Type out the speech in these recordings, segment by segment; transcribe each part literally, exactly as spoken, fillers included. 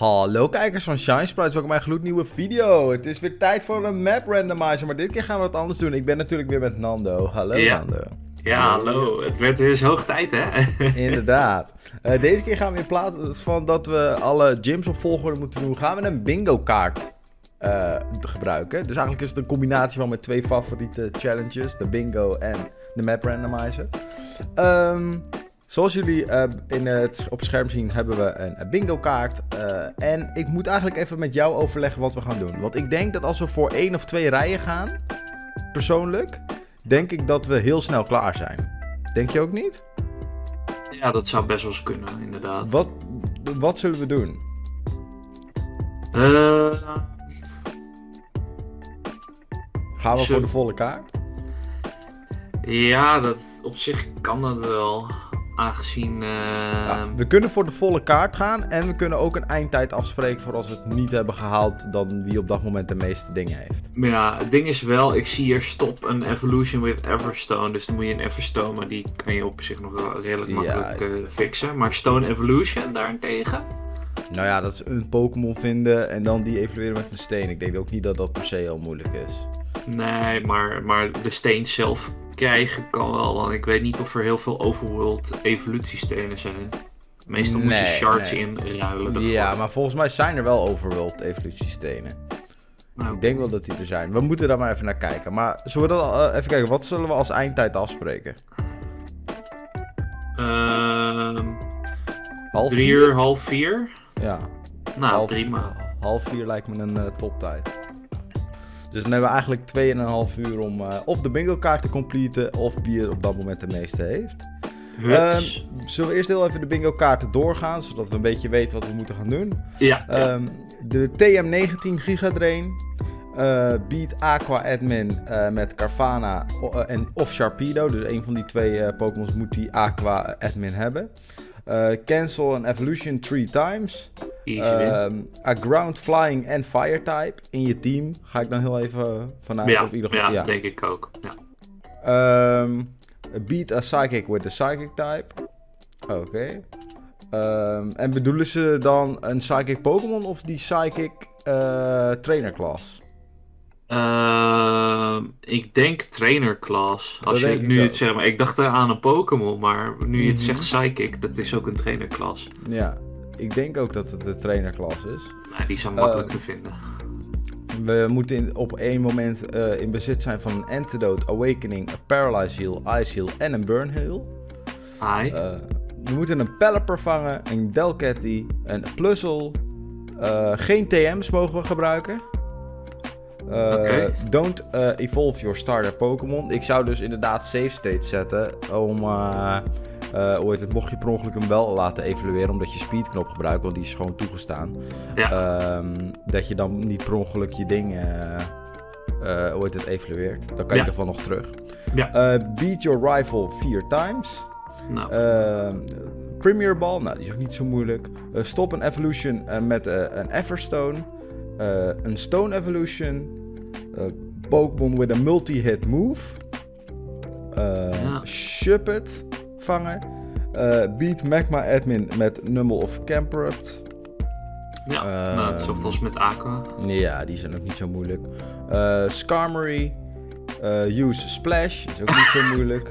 Hallo kijkers van Shine Sprites, welkom bij een gloednieuwe video. Het is weer tijd voor een map randomizer, maar dit keer gaan we wat anders doen. Ik ben natuurlijk weer met Nando. Hallo ja. Nando. Ja, hallo. Het werd weer eens hoog tijd, hè? Inderdaad. Uh, deze keer gaan we in plaats van dat we alle gyms op volgorde moeten doen, gaan we een bingo kaart uh, gebruiken. Dus eigenlijk is het een combinatie van mijn twee favoriete challenges, de bingo en de map randomizer. Um, Zoals jullie uh, in het, op het scherm zien, hebben we een, een bingo kaart. Uh, en ik moet eigenlijk even met jou overleggen wat we gaan doen. Want ik denk dat als we voor één of twee rijen gaan, persoonlijk, denk ik dat we heel snel klaar zijn. Denk je ook niet? Ja, dat zou best wel eens kunnen, inderdaad. Wat, wat zullen we doen? Uh... Gaan we Zo... voor de volle kaart? Ja, dat, op zich kan dat wel. Aangezien... Uh... Ja, we kunnen voor de volle kaart gaan en we kunnen ook een eindtijd afspreken voor als we het niet hebben gehaald dan wie op dat moment de meeste dingen heeft. Maar ja, het ding is wel, ik zie hier stop een evolution with Everstone. Dus dan moet je een Everstone, maar die kan je op zich nog wel redelijk makkelijk ja. uh, fixen. Maar Stone Evolution daarentegen? Nou ja, dat is een Pokémon vinden en dan die evolueren met een steen. Ik denk ook niet dat dat per se heel moeilijk is. Nee, maar, maar de steen zelf krijgen kan wel, want ik weet niet of er heel veel overworld evolutiestenen zijn. Meestal nee, moet je shards nee. inruilen. Ja, maar volgens mij zijn er wel overworld evolutiestenen. Nou, ik denk wel dat die er zijn. We moeten daar maar even naar kijken. Maar zullen we dat uh, even kijken, wat zullen we als eindtijd afspreken? Uh, half drie vier? uur, half vier? Ja. Nou, half, prima. Half vier lijkt me een uh, toptijd. Dus dan hebben we eigenlijk twee en een half uur om uh, of de bingo kaart te completen of wie er op dat moment de meeste heeft. Um, zullen we eerst heel even de bingo kaarten doorgaan, zodat we een beetje weten wat we moeten gaan doen. Ja. Um, de T M negentien Gigadrain, uh, Beat Aqua Admin uh, met Carvana uh, en of Sharpedo. Dus een van die twee uh, Pokémons moet die Aqua Admin hebben. Uh, cancel an Evolution three times. Um, a Ground Flying en Fire type in je team. Ga ik dan heel even vanuit. Ja, of in ieder geval, ja, ja, denk ik ook. Ja. Um, beat a Psychic with a Psychic type. Oké. Okay. Um, en bedoelen ze dan een Psychic Pokémon of die Psychic uh, Trainer Class? Uh, ik denk Trainer Class. Als dat je nu het zegt, maar ik dacht aan een Pokémon, maar nu je het mm-hmm. zegt Psychic, dat is ook een Trainer Class. Ja, ik denk ook dat het de Trainer Class is. Nou, die is makkelijk uh, te vinden. We moeten in, op één moment uh, in bezit zijn van een Antidote, Awakening, een Paralyze Heal, Ice Heal en een Burn Heal. Hi. Uh, we moeten een Pelipper vangen, een Delcatty, een Plusle. Uh, geen T M's mogen we gebruiken. Uh, okay. Don't uh, evolve your starter Pokémon. Ik zou dus inderdaad save state zetten om, uh, uh, hoe heet het, mocht je per ongeluk hem wel laten evolueren, omdat je speedknop gebruikt, want die is gewoon toegestaan. Ja. Um, dat je dan niet per ongeluk je ding, uh, uh, hoe heet het, evolueert. Dan kan je ja. ervan nog terug. Ja. Uh, beat your rival vier times. Nou. Uh, Premier Ball, nou die is ook niet zo moeilijk. Uh, stop een evolution uh, met uh, een Everstone. Uh, een Stone Evolution, uh, Pokémon with a multi-hit move, uh, ja. Shuppet vangen, uh, Beat Magma Admin met Numble of Camperupt. Ja, uh, nou, hetzelfde als met Aqua. Ja, die zijn ook niet zo moeilijk. Uh, Skarmory, uh, use Splash, is ook niet zo moeilijk.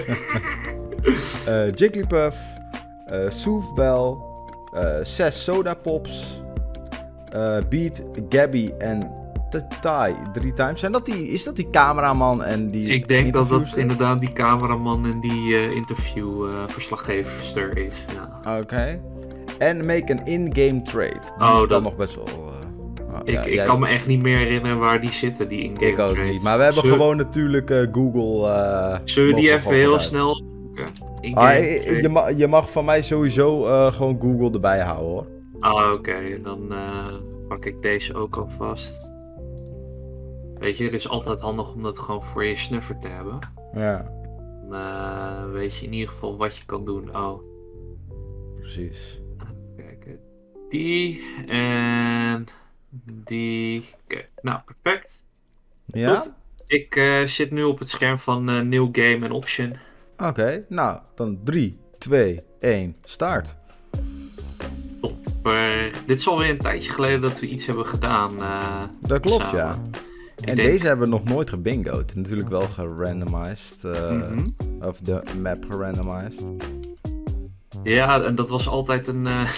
uh, Jigglypuff, uh, Sootbell, uh, zes Soda Pops. Uh, Beat, Gabby en Tai drie times. Zijn dat die, is dat die cameraman en die... Ik denk dat dat inderdaad die cameraman en die uh, interviewverslaggever uh, is. Ja. Oké. Okay. En make an in-game trade. Die oh, is dan dat... nog best wel... Uh, oh, ik ja, ik jij... kan me echt niet meer herinneren waar die zitten, die in-game ik ook trades. Niet, maar we hebben Zullen... gewoon natuurlijk uh, Google... Uh, Zullen we die even heel uit. snel... Ah, je, mag, je mag van mij sowieso uh, gewoon Google erbij houden, hoor. Ah, oké. Okay. Dan uh, pak ik deze ook alvast. Weet je, het is altijd handig om dat gewoon voor je snuffer te hebben. Ja. Dan uh, weet je in ieder geval wat je kan doen. Oh. Precies. Kijk, die en die. Okay. Nou, perfect. Ja? Goed. Ik uh, zit nu op het scherm van uh, New Game en Option. Oké, okay. Nou, dan drie, twee, één, start. Top. Maar dit is alweer een tijdje geleden dat we iets hebben gedaan. Uh, dat klopt, samen. ja. Ik en denk... deze hebben we nog nooit gebingoed. Natuurlijk wel gerandomized. Uh, mm-hmm. Of de map gerandomized. Ja, en dat was altijd een uh,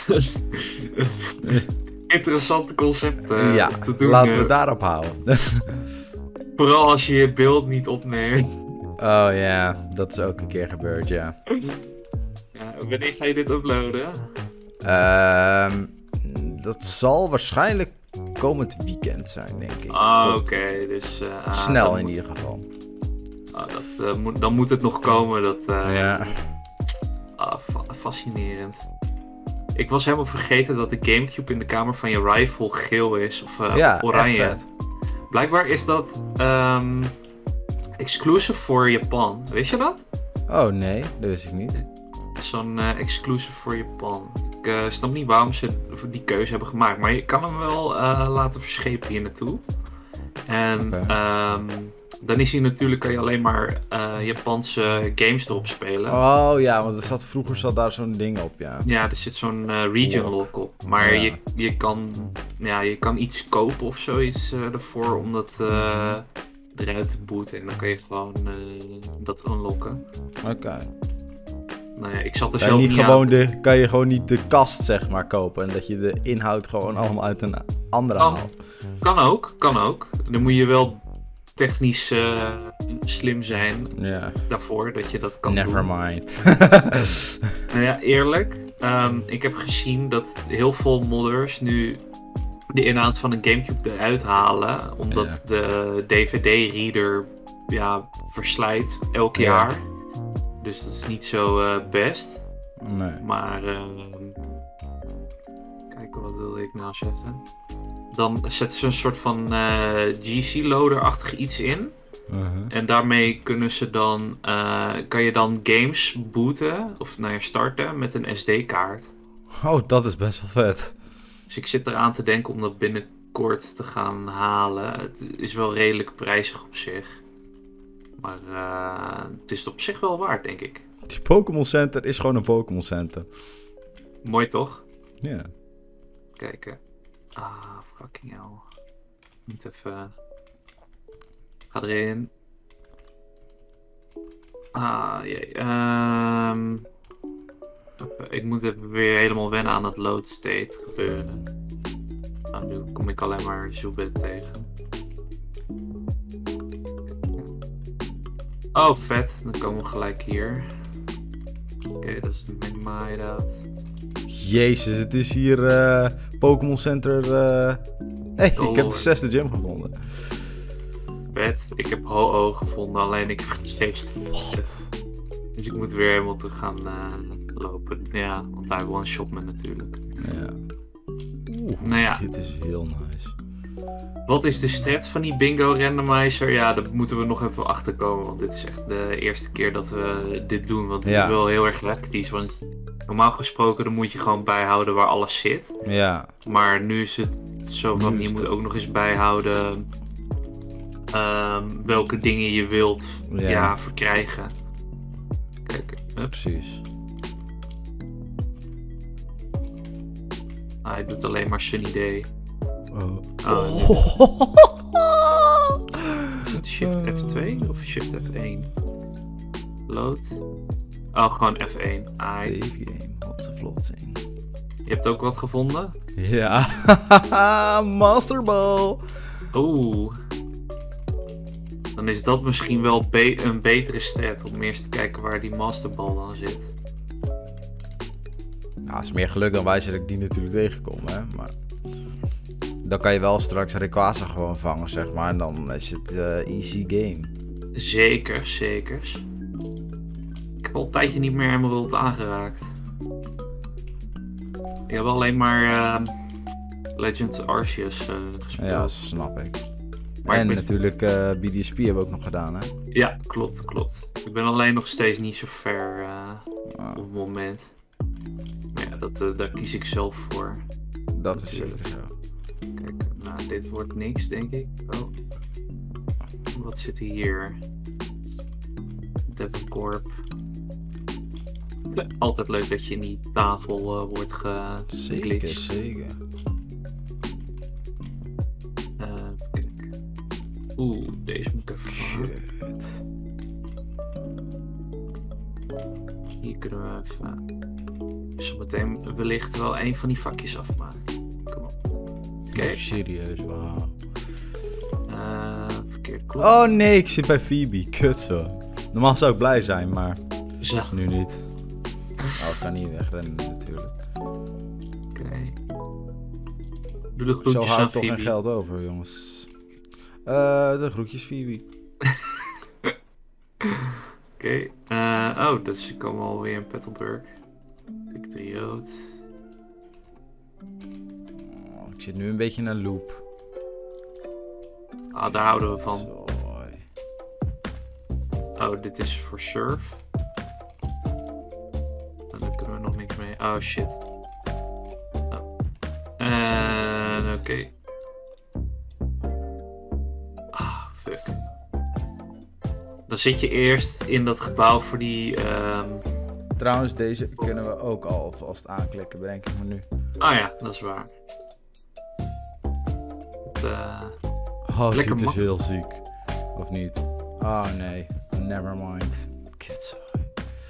interessant concept uh, ja, te doen. Laten we het daarop houden. Vooral als je je beeld niet opneemt. Oh ja, yeah, dat is ook een keer gebeurd, ja. Ja, wanneer ga je dit uploaden? Uh, dat zal waarschijnlijk komend weekend zijn, denk ik. Ah, oké. Okay. Dus, uh, snel in moet... ieder geval. Ah, dat, uh, moet, dan moet het nog komen. Dat, uh... ja. Ah, fa- fascinerend. Ik was helemaal vergeten dat de Gamecube in de kamer van je rifle geel is. Of uh, ja, oranje. Echt vet. Blijkbaar is dat um, exclusive voor Japan. Wist je dat? Oh nee, dat wist ik niet. Zo'n uh, exclusive voor Japan. Ik uh, snap niet waarom ze die keuze hebben gemaakt. Maar je kan hem wel uh, laten verschepen hier naartoe. En okay. um, dan is hij natuurlijk, kan je alleen maar uh, Japanse games erop spelen. Oh ja, want er zat, vroeger zat daar zo'n ding op, ja. Ja, er zit zo'n uh, region lock op. Maar ja. je, je, kan, ja, je kan iets kopen of zoiets uh, ervoor om dat uh, eruit te booten. En dan kan je gewoon uh, dat unlocken. Oké. Okay. Nou ja, ik zat er kan zelf niet niet gewoon aan. de, kan je gewoon niet de kast, zeg maar, kopen. En dat je de inhoud gewoon allemaal uit een andere kan, haalt. Kan ook, kan ook. Dan moet je wel technisch uh, slim zijn yeah. daarvoor, dat je dat kan Never doen. Never mind. Nou ja, eerlijk. Um, ik heb gezien dat heel veel modders nu de inhoud van een Gamecube eruit halen. Omdat yeah. de D V D-reader ja, verslijt elk yeah. jaar. Dus dat is niet zo uh, best. Nee. Maar, uh, kijk, wat wilde ik nou zeggen? Dan zetten ze een soort van uh, G C-loader-achtig iets in. Uh-huh. En daarmee kunnen ze dan, uh, kan je dan games booten, of nou ja, starten met een S D-kaart. Oh, dat is best wel vet. Dus ik zit eraan te denken om dat binnenkort te gaan halen. Het is wel redelijk prijzig op zich. Maar uh, het is het op zich wel waard, denk ik. Die Pokémon Center is gewoon een Pokémon Center. Mooi toch? Ja. Yeah. Kijken. Ah, fucking hell. Ik moet even... Ga erin. Ah, jee. Um... Ik moet even weer helemaal wennen aan het load state gebeuren. Nou, nu kom ik alleen maar Zubat tegen. Oh, vet. Dan komen we gelijk hier. Oké, okay, dat is de Magma hideout. Jezus, het is hier uh, Pokémon Center. Uh... Hey, oh, ik heb de zesde gym gevonden. Vet. Ik heb Ho-Oh gevonden, alleen ik heb geen steeds Dus ik moet weer helemaal terug gaan uh, lopen. Ja, want hij one-shot me natuurlijk. Ja. Oeh, nou ja. Dit is heel nice. Wat is de strat van die bingo randomizer? Ja, daar moeten we nog even achter komen. Want dit is echt de eerste keer dat we dit doen. Want het ja. is wel heel erg hectisch. Want normaal gesproken dan moet je gewoon bijhouden waar alles zit. Ja. Maar nu is het zo van, je moet ook nog eens bijhouden um, welke dingen je wilt ja. Ja, verkrijgen. Kijk, uh. precies. Ah, hij doet alleen maar Sunny Day. Oh. Oh, oh. Is het Shift F twee of Shift F één? Load. Oh, gewoon F één. Save game, wat een vlot zijn. Je hebt ook wat gevonden? Ja, Master Ball. Oeh. Dan is dat misschien wel be- een betere strat om eerst te kijken waar die Master Ball dan zit. Nou, het is meer geluk dan wijze dat ik die natuurlijk tegenkom, hè. Maar dan kan je wel straks Rayquaza gewoon vangen, zeg maar. En dan is het uh, easy game. Zeker, zeker. Ik heb al een tijdje niet meer Emerald aangeraakt. Ik heb alleen maar uh, Legends Arceus uh, gespeeld. Ja, snap ik. Maar en ik ben... natuurlijk uh, B D S P hebben we ook nog gedaan, hè? Ja, klopt, klopt. Ik ben alleen nog steeds niet zo ver uh, oh. op het moment. Maar ja, dat, uh, daar kies ik zelf voor. Dat natuurlijk. is zeker zo. Kijk, nou, dit wordt niks, denk ik. Oh. Wat zit hier? Devil Corp. Altijd leuk dat je in die tafel uh, wordt Zeker, geglitcht. zeker. Uh, even kijken. Oeh, deze moet ik even... Kut. Hier kunnen we even... Zometeen wellicht wel een van die vakjes afmaken. Kom op. Oké. Okay. Serieus, wauw. Uh, verkeerd klok. Oh nee, ik zit bij Phoebe. Kut zo. Normaal zou ik blij zijn, maar Zo. nu niet. Oh, ik kan niet wegrennen natuurlijk. Oké. Okay. Doe de Zo groetjes hou aan ik toch Phoebe. geen geld over, jongens. Uh, de groetjes, Phoebe. Oké. Okay. Uh, oh, dus ze komen alweer in Petalburg. Victory Road. Oh, ik zit nu een beetje in een loop. Ah, daar houden we van. Zo. Oh, dit is voor surf. En daar kunnen we nog niks mee. Oh shit. Oh. En oké. Okay. Ah, fuck. Dan zit je eerst in dat gebouw voor die... Um... Trouwens, deze kunnen we ook al alvast aanklikken, bedenk ik me nu. Ah ja, dat is waar. Het, uh... Oh, Lekker dit is mak- heel ziek. Of niet? Oh nee, never mind. Kut, sorry.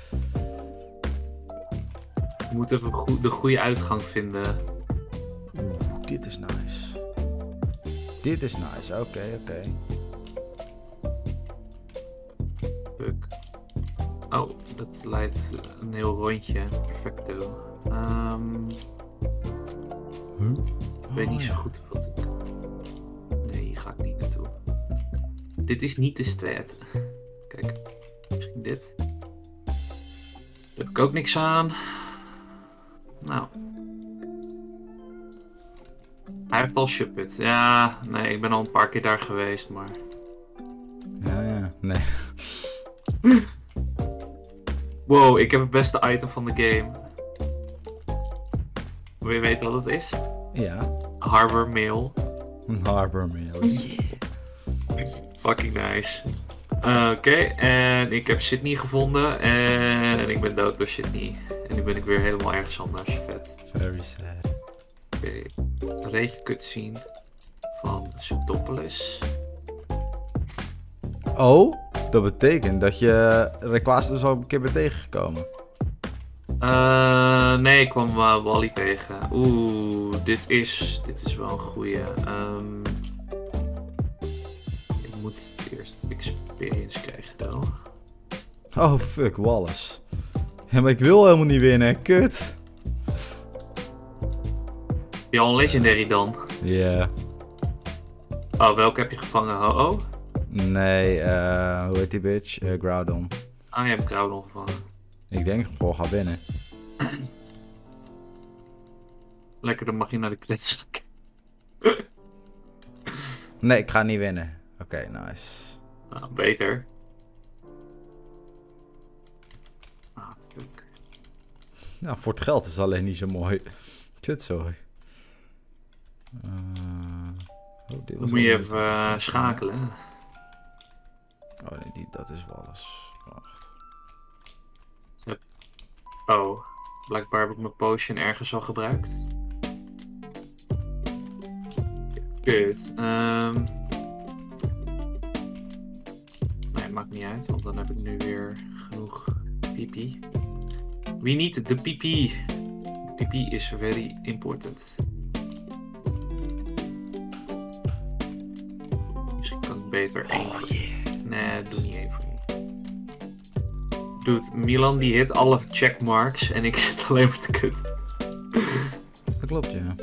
We moeten even go- de goede uitgang vinden. Oeh, dit is nice. Dit is nice, oké, okay, oké. Okay. Fuck. Oh, dat leidt een heel rondje. Perfecto. Um, Huh? ik weet Oh, niet zo ja. goed wat ik... Nee, hier ga ik niet naartoe. Dit is niet de straat. Kijk, misschien dit. Daar heb ik ook niks aan. Nou. Hij heeft al Shupit. Ja, nee, ik ben al een paar keer daar geweest, maar... Ja, ja, nee. Wow, ik heb het beste item van de game. Wil je weten wat het is? Ja, Harbor Mail. een Harbor Mail. Yeah. Fucking nice. Uh, Oké, okay. En ik heb Sydney gevonden. En ik ben dood door Sydney. En nu ben ik weer helemaal ergens anders. Vet. Very sad. Oké, okay. Een reetje cutscene van Subtopolis. Oh, dat betekent dat je Rayquaza dus al een keer bent tegengekomen. Uh, nee, ik kwam uh, Wally tegen. Oeh, dit is, dit is wel een goeie. Um, ik moet eerst experience krijgen, though. Oh, fuck, Wallace. Ja, maar ik wil helemaal niet winnen, kut. Heb je al een legendary dan? Ja. Yeah. Oh, welke heb je gevangen? Ho-Oh? Nee, uh, hoe heet die bitch? Uh, Groudon. Ah, je hebt Groudon gevangen. Ik denk dat ik gewoon ga winnen. Lekker, dan mag je naar de klets. Nee, ik ga niet winnen. Oké, okay, nice. Nou, beter. Ah, fuck. Nou, voor het geld is het alleen niet zo mooi. Kut, sorry. Uh, oh, dit was Dan moet je wel even uh, schakelen. Oh nee, die, dat is Wallace. Wacht. Oh, blijkbaar heb ik mijn potion ergens al gebruikt. Kut. Um... Nee, maakt niet uit, want dan heb ik nu weer genoeg pipi. We need the pipi. Pipi is very important. Misschien kan ik beter één. Oh yeah. Nee, doe niet één voor je. Dude, Milan die hit alle checkmarks en ik zit alleen maar te kut. Dat klopt, ja.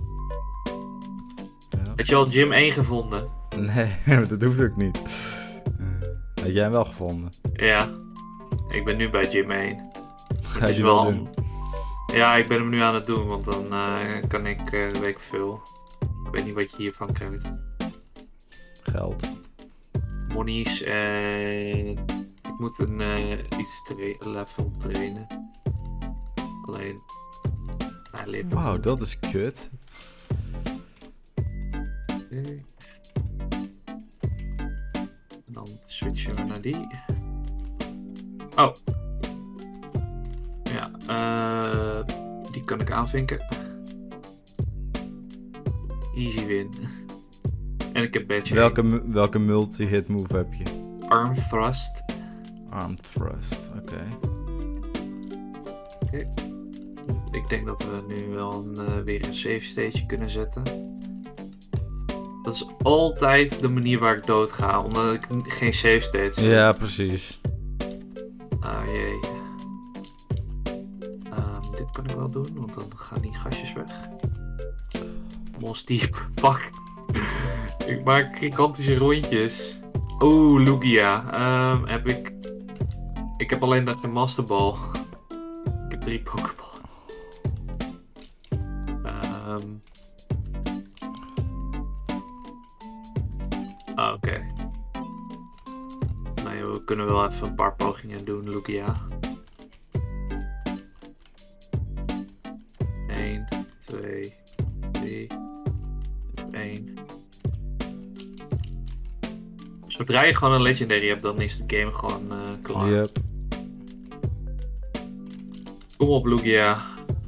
Ja. Had je al Gym één gevonden? Nee, dat hoeft ook niet. Uh, had jij hem wel gevonden? Ja, ik ben nu bij Gym één. Ga je die wel doen? Ja, ik ben hem nu aan het doen, want dan uh, kan ik, uh, weet ik veel. Ik weet niet wat je hiervan krijgt. Geld. Monies en... Ik moet een uh, iets tra- level trainen. Alleen... Hij leert Wauw, dat is kut. Okay. En dan switchen we naar die. Oh. Ja, uh, die kan ik aanvinken. Easy win. En ik heb badge. Welke, welke multi-hit move heb je? Arm thrust. Arm thrust, oké. Okay. Oké. Okay. Ik denk dat we nu wel een, uh, weer een save stage kunnen zetten. Dat is altijd de manier waar ik dood ga, omdat ik geen save stage heb. Ja, precies. Ah jee. Um, dit kan ik wel doen, want dan gaan die gastjes weg. Mos diep. Fuck. Ik maak gigantische rondjes. Oeh, Lugia. Um, heb ik... Ik heb alleen nog geen Masterball. Ik heb drie Pokéball. Um... Ah, oké. Okay. Nou ja, we kunnen wel even een paar pogingen doen, Lugia. één, twee, drie, één. Zodra je gewoon een legendary hebt, dan is de game gewoon uh, klaar. Yep. Kom op, Lugia.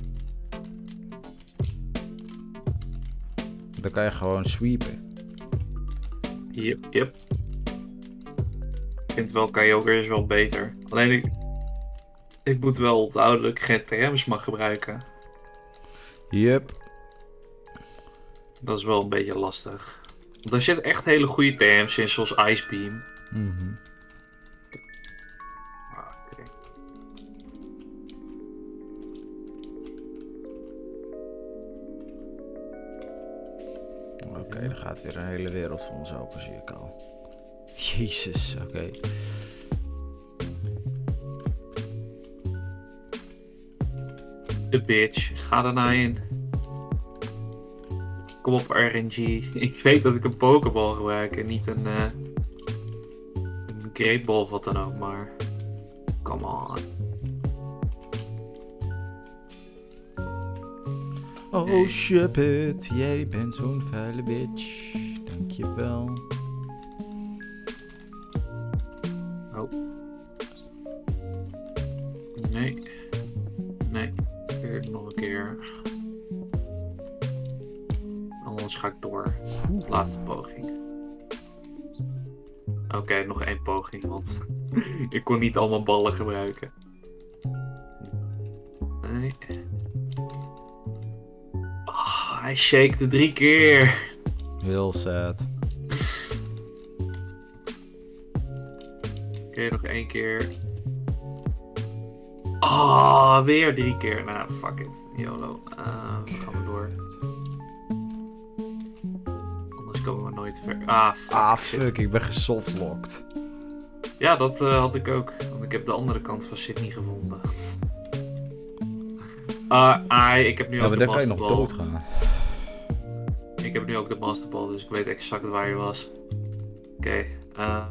Dan kan je gewoon sweepen. Yep, yep. Ik vind wel Kyogre is wel beter. Alleen ik, ik moet wel onthouden dat ik geen T M's mag gebruiken. Yep. Dat is wel een beetje lastig. Want er zitten echt hele goede T M's in, zoals Ice Beam. Mm-hmm. Oké. Oké, okay, dan gaat weer een hele wereld voor ons open, zie ik al. Jezus, oké. Okay. De bitch, ga er nou in. Kom op R N G. Ik weet dat ik een Pokéball gebruik en niet een, uh, een Great Ball of wat dan ook, maar... Come on. Oh, hey. Shupit, jij bent zo'n vuile bitch. Dankjewel. Oh. Nee. Nee. Weer nog een keer. Anders ga ik door. Laatste poging. Oké, okay, nog één poging, want ik kon niet allemaal ballen gebruiken. Nee. Oh, hij shakte drie keer. Heel sad. Oké, okay, nog één keer. Oh, weer drie keer. Nou, fuck it. YOLO. Uh, dan gaan we door. Anders komen we nooit ver. Ah, fuck. Ah, fuck. Ik ben gesoftlocked. Ja, dat uh, had ik ook. Want ik heb de andere kant van Sydney gevonden. Ah, uh, ik heb nu ja, ook de maar daar kan je nog Masterball. doodgaan. Ik heb nu ook de Masterball, dus ik weet exact waar je was. Oké. Okay, uh,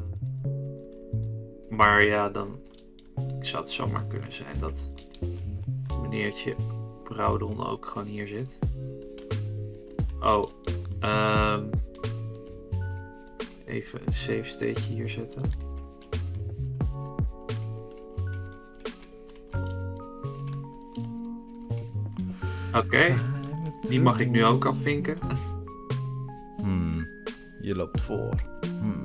maar ja, dan... zou het zomaar kunnen zijn dat meneertje Groudon ook gewoon hier zit. Oh. Um, even een save state hier zetten. Oké. Okay. Die mag ik nu ook afvinken. Hmm. Je loopt voor. Hmm.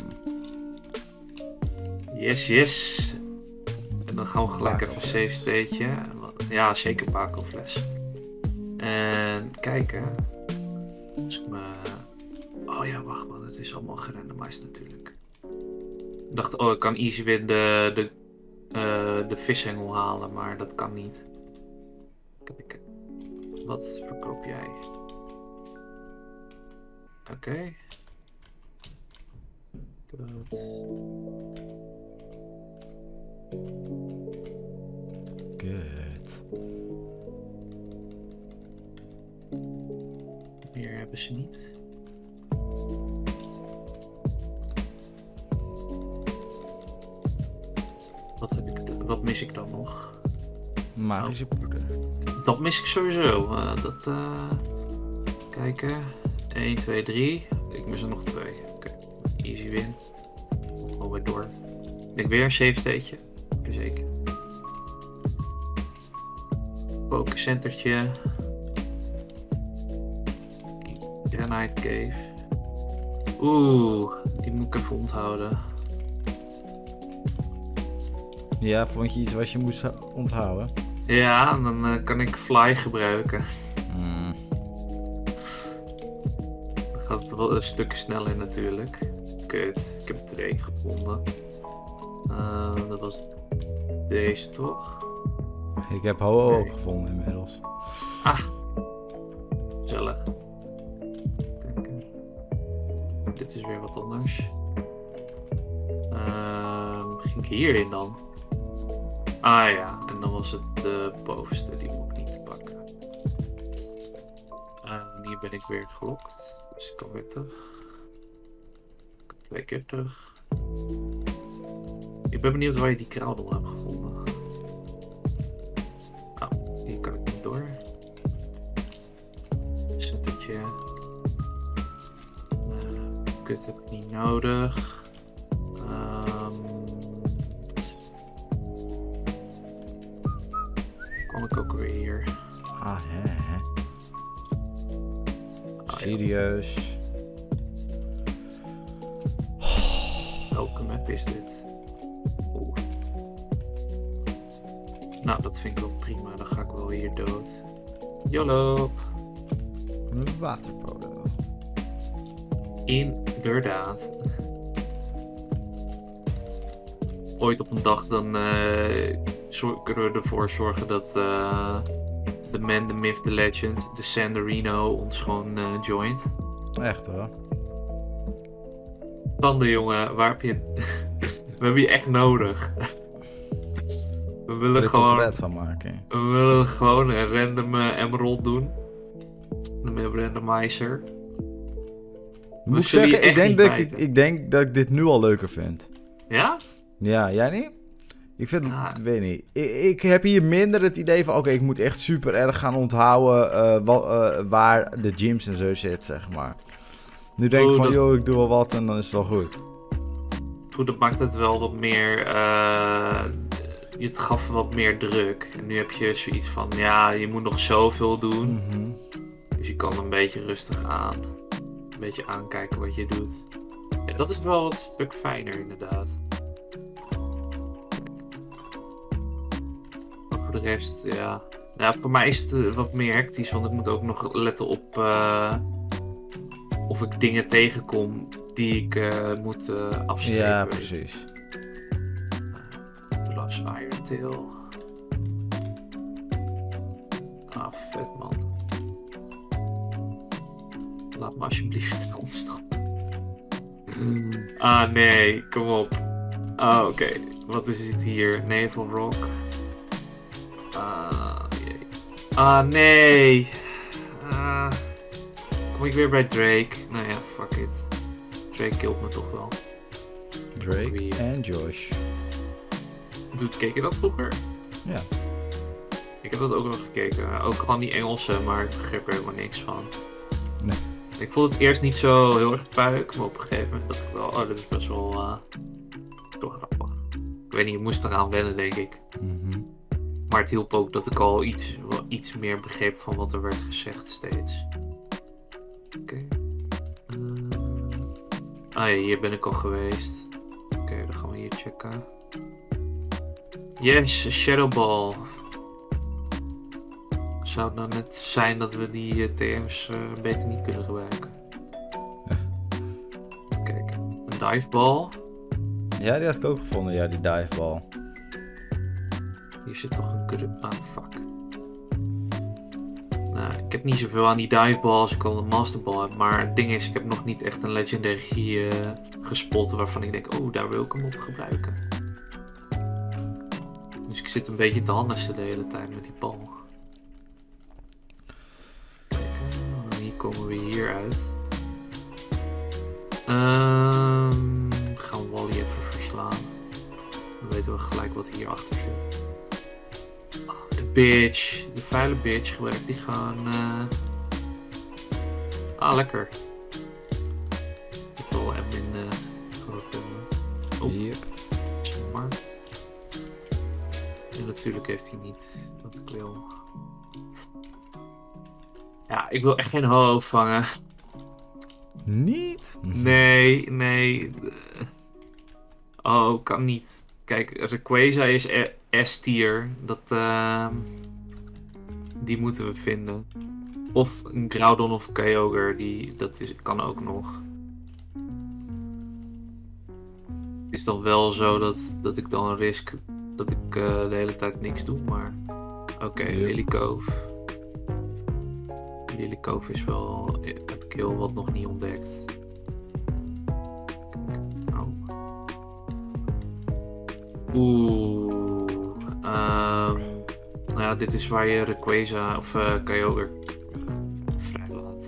Yes, yes. En dan gaan we gelijk even save stateje. Ja, zeker Pakofles. En kijken. Als ik me... Oh ja, wacht man. Het is allemaal gerandomized natuurlijk. Ik dacht, oh, ik kan easy win de, de, uh, de vishengel halen. Maar dat kan niet. Kijk. Wat verkoop jij? Oké. Okay. Dat... Good. Meer hebben ze niet. Wat, heb ik wat mis ik dan nog? Magische oh. poeder. Dat mis ik sowieso. Uh, dat, uh... Kijken. één, twee, drie. Ik mis er nog twee. Oké. Okay. Easy win. Gewoon weer door. Ben ik weer een save stateje? Zeker. Pokecentertje. Granite Cave. Oeh, die moet ik even onthouden. Ja, vond je iets wat je moest onthouden? Ja, dan uh, kan ik Fly gebruiken. Hmm. Dan gaat het wel een stuk sneller natuurlijk. Kut, ik heb twee gevonden. Uh, dat was deze toch? Ik heb Ho-Oh ook gevonden inmiddels. Ah, gezellig. Dit is weer wat anders. Uh, ging ik hierin dan? Ah ja, en dan was het de bovenste, die moet ik niet pakken. En hier ben ik weer gelokt, dus ik kan weer terug. Twee keer terug. Ik ben benieuwd waar je die kraaldel hebt gevonden. Oh, hier kan ik niet door. Zettertje. Uh, kut heb ik niet nodig. Um, kan ik ook weer hier. Ah, hè, hè. Oh, serieus. Ja. Welke map is dit? Oeh. Nou, dat vind ik wel prima. Dan ga ik wel hier dood. YOLO! Een waterpolo. Inderdaad. Ooit op een dag dan uh, zor- kunnen we ervoor zorgen dat uh, de man, de myth, de legend, de Sandarino ons gewoon uh, joint. Echt hoor. Tanden jongen, waar heb je... We hebben je echt nodig. We willen gewoon... van maken. We willen gewoon een random uh, emerald doen. Een randomizer. Ik moet zeggen, ik denk, dat ik, ik denk dat ik dit nu al leuker vind. Ja? Ja, jij niet? Ik vind het, Ah. weet niet. Ik, ik heb hier minder het idee van, oké, okay, ik moet echt super erg gaan onthouden uh, wat, uh, waar de gyms en zo zit, zeg maar. Nu denk ik oh, van, dat... joh, ik doe wel wat en dan is het wel goed. Goed, dat maakt het wel wat meer, uh, het gaf wat meer druk. En nu heb je zoiets van, ja, je moet nog zoveel doen. Mm-hmm. Dus je kan een beetje rustig aan. Een beetje aankijken wat je doet. Ja, dat is wel wat een stuk fijner inderdaad. Maar voor de rest, ja. Ja, voor mij is het wat meer hectisch, want ik moet ook nog letten op uh, of ik dingen tegenkom die ik uh, moet uh, afstrepen. Ja, precies. The Last Iron Tail. Ah, vet man. Laat me alsjeblieft ontsnappen. Ah nee, kom op. Ah oké, okay. Wat is het hier? Naval Rock. Ah, jee. Ah nee. Ah, kom ik weer bij Drake? Nou ja, fuck it. Drake killt me toch wel. Drake en Josh. Doet, keek je dat vroeger? Ja. Ik heb dat ook nog gekeken. Ook van die Engelse, maar ik begreep er helemaal niks van. Nee. Ik vond het eerst niet zo heel erg puik, maar op een gegeven moment dacht ik wel, oh, dit is best wel uh, toch grappig. Ik weet niet, je moest eraan wennen, denk ik. Mm-hmm. Maar het hielp ook dat ik al iets, wel iets meer begreep van wat er werd gezegd steeds. Oké. Okay. Uh... Ah ja, hier ben ik al geweest. Oké, okay, dan gaan we hier checken. Yes, Shadow Ball. Zou het nou net zijn dat we die uh, T M's uh, beter niet kunnen gebruiken? Kijk, een diveball. Ja, die had ik ook gevonden, ja, die diveball. Hier zit toch een kudde... Ah, fuck. Nou, ik heb niet zoveel aan die diveball als ik al een masterball heb. Maar het ding is, ik heb nog niet echt een legendary uh, gespot waarvan ik denk, oh, daar wil ik hem op gebruiken. Dus ik zit een beetje te hannissen de hele tijd met die bal. Hier komen we hier uit. Um, gaan we Wally even verslaan. Dan weten we gelijk wat hierachter zit. Oh, de bitch. De vuile bitch gebruikt die gewoon... Uh... Ah, lekker. Ik heb wel admin uh, gevonden. Oh, hier. Smart. En natuurlijk heeft hij niet wat ik wil. Ja, ik wil echt geen ho vangen. Niet? Nee, nee. Oh, kan niet. Kijk, Rayquaza is S-tier. Dat, uh, die moeten we vinden. Of een Groudon of Kyogre, die, dat is, kan ook nog. Het is dan wel zo dat, dat ik dan risk dat ik uh, de hele tijd niks doe, maar... Oké, okay, ja. Lilycove. Lilycove is wel... heb ik heel wat nog niet ontdekt. Oh. Oeh. Um, nou ja, dit is waar je Rayquaza of uh, Kyogre vrijlaat.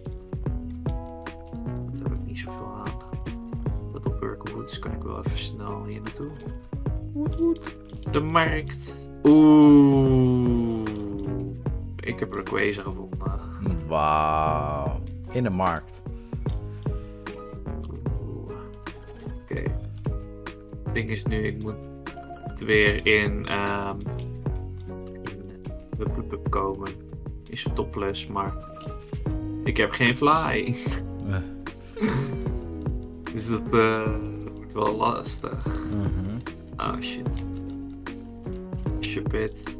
Daar heb ik niet zoveel aan. Dat op Urkwoods kan ik wel even snel hier naartoe. De markt. Oeh. Ik heb Rayquaza gevonden. Wauw. In de markt. Oké. Okay. Het ding is nu, ik moet weer in, um, in Hupplepup komen. Is een topless, maar ik heb geen fly. Uh. Dus dat uh, wordt wel lastig. Mm-hmm. Oh shit. Shit.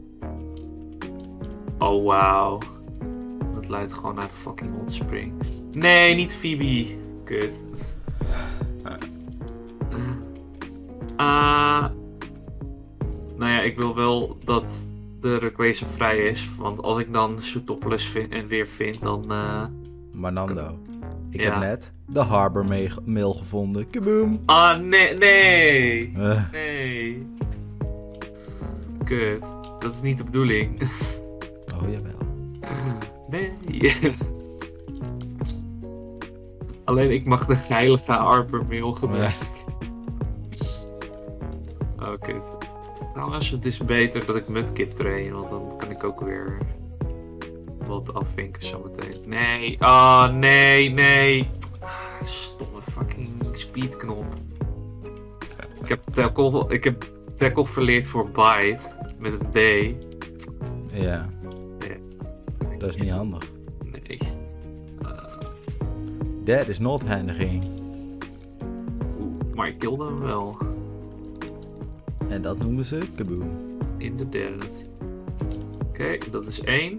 Oh wow. Dat leidt gewoon naar fucking Hotspring. Nee, niet Phoebe. Kut. Uh, nou ja, ik wil wel dat de Rayquaza vrij is. Want als ik dan Sootopolis vind en weer vind, dan... Uh... Maar Nando, ik ja. heb net de Harbor mail gevonden. Kaboom! Ah, nee, nee! Uh. Nee. Kut. Dat is niet de bedoeling. Oh, jawel. Nee. Alleen ik mag de heilige Harbor mail gebruiken. Oh, kut. Trouwens, het is beter dat ik Mudkip train, want dan kan ik ook weer wat afvinken zometeen. Nee, ah oh, nee, nee. Stomme fucking speedknop. Ik heb tackle, ik heb tackle verleerd voor bite met een D. Ja. Nee. Dat is niet handig. Nee. Uh... That is not handig. Oeh, maar ik kilde hem wel. En dat noemen ze kaboom. Inderdaad. Oké, okay, dat is één.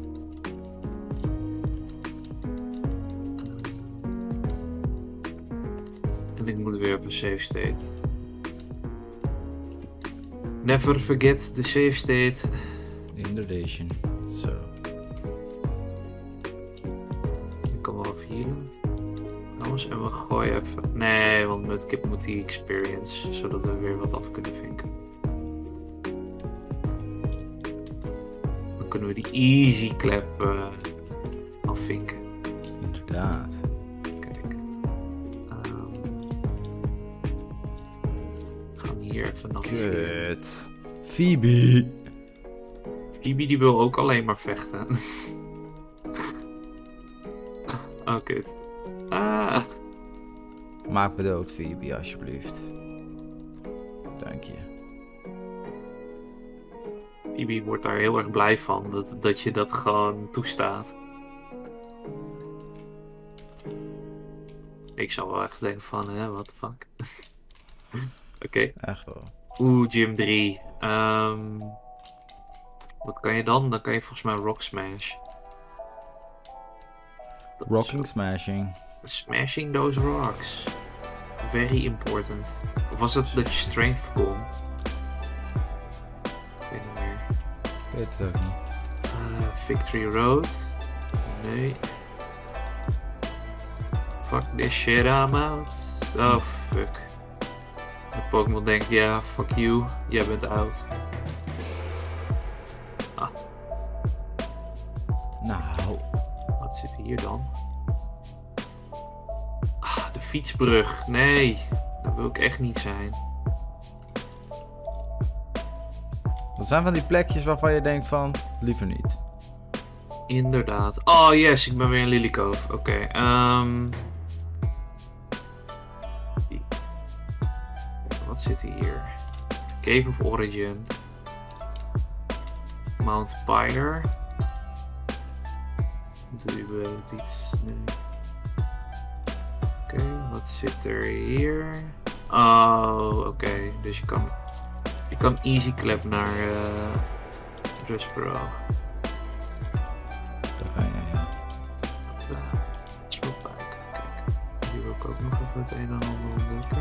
En ik moet weer op een save state. Never forget the save state. Inderdaad. Zo. Ik kan wel even hier doen. Trouwens, en we gooien even... Nee, want Mudkip moet die experience, zodat we weer wat af kunnen vinken. Dan kunnen we die easy clap uh, afvinken. Inderdaad. Kijk. Um, gaan we hier even navigeren. Kut. Phoebe. Phoebe die wil ook alleen maar vechten. Oh, kut. Ah. Maak me dood, Phoebe, alsjeblieft. Dank je. Phoebe wordt daar heel erg blij van, dat, dat je dat gewoon toestaat. Ik zou wel echt denken van, hè, what the fuck. Oké. Okay. Echt wel. Oeh, Gym drie. Um, wat kan je dan? Dan kan je volgens mij Rock Smash. Dat Rocking Smashing. Smashing those rocks. Very important. Of was het dat je strength kon? Ik weet niet meer. Ik weet het ook niet. Uh, Victory Road. Nee. Fuck this shit, I'm out. Oh fuck. De Pokémon denkt, ja, yeah, fuck you. Jij bent oud. Ah. Nou. Wat zit hier dan? Ah, de fietsbrug. Nee, daar wil ik echt niet zijn. Dat zijn van die plekjes waarvan je denkt van, liever niet. Inderdaad. Oh yes, ik ben weer in Lilycove. Oké, okay, um... wat zit hier? Cave of Origin. Mount Pyre. Doe je wel iets? Nee. Oké, okay, wat zit er hier? Oh, oké. Okay. Dus je kan, je kan easy clap naar uh, Rustboro. Daar ga je, ja. Uh, Spotbike. Kijk, hier wil ik ook nog even het een en ander ontdekken.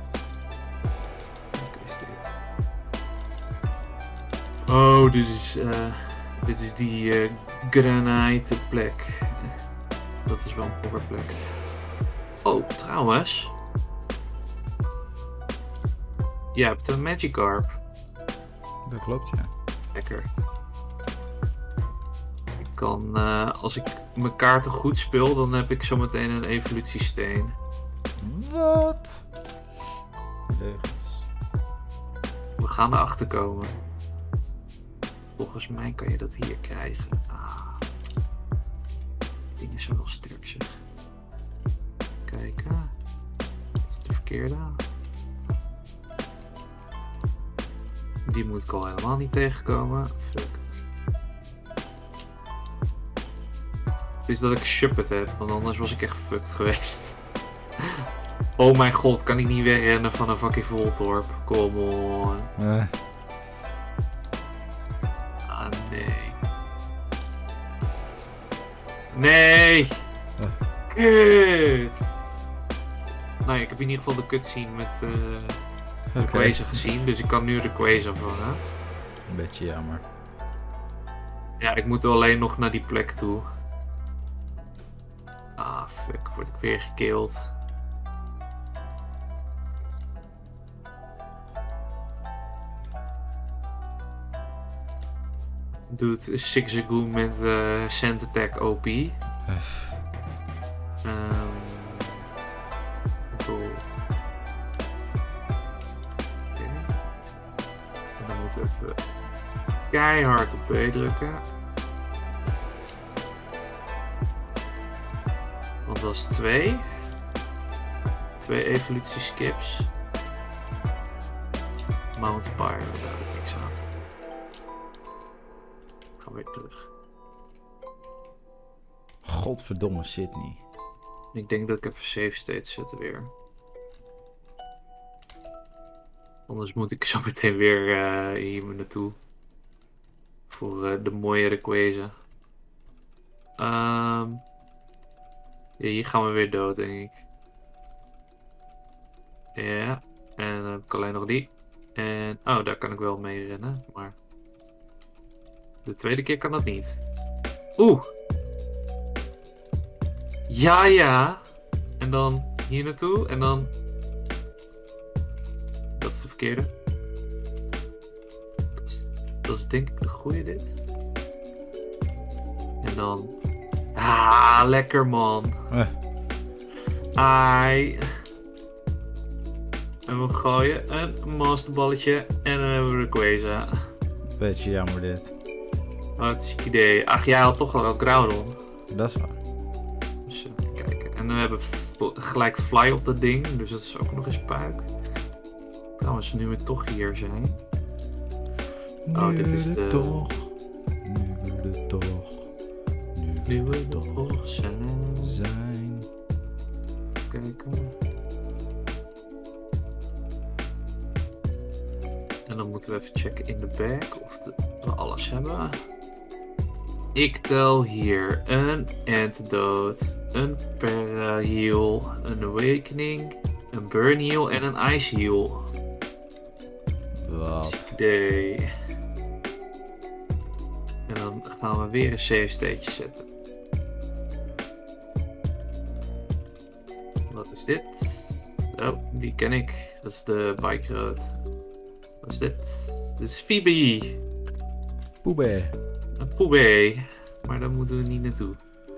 Wat is dit? Oh, dit is, uh, dit is die uh, granite plek. Dat is wel een powerplek. Oh, trouwens. Je hebt een Magikarp. Dat klopt, ja. Lekker. Ik kan, uh, als ik mijn kaarten goed speel, dan heb ik zometeen een evolutiesteen. Wat? Leugens. We gaan erachter komen. Volgens mij kan je dat hier krijgen. Ah. Ding is wel sterk, zeg. Kijken. Dat is de verkeerde. Die moet ik al helemaal niet tegenkomen. Fuck. Het is dat ik Shuppet heb, want anders was ik echt fucked geweest. Oh mijn god, kan ik niet wegrennen van een fucking Voltorb? Come on. Uh. Ah nee. Nee! Kut! Nou, ik heb in ieder geval de cutscene met uh, de Okay. Quasar gezien, dus ik kan nu de Quasar vangen. Een beetje jammer. Ja, ik moet alleen nog naar die plek toe. Ah, fuck, word ik weer gekilld. Doet Zigzagoon met uh, Sand Attack O P. Um, cool. Okay. En dan moeten we even keihard op B drukken. Want dat is twee. Twee evolutieskips. Mount Pyre, daar heb ik niks aan. Gaan weer terug. Godverdomme Sydney. Ik denk dat ik even save state zet weer. Anders moet ik zo meteen weer uh, hier naartoe. Voor uh, de mooie Rayquaza. Um, ja, hier gaan we weer dood, denk ik. Ja, en dan heb ik alleen nog die. En, oh, daar kan ik wel mee rennen, maar... De tweede keer kan dat niet. Oeh! Ja, ja! En dan hier naartoe, en dan... Dat is de verkeerde. Dat is, dat is denk ik de goede, dit. En dan... Ah, lekker man! Uh. Ai... En we gooien een masterballetje en dan hebben we de Quasar. Beetje jammer dit. Wat is het idee? Ach, jij had toch wel een Groudon. Dat is waar. Dus even kijken. En dan hebben we gelijk Fly op dat ding, dus dat is ook nog eens puik. Trouwens, nu we toch hier zijn. Oh, dit is de... toch. Nu we er toch. Nu, Nu we er toch, toch zijn. zijn. Kijken. En dan moeten we even checken in de bag of de, we alles hebben. Ik tel hier een Antidote, een Para-heal, een Awakening, een Burn Heal en een Ice Heal. Wat? Idee. En dan gaan we weer een save stateje zetten. Wat is dit? Oh, die ken ik. Dat is de Bike Road. Wat is dit? Dit is Phoebe. Poebe. Een Poebe. Maar daar moeten we niet naartoe.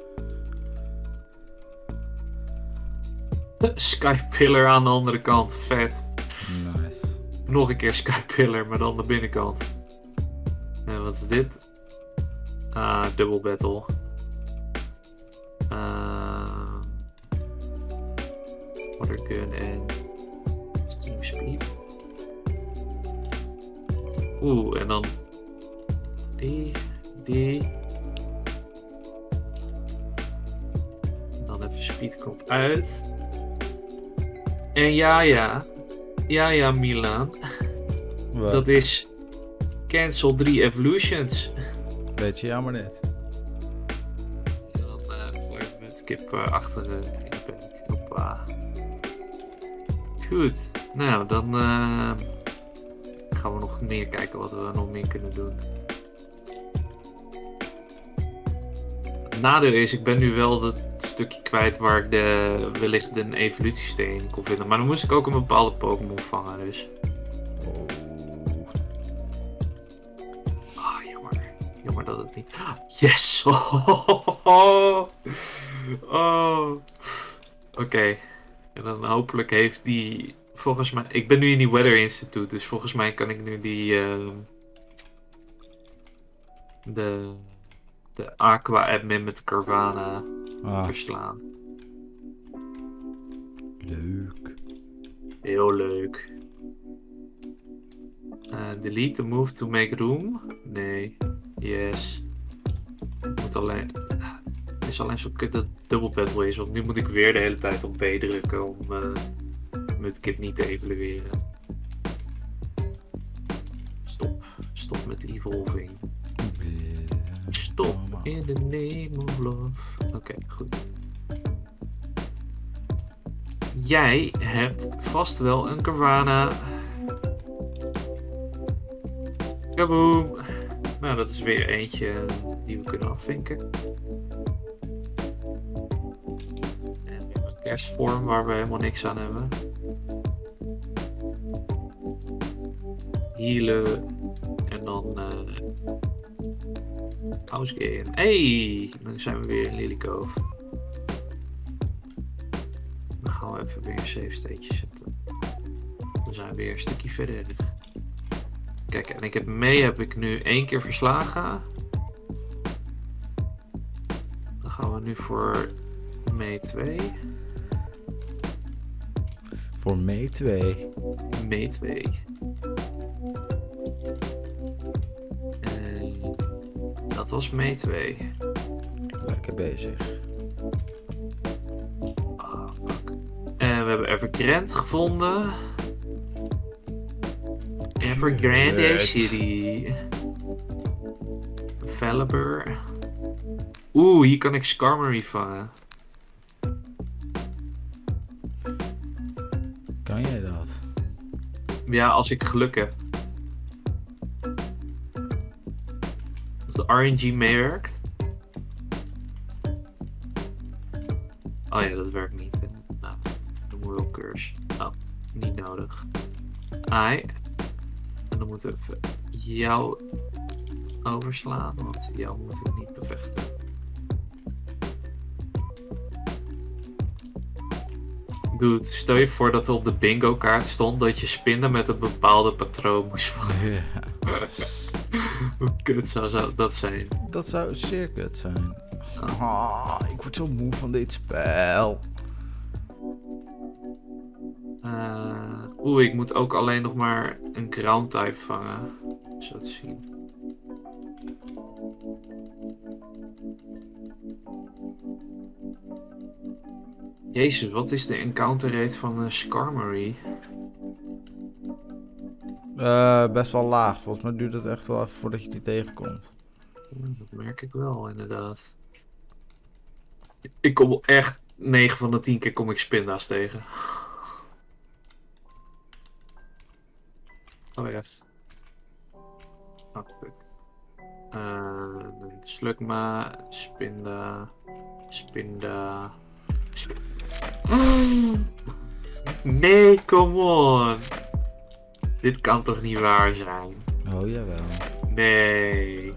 Skypillar aan de andere kant. Vet. Nice. Nog een keer Skypillar, maar dan de binnenkant. En wat is dit? Ah, Double Battle. Uh, Watergun en Stream Speed. Oeh, en dan Die, die. Dan even speedknop uit. En ja, ja. Ja, ja, Milan. Wat? Dat is Cancel drie Evolutions. Weet je jammer net. En dan uh, val je met kip uh, achter de in de bank. Hoppa. Goed. Nou, dan uh, gaan we nog meer kijken wat we nog meer kunnen doen. Het nadeel is, ik ben nu wel dat stukje kwijt waar ik de, wellicht een evolutiesteen kon vinden. Maar dan moest ik ook een bepaalde Pokémon vangen, dus. Oh. Ah, jammer. Jammer dat het niet... Yes! Oh. Oh. Oké. Okay. En dan hopelijk heeft die... Volgens mij... Ik ben nu in die Weather Institute, dus volgens mij kan ik nu die... Uh... De... De Aqua-admin met de Carvana ah. verslaan. Leuk. Heel leuk. Uh, delete the move to make room. Nee. Yes. Ik moet alleen... Het is alleen zo kut dat double battle is, want nu moet ik weer de hele tijd op B drukken om uh, Mudkip niet te evalueren. Stop. Stop met evolving. Stop in the name of love. Oké, okay, goed. Jij hebt vast wel een Carvana. Kaboom! Nou, dat is weer eentje die we kunnen afvinken. En weer een kerstvorm waar we helemaal niks aan hebben. Healen. En dan... Uh, House game. Hey! Dan zijn we weer in Lilycove. Dan gaan we even weer een save stateje zetten. Dan zijn we weer een stukje verder. Kijk, en ik heb mee heb ik nu één keer verslagen. Dan gaan we nu voor May twee. Voor May twee. May twee. En dat was May twee. Lekker bezig. Ah, oh, fuck. En we hebben Evergrande gevonden. Evergrande City. Valiber. Oeh, hier kan ik Skarmory vangen. Kan jij dat? Ja, als ik geluk heb. Als de R N G meewerkt. Oh ja, dat werkt niet. Nou, de Royal Curse. Oh, niet nodig. Ai. En dan moeten we even jou overslaan, want jou moeten we niet bevechten. Dude, stel je voor dat er op de bingo kaart stond dat je spinnen met een bepaalde patroon moest vangen. Ja. Hoe kut zou, zou dat zijn? Dat zou zeer kut zijn. Oh, ik word zo moe van dit spel. Uh, Oeh, ik moet ook alleen nog maar een ground type vangen. Zo te zien. Jezus, wat is de encounter rate van een Skarmory? Uh, best wel laag. Volgens mij duurt het echt wel even voordat je die tegenkomt. Dat merk ik wel, inderdaad. Ik kom echt negen van de tien keer kom ik Spinda's tegen. Oh ja. Oh, fuck. Uh, Slugma, Spinda, Spinda, Spinda. Nee, come on. Dit kan toch niet waar zijn? Oh, jawel. Nee.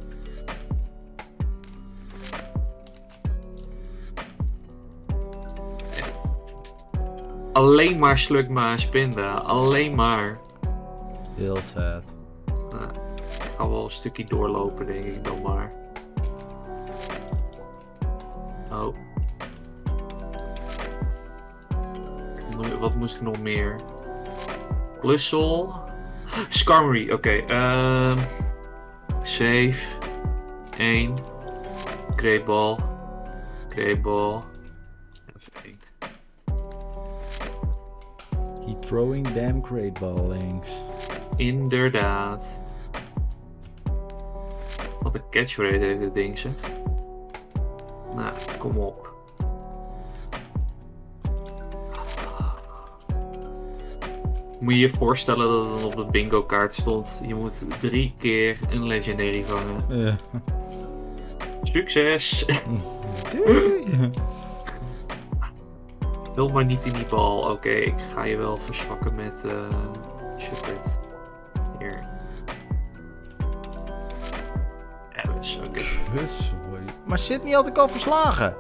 Echt. Alleen maar Slugma en Spinda. Alleen maar. Heel sad. Nou, ik ga wel een stukje doorlopen, denk ik dan maar. Oh. Wat moest ik nog meer? Plussel. Skarmory, oké. Okay. Uh, save. één. Greatball. Greatball. Even één. He throwing damn great ball links. Inderdaad. Wat een catchphrase heeft dit ding, zeg. Nou, kom op. Moet je je voorstellen dat het dan op de bingo kaart stond. Je moet drie keer een legendary vangen. Uh. Succes! Doei. Wil maar niet in die bal. Oké, okay, ik ga je wel verzwakken met uh, Shepard. Hier. Ja, dus oké. Okay. Maar Sydney had ik al verslagen.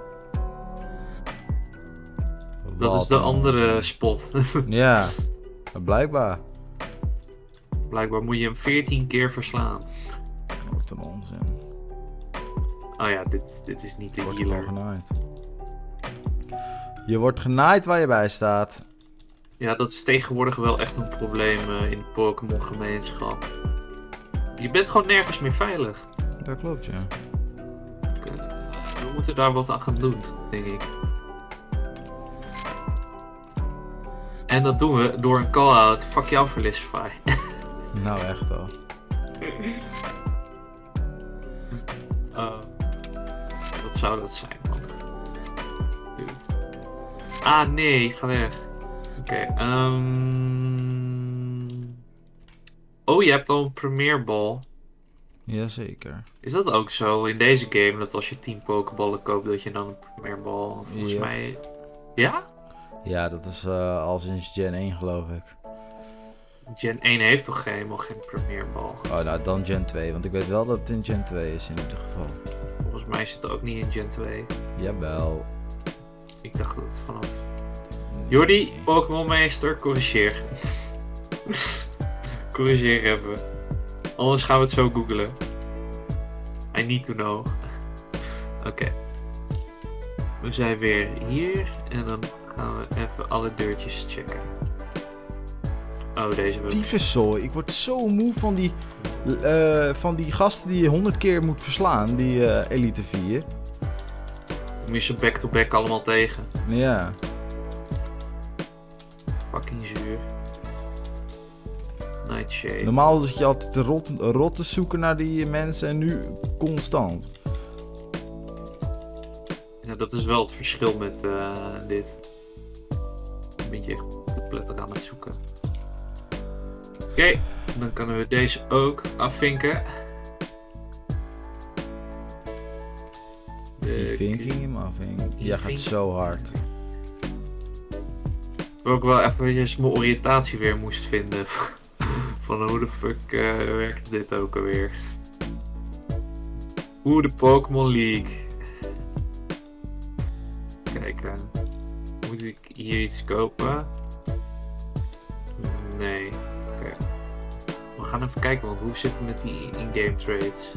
Dat Wat is de andere spot. Ja, blijkbaar. Blijkbaar moet je hem veertien keer verslaan. Wat een onzin. Oh ja, dit, dit is niet de wordt healer. Genaaid. Je wordt genaaid waar je bij staat. Ja, dat is tegenwoordig wel echt een probleem uh, in de Pokémon gemeenschap. Je bent gewoon nergens meer veilig. Dat klopt, ja. Okay. We moeten daar wat aan gaan doen, denk ik. En dat doen we door een call-out. Fuck jou, Verlisify. Nou, echt wel. uh, wat zou dat zijn, man? Dude. Ah, nee, ga weg. Oké, okay, um... oh, je hebt al een Premierball. Jazeker. Is dat ook zo in deze game, dat als je tien Pokéballen koopt, dat je dan een Premierball, volgens yep. mij... Ja? Ja, dat is uh, al sinds Gen één, geloof ik. Gen één heeft toch helemaal geen Premierball? Oh, nou, dan Gen twee, want ik weet wel dat het in Gen twee is in ieder geval. Volgens mij zit het ook niet in Gen twee. Jawel. Ik dacht dat het vanaf... Jordi, Pokémon meester, corrigeer. Corrigeer even. Anders gaan we het zo googlen. I need to know. Oké. Okay. We zijn weer hier en dan gaan we even alle deurtjes checken. Oh, deze wel. Tyfuszooi, ik word zo moe van die, uh, van die gasten die je honderd keer moet verslaan, die uh, Elite vier. Kom je ze back-to-back allemaal tegen. Ja. Fucking zuur. Nightshade. Normaal zit je altijd rot, rot te zoeken naar die mensen en nu constant. Ja, dat is wel het verschil met uh, dit. Een beetje echt de pletter aan het zoeken. Oké, okay, dan kunnen we deze ook afvinken. Die vinking hem afvinken. Jij gaat zo hard. Ik ook wel even mijn oriëntatie weer moest vinden. Van hoe de fuck uh, werkt dit ook alweer. Hoe de Pokémon League. Kijk, uh, moet ik hier iets kopen? Nee. Oké. Okay. We gaan even kijken, want hoe zit het met die in-game trades?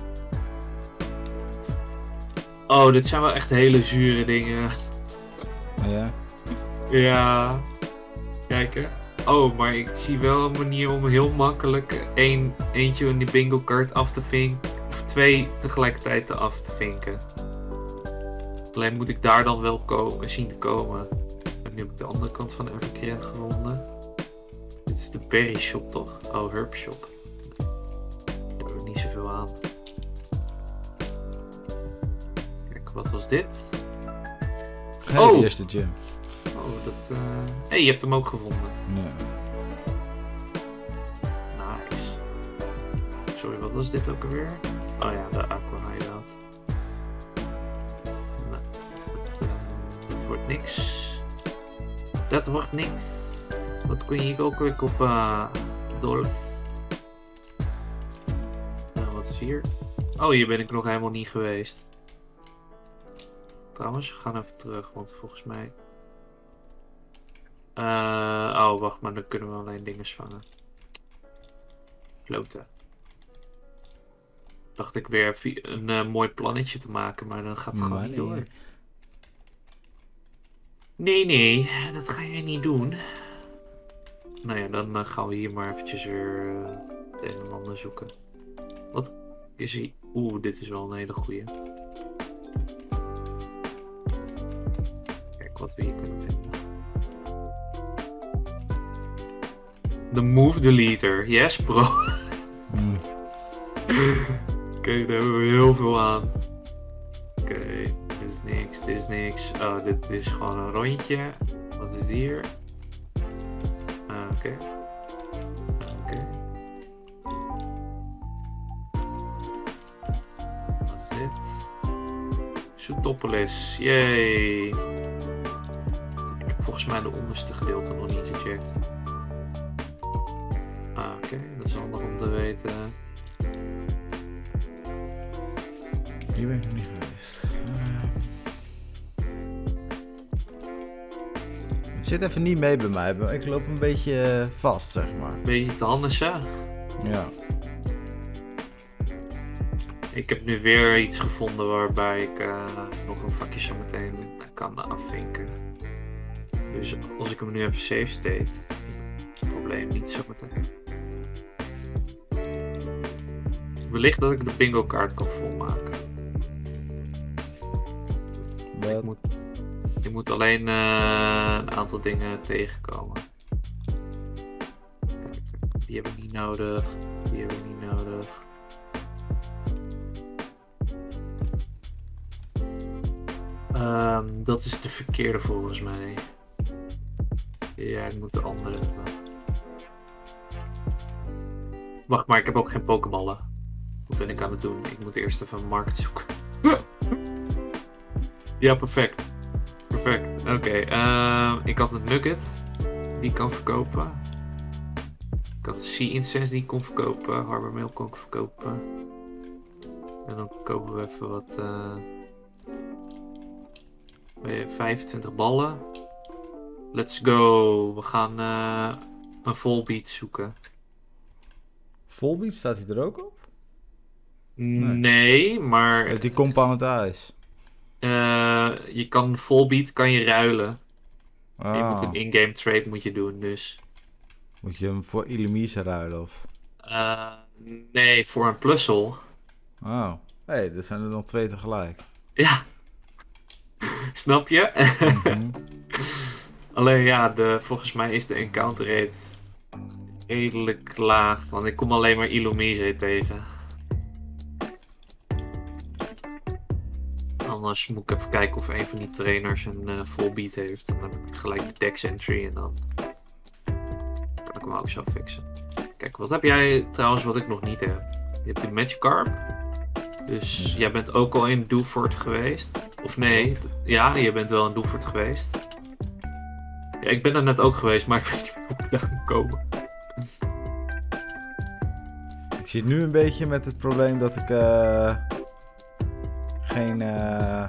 Oh, dit zijn wel echt hele zure dingen. Ja? Ja. Kijk hè. Oh, maar ik zie wel een manier om heel makkelijk één, eentje in die bingo kaart af te vinken. Of twee tegelijkertijd te af te vinken. Alleen moet ik daar dan wel komen, zien te komen. En nu heb ik de andere kant van de Evercreant gevonden. Dit is de Berry Shop toch? Oh, Herb Shop. Daar heb ik niet zoveel aan. Kijk, wat was dit? Hey, oh! De eerste gym. Oh, dat... Uh... Hé, hey, je hebt hem ook gevonden. Nee. Nice. Sorry, wat was dit ook alweer? Oh ja, de Aqua Hideout. Nou, dat, uh, dat wordt niks. Dat wordt niks. Wat kun je hier ook weer op uh, dollars? Nou, wat is hier? Oh, hier ben ik nog helemaal niet geweest. Trouwens, we gaan even terug, want volgens mij... Uh, oh, wacht, maar dan kunnen we alleen dingen vangen. Kloten. Dacht ik weer een uh, mooi plannetje te maken, maar dan gaat het gewoon niet door. Nee, nee, dat ga je niet doen. Nou ja, dan uh, gaan we hier maar eventjes weer uh, het een en ander zoeken. Wat? Is hij... Oeh, dit is wel een hele goeie. Kijk wat we hier kunnen vinden. De Move Deleter. Yes, bro. Mm. Oké, okay, daar hebben we heel veel aan. Oké, okay, dit is niks, dit is niks. Oh, dit is gewoon een rondje. Wat is hier? Uh, Oké. Okay. Oké. Okay. Wat is dit? Zootopolis, yay! Ik heb volgens mij de onderste gedeelte nog niet gecheckt. Ah, oké, okay. Dat is handig om te weten. Hier ben ik nog niet geweest. Uh... Het zit even niet mee bij mij. Ik loop een beetje vast, zeg maar. Een beetje te handigen? Ja. Ik heb nu weer iets gevonden waarbij ik uh, nog een vakje zo meteen kan afvinken. Dus als ik hem nu even save state, probleem niet zo meteen. Wellicht dat ik de bingo kaart kan volmaken. Ik moet, ik moet alleen uh, een aantal dingen tegenkomen. Kijk, die hebben we niet nodig, die hebben we niet nodig. Um, dat is de verkeerde volgens mij. Ja, ik moet de andere hebben. Wacht maar, ik heb ook geen pokeballen. Wat ben ik aan het doen? Ik moet eerst even een markt zoeken. Ja, perfect. Perfect. Oké, okay, uh, ik had een nugget die ik kan verkopen. Ik had een Sea Incense die ik kon verkopen. Harbor Milk kon ik verkopen. En dan kopen we even wat... Uh... vijfentwintig ballen. Let's go. We gaan uh, een Volbeat zoeken. Volbeat, staat hij er ook op? Nee, nee maar... Uh, die compound ice. Uh, je kan Volbeat kan je ruilen. Ah. Je moet een in-game trade moet je doen, dus... Moet je hem voor Illumise ruilen, of? Uh, nee, voor een plussel. Oh. Hé, hey, er zijn er nog twee tegelijk. Ja. Snap je? Mm-hmm. Alleen ja, de, volgens mij is de encounter rate redelijk laag. Want ik kom alleen maar Illumise tegen. Anders moet ik even kijken of een van die trainers een uh, Volbeat heeft. Dan heb ik gelijk de dex entry en dan kan ik hem ook zo fixen. Kijk, wat heb jij trouwens wat ik nog niet heb? Je hebt de Magikarp. Dus ja. Jij bent ook al in Doofort geweest. Of nee, ja, je bent wel in Doofort geweest. Ja, ik ben er net ook geweest, maar ik weet niet hoe ik daar moet komen. Ik zit nu een beetje met het probleem dat ik uh, geen... Uh,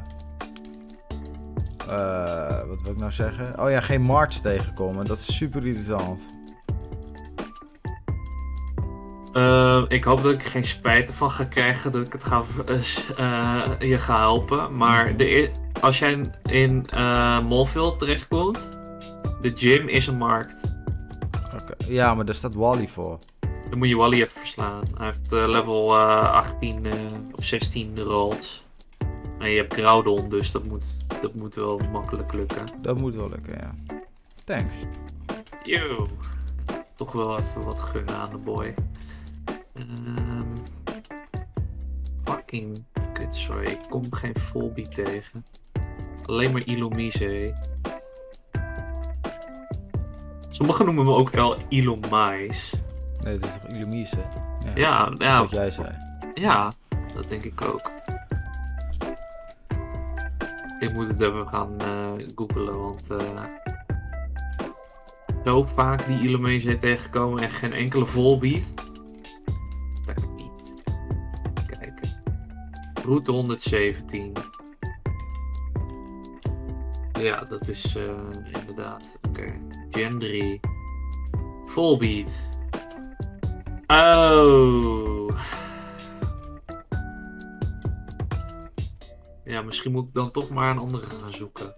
uh, wat wil ik nou zeggen? Oh ja, geen March tegenkom. En dat is super irritant. Uh, ik hoop dat ik geen spijt ervan ga krijgen dat ik het ga, uh, uh, je ga helpen. Maar de, als jij in uh, Moleville terechtkomt, de gym is een markt. Okay. Ja, maar daar staat Wally voor. Dan moet je Wally even verslaan. Hij heeft uh, level uh, achttien uh, of zestien rolls. En je hebt Groudon, dus dat moet, dat moet wel makkelijk lukken. Dat moet wel lukken, ja. Thanks. Yo. Toch wel even wat gunnen aan de boy. Um, fucking kut, sorry. Ik kom geen Volbeat tegen. Alleen maar Illumise. Sommigen noemen me ook wel Illumise. Nee, dat is toch Illumise? Ja, ja, ja. Wat jij zei. Ja, dat denk ik ook. Ik moet het even gaan uh, googlen, want uh, zo vaak die Illumise tegenkomen en geen enkele Volbeat. Dat kan niet. Kijken. Route honderdzeventien. Ja, dat is uh, inderdaad. Oké. Okay. Gen drie. Volbeat. Oh. Ja, misschien moet ik dan toch maar een andere gaan zoeken.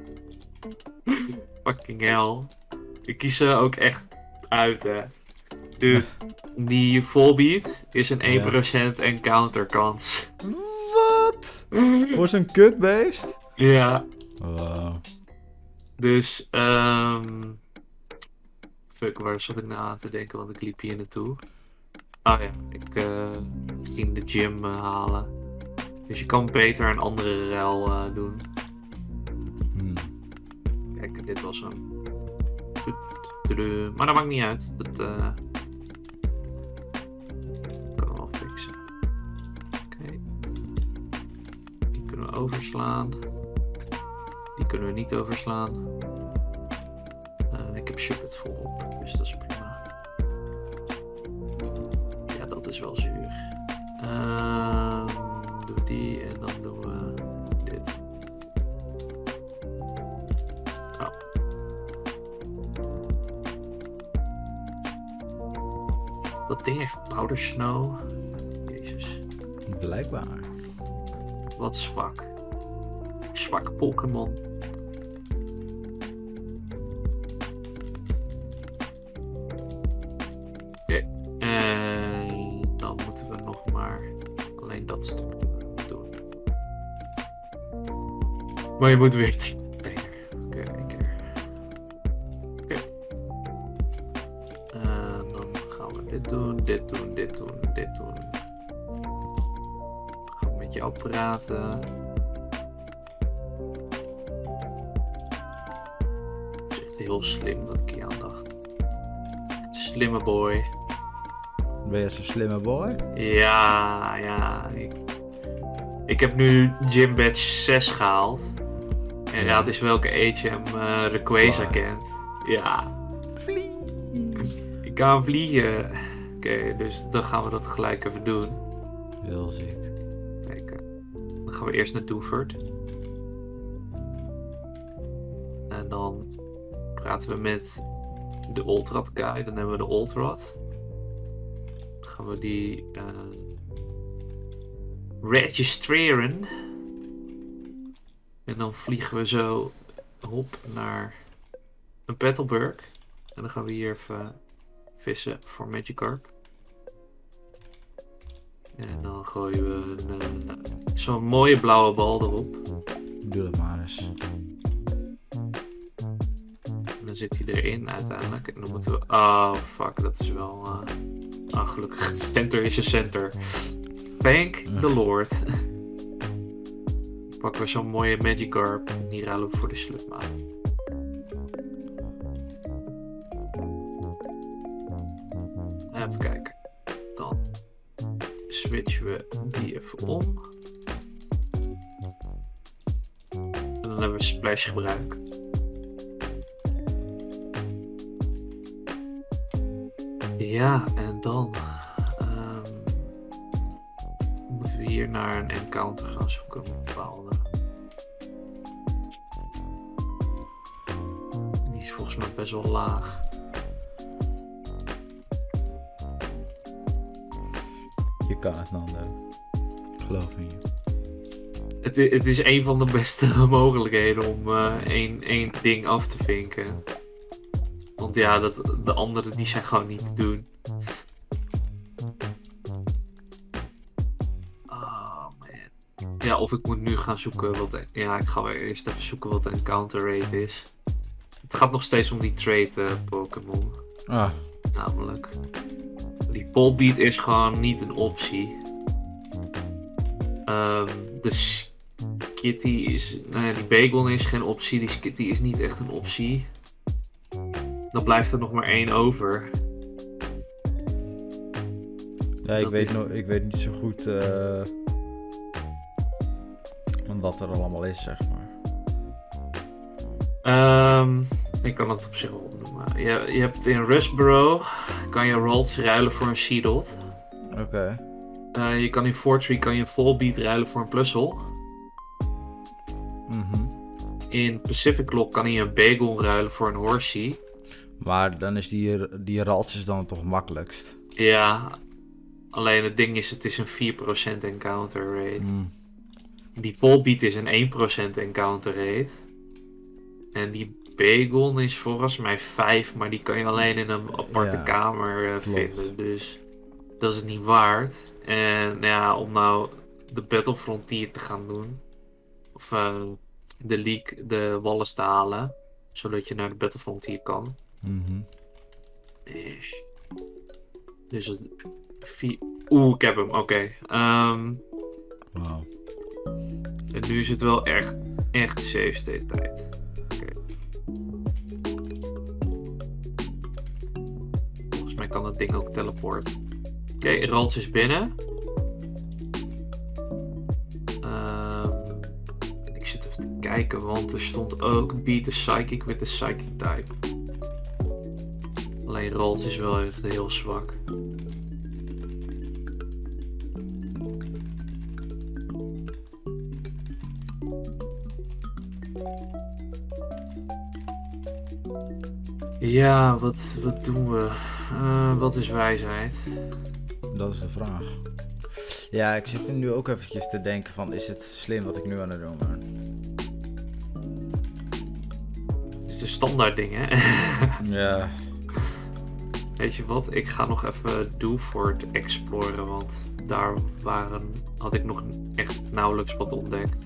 Fucking hell. Ik kies ze ook echt uit, hè. Dude, die volbeat is een één procent ja. encounter kans. Wat? Voor zo'n kutbeest? Ja. Wow. Dus, um... fuck, waar zat ik nou aan te denken, want ik liep hier naartoe. Oh ja, ik uh, ging de gym uh, halen. Dus je kan beter een andere ruil uh, doen. Hmm. Kijk, dit was hem. Maar dat maakt niet uit. Dat uh... kan we wel fixen. Oké. Okay. Die kunnen we overslaan. Die kunnen we niet overslaan. Uh, ik heb Shipit volop, dus dat is prima. Ja, dat is wel zuur. Uh, doe die en dan doen we dit. Oh. Dat ding heeft powder snow. Jezus. Blijkbaar. Wat zwak. Zwak Pokémon. Oké. En dan moeten we nog maar alleen dat stuk doen. Maar je moet weer tegen. Oké, één keer. Oké. En dan gaan we dit doen, dit doen, dit doen, dit doen. Dan gaan we met jou praten. Heel slim dat ik hier aan dacht. Slimme boy. Ben je zo'n slimme boy? Ja, ja. Ik, ik heb nu Gym Badge zes gehaald. En raad eens welke H M uh, Rayquaza kent. Ja. Vlieg. Ik kan vliegen. Oké, okay, dus dan gaan we dat gelijk even doen. Heel ziek. Kijk, dan gaan we eerst naar Doevert. En dan praten we met de Ultrad guy, dan hebben we de Ultrad. Dan gaan we die uh, registreren. En dan vliegen we zo hop naar een Petalburg. En dan gaan we hier even vissen voor Magikarp. En dan gooien we een, uh, zo'n mooie blauwe bal erop. Doe dat maar eens. Dan zit hij erin uiteindelijk. En dan moeten we... Oh, fuck. Dat is wel... Uh... Oh, gelukkig. Center is een center. Thank the Lord. Pakken we zo'n mooie Magikarp. En die ruilen we voor de Slugma. Even kijken. Dan switchen we die even om. En dan hebben we Splash gebruikt. Ja, en dan um, moeten we hier naar een encounter gaan zoeken. Een bepaalde. Die is volgens mij best wel laag. Je kan het, Nando. Ik geloof in je. Het, het is een van de beste mogelijkheden om uh, één, één ding af te vinken. Want ja, dat, de andere die zijn gewoon niet te doen. Oh man. Ja, of ik moet nu gaan zoeken wat... Ja, ik ga weer eerst even zoeken wat de encounter rate is. Het gaat nog steeds om die trade uh, Pokémon. Ah. Namelijk. Die Polbeat is gewoon niet een optie. Um, de Skitty is... Nou ja, die Bagon is geen optie. Die Skitty is niet echt een optie. Dan blijft er nog maar één over. Ja, ik weet, is... no- ik weet niet zo goed uh, wat er allemaal is, zeg maar. Um, ik kan het op zich wel opnoemen. Je, je hebt in Rustboro, kan je Ralts ruilen voor een Seedot. Oké. Okay. Uh, je kan in Fortree kan je Volbeat ruilen voor een Plusle. Mm-hmm. In Pacific Lock kan je een Bagon ruilen voor een Horsey. Maar dan is die, die Ralts is dan toch makkelijkst? Ja, alleen het ding is, het is een vier procent encounter rate. Mm. Die Volbeat is een één procent encounter rate. En die Bagon is volgens mij vijf, maar die kan je alleen in een aparte Ja, kamer uh, klopt. vinden. Dus dat is het niet waard. En ja, om nou de Battle Frontier te gaan doen, of uh, de League, de Wallace te halen, zodat je naar de Battle Frontier kan. Mm-hmm. Eh. Dus het... Vier... Oeh, ik heb hem, oké. Okay. Um... Wow. En nu is het wel echt, echt save state tijd. Okay. Volgens mij kan het ding ook teleport. Oké, okay, Ralts is binnen. Um, ik zit even te kijken, want er stond ook beat the psychic with the psychic type. Alleen Ralts is wel echt heel zwak. Ja, wat, wat doen we? Uh, wat is wijsheid? Dat is de vraag. Ja, ik zit er nu ook eventjes te denken van, is het slim wat ik nu aan het doen ben? Het is de standaard ding, hè? Ja. Weet je wat? Ik ga nog even Dewford exploren, want daar waren, had ik nog echt nauwelijks wat ontdekt.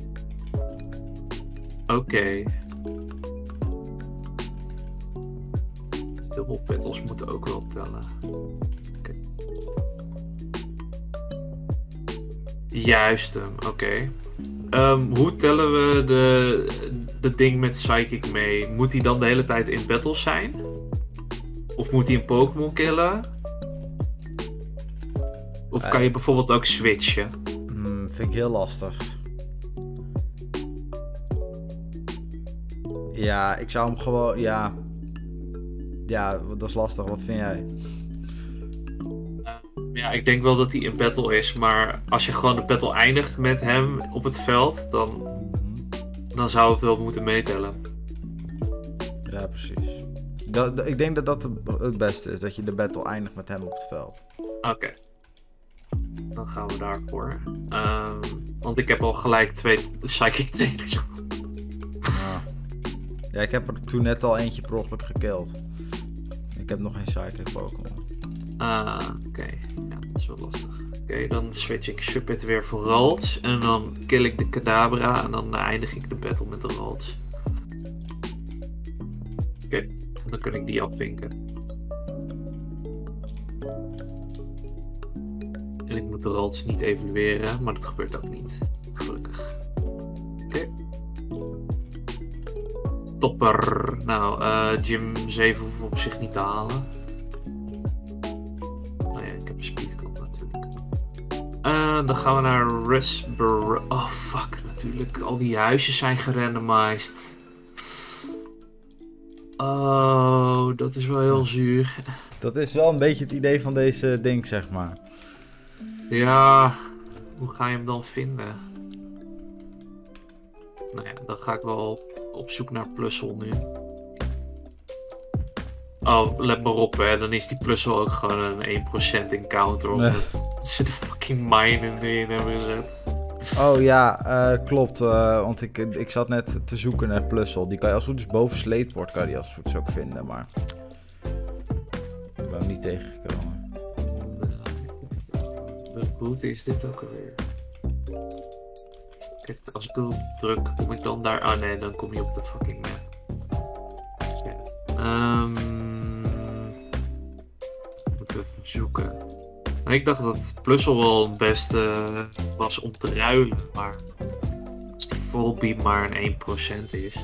Oké. Okay. Dubbel petals moeten ook wel tellen. Okay. Juist hem, oké. Okay. Um, hoe tellen we de, de ding met Psychic mee? Moet hij dan de hele tijd in battles zijn? Of moet hij een Pokémon killen? Of kan je bijvoorbeeld ook switchen? Hmm, vind ik heel lastig. Ja, ik zou hem gewoon, ja... Ja, dat is lastig. Wat vind jij? Uh, ja, ik denk wel dat hij in battle is, maar als je gewoon de battle eindigt met hem op het veld, dan, mm-hmm. dan zou het wel moeten meetellen. Ja, precies. Dat, dat, ik denk dat dat het beste is, dat je de battle eindigt met hem op het veld. Oké. Okay. Dan gaan we daarvoor. Um, want ik heb al gelijk twee Psychic trainers. Ja. Ja, ik heb er toen net al eentje per ongeluk gekild. Ik heb nog geen Psychic Pokémon. Ah, oké. Okay. Ja, dat is wel lastig. Oké, okay, dan switch ik Shuppet weer voor Ralts. En dan kill ik de Kadabra en dan eindig ik de battle met de Ralts. Oké, okay, dan kan ik die afvinken. En ik moet de Ralts niet evalueren, maar dat gebeurt ook niet. Gelukkig. Oké. Okay. Topper. Nou, uh, Gym zeven hoeven we op zich niet te halen. Nou ja, ik heb een speedcode natuurlijk. Uh, dan gaan we naar Raspberry. Oh fuck, natuurlijk. Al die huisjes zijn gerandomized. Oh, dat is wel heel zuur. Dat is wel een beetje het idee van deze ding, zeg maar. Ja, hoe ga je hem dan vinden? Nou ja, dan ga ik wel op zoek naar Plussel nu. Oh, let maar op, hè. Dan is die Plussel ook gewoon een één procent encounter. Omdat nee. ze de fucking mine erin hebben gezet. Oh ja, uh, klopt. Uh, want ik, ik zat net te zoeken naar Plussel. Die kan je als het goed is boven Sleetport kan je die als het goed is ook vinden. Maar ik ben hem niet tegengekomen. Welke route is dit ook alweer? Kijk, als ik erop druk, kom ik dan daar... Ah nee, dan kom je op de fucking map. Um, moeten we even zoeken. Nou, ik dacht dat Plussel wel het beste was om te ruilen, maar als die volbeam maar een één procent is,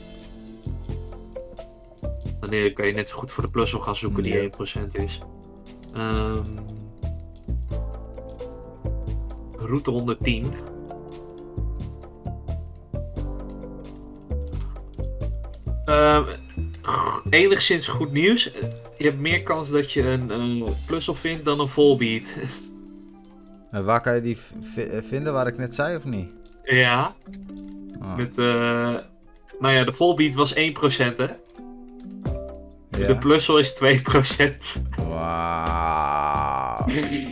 dan kan je net zo goed voor de Plussel gaan zoeken die één procent is. Um, route honderdtien. Um, enigszins goed nieuws. Je hebt meer kans dat je een uh, Plussel vindt dan een volbeat. En waar kan je die v- vinden, waar ik net zei, of niet? Ja. Oh. Met, uh, nou ja, de volbeat was één procent, hè? Ja. De Plussel is twee procent. Wauw.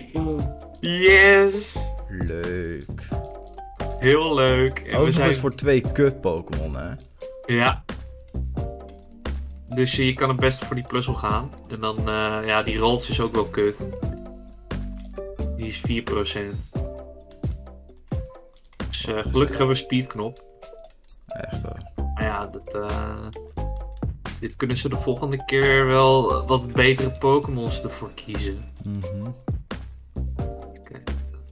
Yes. Leuk. Heel leuk. En ook we zijn... eens voor twee kut Pokémon, hè? Ja. Dus je kan het beste voor die puzzel gaan. En dan, uh, ja, die rols is ook wel kut. Die is vier procent. Dus uh, gelukkig hebben we speedknop. Echt hoor. Maar ja, dat, uh, dit kunnen ze de volgende keer wel wat betere Pokémons ervoor kiezen. Mm-hmm. Okay.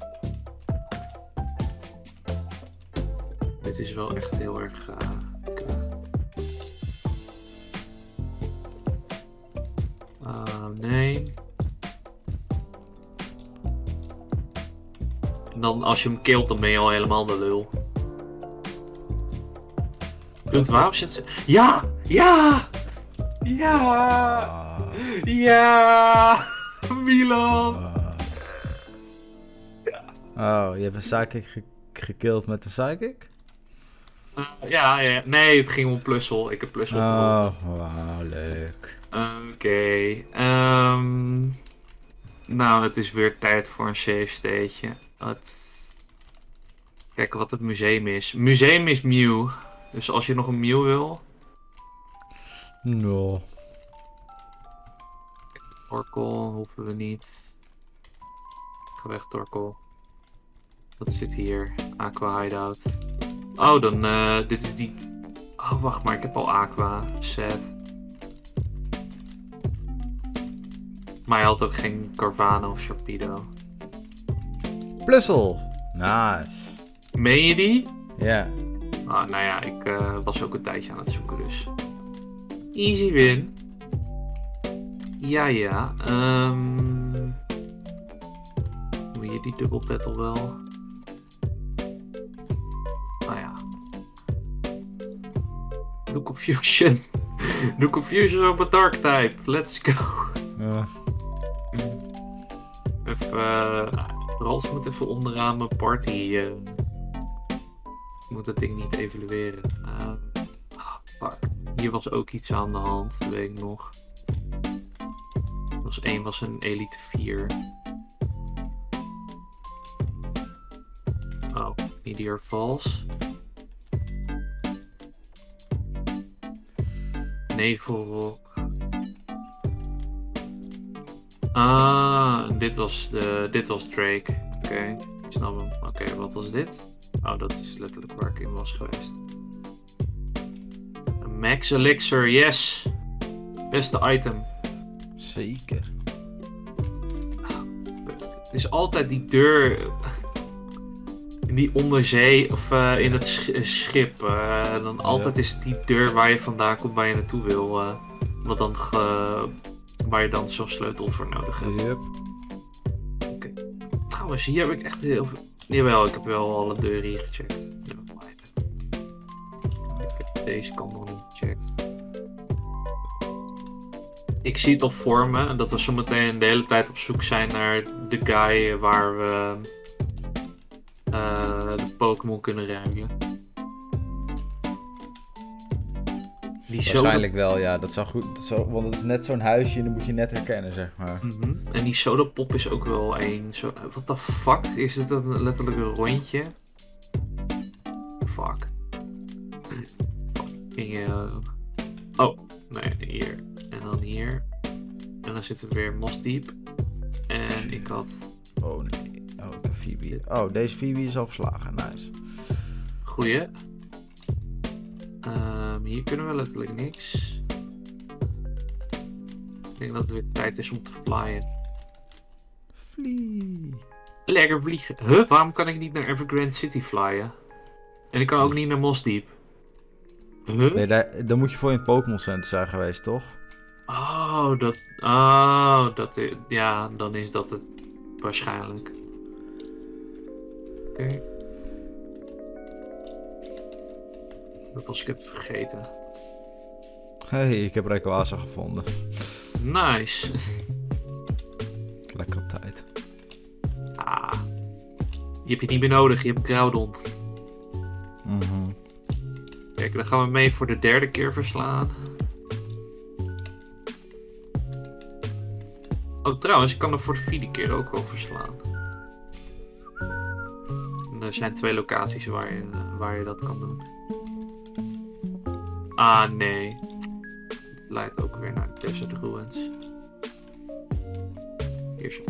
Dit is wel echt heel erg uh, kut. Uh, nee. En dan als je hem killt, dan ben je al helemaal de lul. Dude, waarom zit ze... Ja! Ja! Ja! Ah. Ja! Milan! Ah. Ja. Oh, je hebt een Psychic ge gekild met een Psychic? Uh, ja, ja, nee, het ging om Plussel. Ik heb Plussel Oh, wauw, leuk. Oké. Okay. Um, nou, het is weer tijd voor een safe stateje. Het... Kijk wat het museum is. Museum is Mew. Dus als je nog een Mew wil... No. Torkoal hoeven we niet. Ga weg, Torkoal. Wat zit hier? Aqua Hideout. Oh, dan... Uh, dit is die... Oh, wacht maar. Ik heb al Aqua. Sad. Maar hij had ook geen Carvanha of Sharpedo. Plussel. Nice. Meen je die? Ja. Yeah. Oh, nou ja, ik uh, was ook een tijdje aan het zoeken dus. Easy win. Ja, ja. Um... Doen we hier die dubbel battle wel? Nou ja. Doe Confusion. Doe Confusion op een dark type. Let's go. Ja. Even... Uh, Rals moet even onderaan mijn party... Uh, ik moet dat ding niet evalueren. Uh, ah, fuck. Hier was ook iets aan de hand, weet ik nog. Er was één was een Elite vier. Oh, Meteor Falls. Nevelrock. Ah, dit was, de, dit was Drake. Oké, okay, ik snap hem. Oké, okay, wat was dit? Oh, dat is letterlijk waar ik in was geweest. Een Max Elixir, yes! Beste item. Zeker. Het is altijd die deur... In die onderzee, of uh, in het sch schip. Uh, dan altijd ja. Is het die deur waar je vandaan komt, waar je naartoe wil. Uh, wat dan ge... Waar je dan zo'n sleutel voor nodig hebt. Yep. Oké. Okay. Trouwens, hier heb ik echt heel veel... Jawel, ik heb wel alle deuren hier gecheckt. Nevermind. Ik heb deze kant nog niet gecheckt. Ik zie het al voor me dat we zo meteen de hele tijd op zoek zijn naar de guy waar we uh, de Pokémon kunnen ruilen. Die Waarschijnlijk soda... wel, ja. Dat zou goed, dat zou, want het is net zo'n huisje en dan moet je net herkennen, zeg maar. Mm-hmm. En die sodapop is ook wel een... Zo... What the fuck? Is dit een, letterlijk een rondje? Fuck. Uh... Oh, nee, hier. En dan hier. En dan zitten we weer Mossdeep. En ik had... Oh nee. Oh, ik heb Phoebe. Oh, deze Phoebe is al verslagen. Nice. Goeie. Um, hier kunnen we letterlijk niks. Ik denk dat het weer tijd is om te flyen. Vlie. Lekker vliegen. Huh? Waarom kan ik niet naar Evergrande City flyen? En ik kan ook niet naar Mossdeep. Huh? Nee, daar, dan moet je voor in het Pokémon Center zijn geweest, toch? Oh, dat... Oh, dat... Ja, dan is dat het waarschijnlijk. Oké. Okay. Dat was ik even vergeten. Hey, ik heb Rayquaza gevonden. Nice. Lekker op tijd. Ah. Je hebt je niet meer nodig, je hebt Groudon. Mhm. Kijk, dan gaan we mee voor de derde keer verslaan. Oh, trouwens, ik kan er voor de vierde keer ook wel verslaan. En er zijn twee locaties waar je, waar je dat kan doen. Ah, nee. leidt ook weer naar de Desert Ruins. Hier zo.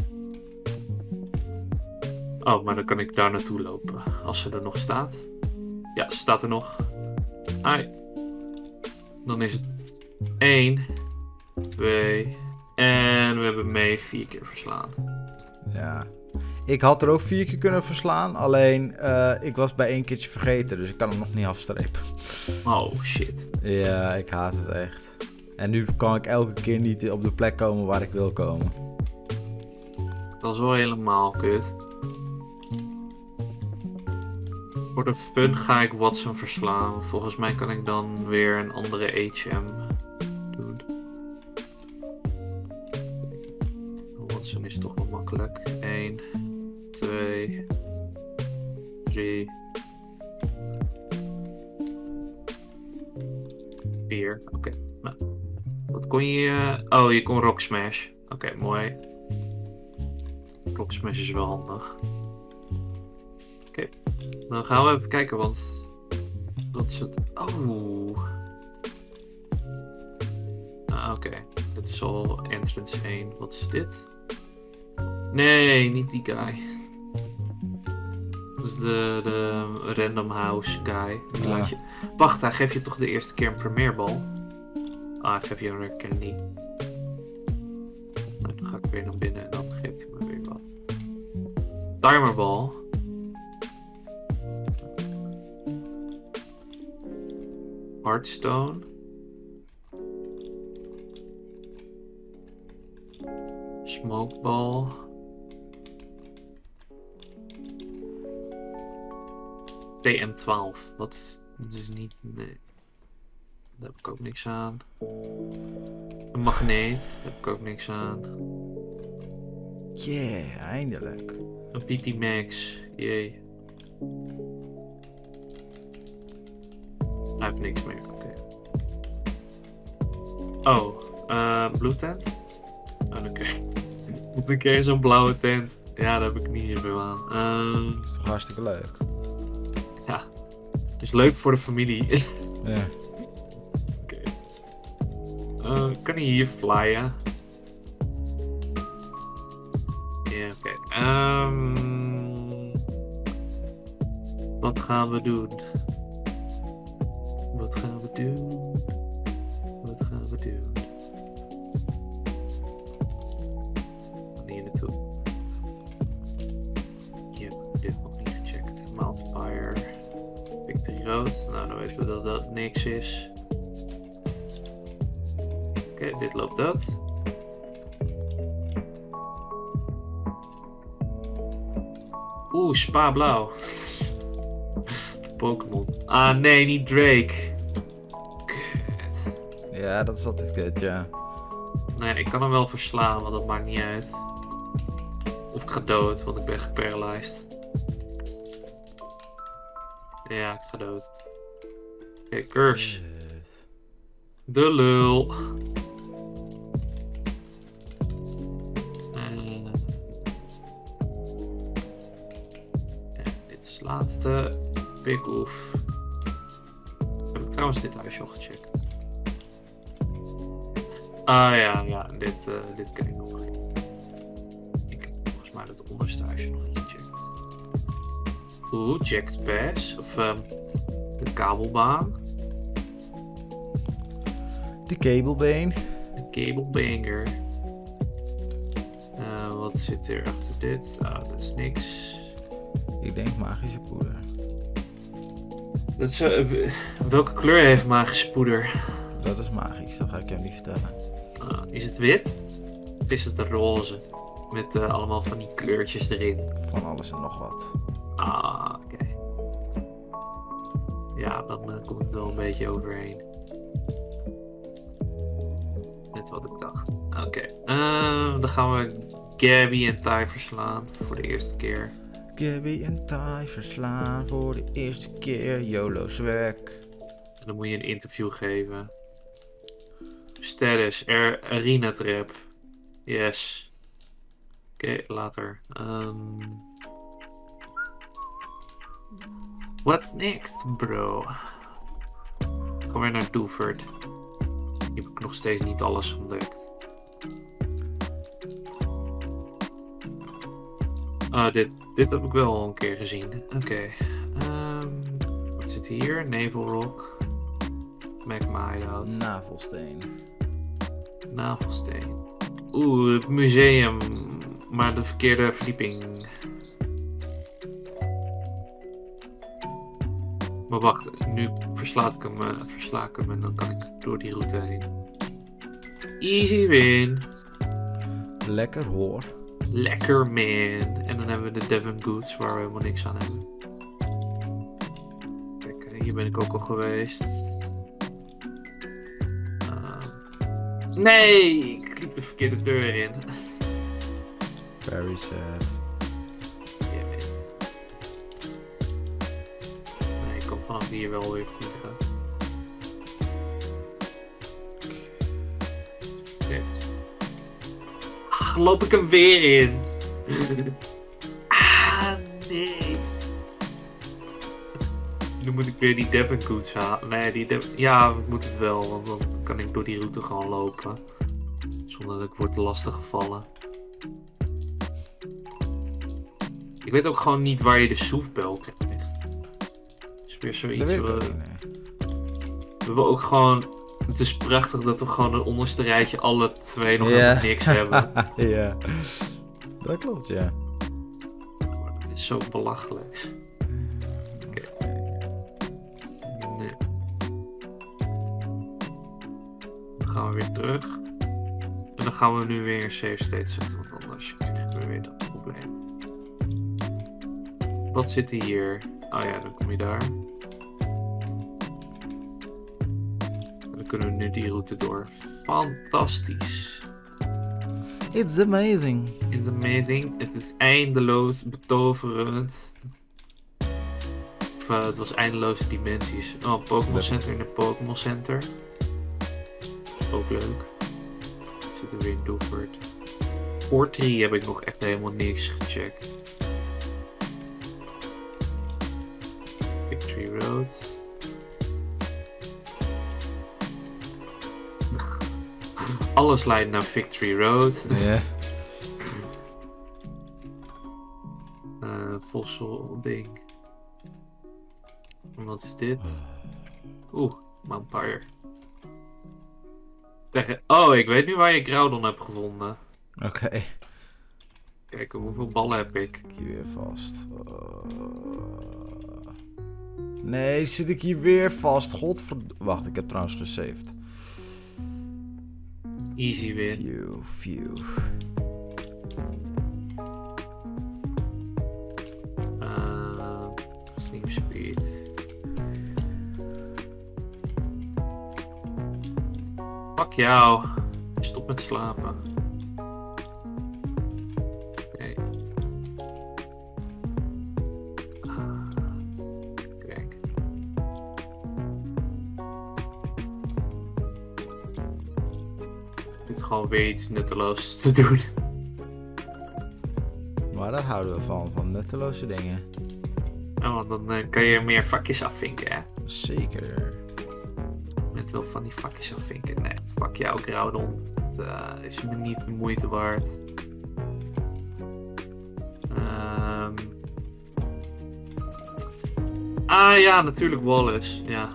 Oh, maar dan kan ik daar naartoe lopen. Als ze er nog staat. Ja, ze staat er nog. Ai. Dan is het één, twee en we hebben mee vier keer verslaan. Ja. Ik had er ook vier keer kunnen verslaan, alleen uh, ik was bij één keertje vergeten, dus ik kan hem nog niet afstrepen. Oh shit. Ja, ik haat het echt. En nu kan ik elke keer niet op de plek komen waar ik wil komen. Dat is wel helemaal kut. Voor de fun ga ik Watson verslaan. Volgens mij kan ik dan weer een andere H M doen. Watson is toch wel makkelijk. één, twee, drie, vier. Oké. Okay. Nou, wat kon je... Oh, je kon Rock Smash. Oké, okay, mooi. Rock Smash is wel handig. Oké. Okay. Dan gaan we even kijken, want... Dat is het... Oh. Ah, oké. Okay. Dit is al entrance één. Wat is dit? Nee, niet die guy. Dat is de, de Random House guy. Die Ja. laat je... Wacht, hij geeft je toch de eerste keer een Premier Ball? Ah, hij geeft je een keer niet. Nou, dan ga ik weer naar binnen en dan geeft hij me weer wat. Timer Ball. Hearthstone. Smoke Ball. T M twaalf. Wat is, dat is niet... Nee. Daar heb ik ook niks aan. Een magneet. Daar heb ik ook niks aan. Yeah, eindelijk. Een P P Max. Jee. Hij heeft niks meer. Oké. Okay. Oh. Uh, blue tent? Oh, dan krijg ik... Dan krijg je zo'n blauwe tent. Ja, daar heb ik niet zoveel aan. Uh, Dat is toch hartstikke leuk. ja. Is leuk voor de familie. Ja. Oké. Okay. Uh, kan hij hier flyen? Ja, oké. Okay. Um, wat gaan we doen? Wat gaan we doen? Wat gaan we doen? Hier naartoe. Je hebt dit nog niet gecheckt. Multiplier. Victory Road. Nou, dan weten we dat dat niks is. Oké, okay, dit loopt dat. Oeh, Spa Blauw. Pokémon. Ah, nee, niet Drake. Kut. Ja, dat is altijd kut, ja. Nee, ik kan hem wel verslaan, want dat maakt niet uit. Of ik ga dood, want ik ben geparalyzed. Ja, ik ga dood. Oké, okay, curse. Yes. De lul. Uh, en dit is het laatste. Big Oof. Heb ik trouwens dit huisje al gecheckt? Ah ja, ja, dit, uh, dit ken ik nog. Ik heb volgens mij het onderste huisje nog niet gecheckt. Oeh, checked pass. Of um, de kabelbaan. De kabelbeen. De kabelbanger. Uh, wat zit er achter dit? Ah, dat is niks. Ik denk magische poeder. Dat is, uh, welke kleur heeft magische poeder? Dat is magisch, dat ga ik hem niet vertellen. Uh, is het wit? Of is het roze? Met uh, allemaal van die kleurtjes erin. Van alles en nog wat. Ah, oké. Okay. Ja, dan uh, komt het wel een beetje overheen. Net wat ik dacht. Oké. Okay. Uh, dan gaan we Gabby en Ty verslaan voor de eerste keer. Gabby en Ty verslaan voor de eerste keer. YOLO swag. En dan moet je een interview geven. Status, er, arena trap. Yes. Oké, okay, later. Um... What's next, bro? Gaan we naar Dooford. heb ik nog steeds niet alles ontdekt. Ah, dit, dit heb ik wel al een keer gezien. Oké. Okay. Um, wat zit hier? Naval Rock. Magma Hideout. Navelsteen. Navelsteen. Oeh, het museum. Maar de verkeerde verdieping. Maar wacht, nu verslaat ik hem, uh, versla ik hem en dan kan ik door die route heen. Easy win. Lekker hoor. Lekker man. En dan hebben we de Devon Goods waar we helemaal niks aan hebben. Kijk, hier ben ik ook al geweest. Uh, nee, ik liep de verkeerde deur in. Very sad. Damn it. Nee, ik kan vanaf hier wel weer vliegen. Okay. Ah, loop ik hem weer in. Ah, nee. Nu moet ik weer die Devon Goods halen. Nee, die Devon... Ja, ik moet het wel, want dan kan ik door die route gewoon lopen. Zonder dat ik word lastiggevallen. Ik weet ook gewoon niet waar je de soefbel krijgt. Dat is weer zoiets. Dat we... weet ik ook niet, nee. We hebben ook gewoon... Het is prachtig dat we gewoon het onderste rijtje alle twee nog Ja. helemaal niks hebben. Ja, dat klopt, ja. Maar het is zo belachelijk. Oké. Okay. Nee. Dan gaan we weer terug. En dan gaan we nu weer een save state zetten, want anders krijgen we weer dat probleem. Wat zit hier? Oh ja, dan kom je daar. En dan kunnen we nu die route door. Fantastisch. It's amazing. It's amazing. Het is eindeloos betoverend. Of, uh, het was eindeloze dimensies. Oh, Pokémon Center in een Pokémon Center. Ook leuk. Zit er weer in Dooford. Portree heb ik nog echt helemaal niks gecheckt. Victory Road. Alles leidt naar Victory Road. Ja. Yeah. uh, Fossil ding. En wat is dit? Oeh, Vampire. Tegen... Oh, ik weet nu waar je Groudon hebt gevonden. Oké. Okay. Kijk, hoeveel ballen heb ik? Zit ik hier weer vast? Uh... Nee, zit ik hier weer vast? Godverd... Wacht, ik heb trouwens gesaved. Easy win. Phew, phew. Uh, Sling Speed. Fuck jou. Stop met slapen. Oké. Okay. Ah, kijk. Dit is gewoon weer iets nutteloos te doen. Maar daar houden we van, van nutteloze dingen. Oh, want dan uh, kan je meer vakjes afvinken, hè? Zeker. Met wel van die vakjes afvinken. Nee, fuck jou, Groudon. Het uh, is me niet de moeite waard. Um... Ah ja, natuurlijk Wallace. Ja.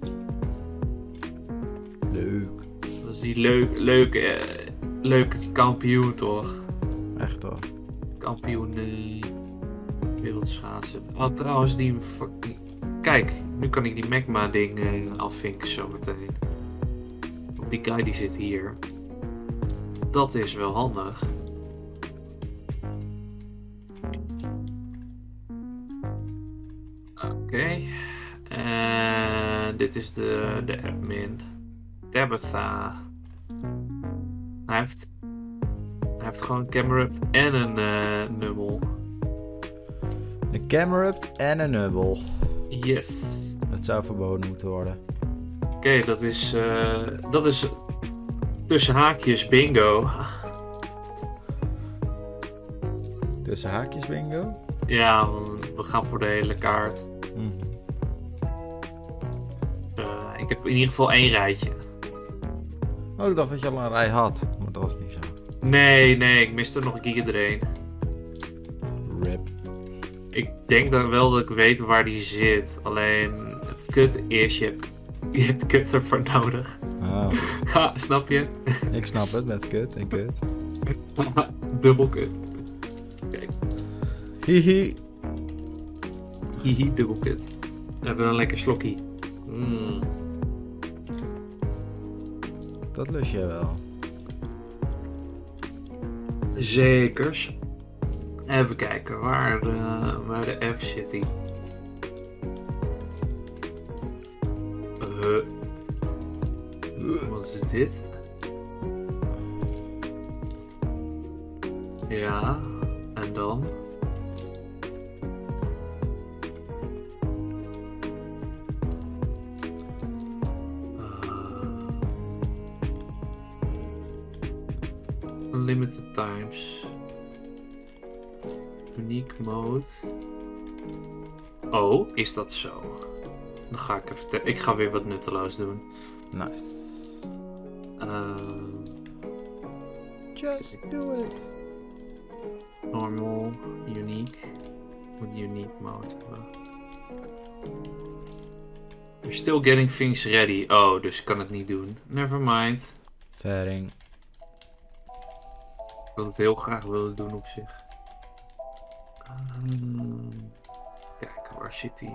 Leuk. Dat is die leuk, leuke, uh, leuke kampioen, toch? Echt hoor. Kampioen uh, wereldschaatsen. Oh, trouwens, die fucking... Kijk, nu kan ik die magma ding uh, afvinken zo meteen. Want die guy die zit hier. Dat is wel handig. Oké. Okay. En dit is de, de admin. Tabitha. Hij heeft... Hij heeft gewoon een Camerupt en een uh, Nubbel. Een Camerupt en een Nubbel. Yes. Dat zou verboden moeten worden. Oké, okay, dat is... Uh, dat is... Tussen haakjes bingo. Tussen haakjes bingo? Ja, we gaan voor de hele kaart. Mm. Uh, ik heb in ieder geval één rijtje. Oh, ik dacht dat je al een rij had, maar dat was niet zo. Nee, nee, ik miste er nog een Giga Drain. Rip. Ik denk dan wel dat ik weet waar die zit. Alleen het kut is, je hebt, je hebt kut ervoor nodig. Oh. Ha, snap je? Ik snap het, met kut en kut. Dubbel kut. Kijk. Hihi. Hihi, dubbel kut. We hebben een lekker slokkie. Mm. Dat lust je wel. Zekers. Even kijken, waar de, waar de F zit die? Uh. Wat is dit? Ja, en dan? Uh. Unlimited times. Unique mode. Oh, is dat zo? Dan ga ik even... Ik ga weer wat nutteloos doen. Nice. Uh, Just do it. normal, unique. Moet unique mode hebben. You're still getting things ready. Oh, dus ik kan het niet doen. Never mind. Setting. Ik wil het heel graag willen doen op zich. Um, kijk, waar zit hij?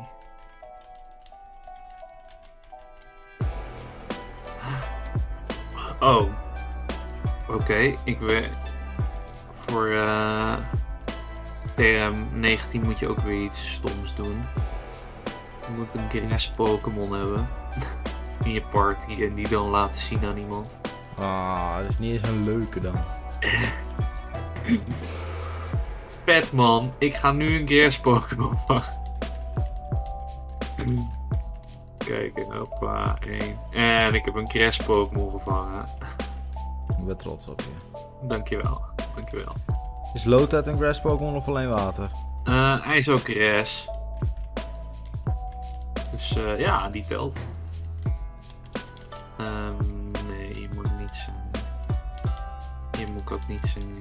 Oh. Oké, okay, ik weet... Voor uh, T M negentien moet je ook weer iets stoms doen. Je moet een grass Pokémon hebben. In je party en die dan laten zien aan iemand. Ah, dat is niet eens een leuke dan. Pet man, ik ga nu een grass Pokémon vangen. Kijk, hoppa, één. En ik heb een grass Pokémon gevangen. Ik ben trots op je. Dankjewel, dankjewel. Is Lotad een grass Pokémon of alleen water? Uh, hij is ook grass. Dus uh, ja, die telt. Um, nee, je moet niet zijn. Hier moet ik ook niet zijn.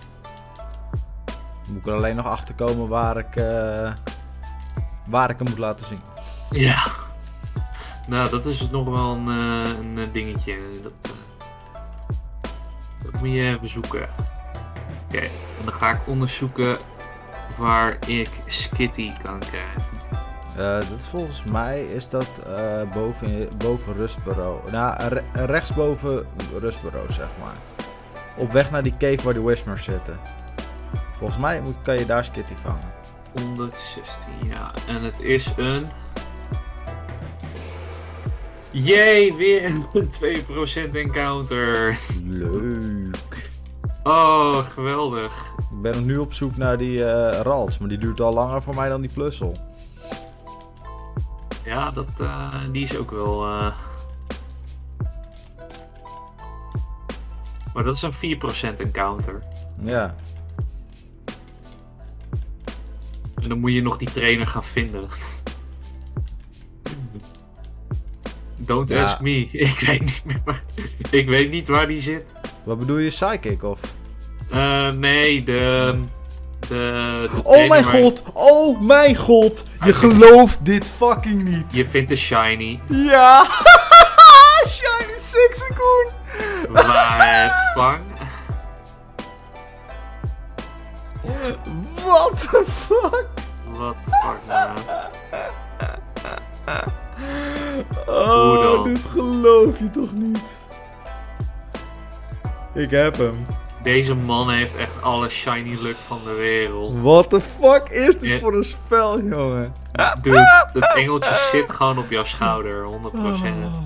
Moet ik er alleen nog achter komen waar ik, uh, waar ik hem moet laten zien. Ja. Nou, dat is dus nog wel een, uh, een dingetje. Dat, uh, dat moet je even zoeken. Oké, okay. En dan ga ik onderzoeken waar ik Skitty kan krijgen. Uh, dat is volgens mij is dat uh, boven, boven rustbureau. Nou, re rechtsboven rustbureau, zeg maar. Op weg naar die cave waar die Whismers zitten. Volgens mij moet, kan je daar Skitty vangen. honderdzestien, ja. En het is een... Jee, weer een twee procent encounter. Leuk. Oh, geweldig. Ik ben nog nu op zoek naar die uh, Ralts, maar die duurt al langer voor mij dan die Plussel. Ja, dat, uh, die is ook wel... Uh... Maar dat is een vier procent encounter. Ja. En dan moet je nog die trainer gaan vinden. Don't ja. ask me. Ik weet niet meer waar... Ik weet niet waar die zit. Wat bedoel je, Psychic of? Uh, nee, de... de, de oh mijn waar... god! Oh mijn god! Je gelooft dit fucking niet! Je vindt de shiny. Ja! Shiny Sixacoon! Waar het vang? What the fuck? What the fuck, man? Oh, dit geloof je toch niet? Ik heb hem. Deze man heeft echt alle shiny luck van de wereld. What the fuck is dit ja. voor een spel, jongen? Dude, het engeltje zit gewoon op jouw schouder, honderd procent. Oh.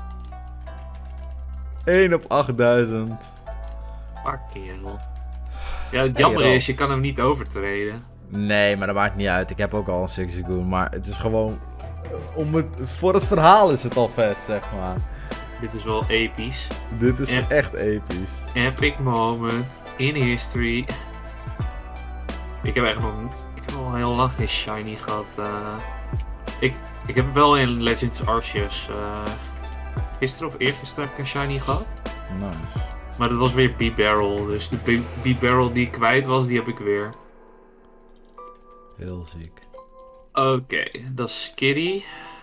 één op achtduizend. Fucking hell. Ja, het jammer hey, is, je kan hem niet overtreden. Nee, maar dat maakt niet uit. Ik heb ook al een Sixacoon, maar het is gewoon... Om het, voor het verhaal is het al vet, zeg maar. Dit is wel episch. Dit is Ep echt episch. Epic moment in history. Ik heb echt nog... Ik heb al heel lang geen shiny gehad. Uh, ik, ik heb wel in Legends Arceus... Uh, gisteren of eergisteren heb ik een shiny gehad. Nice. Maar dat was weer B-Barrel, dus de B-Barrel die ik kwijt was, die heb ik weer. Heel ziek. Oké, okay, dat is Skitty.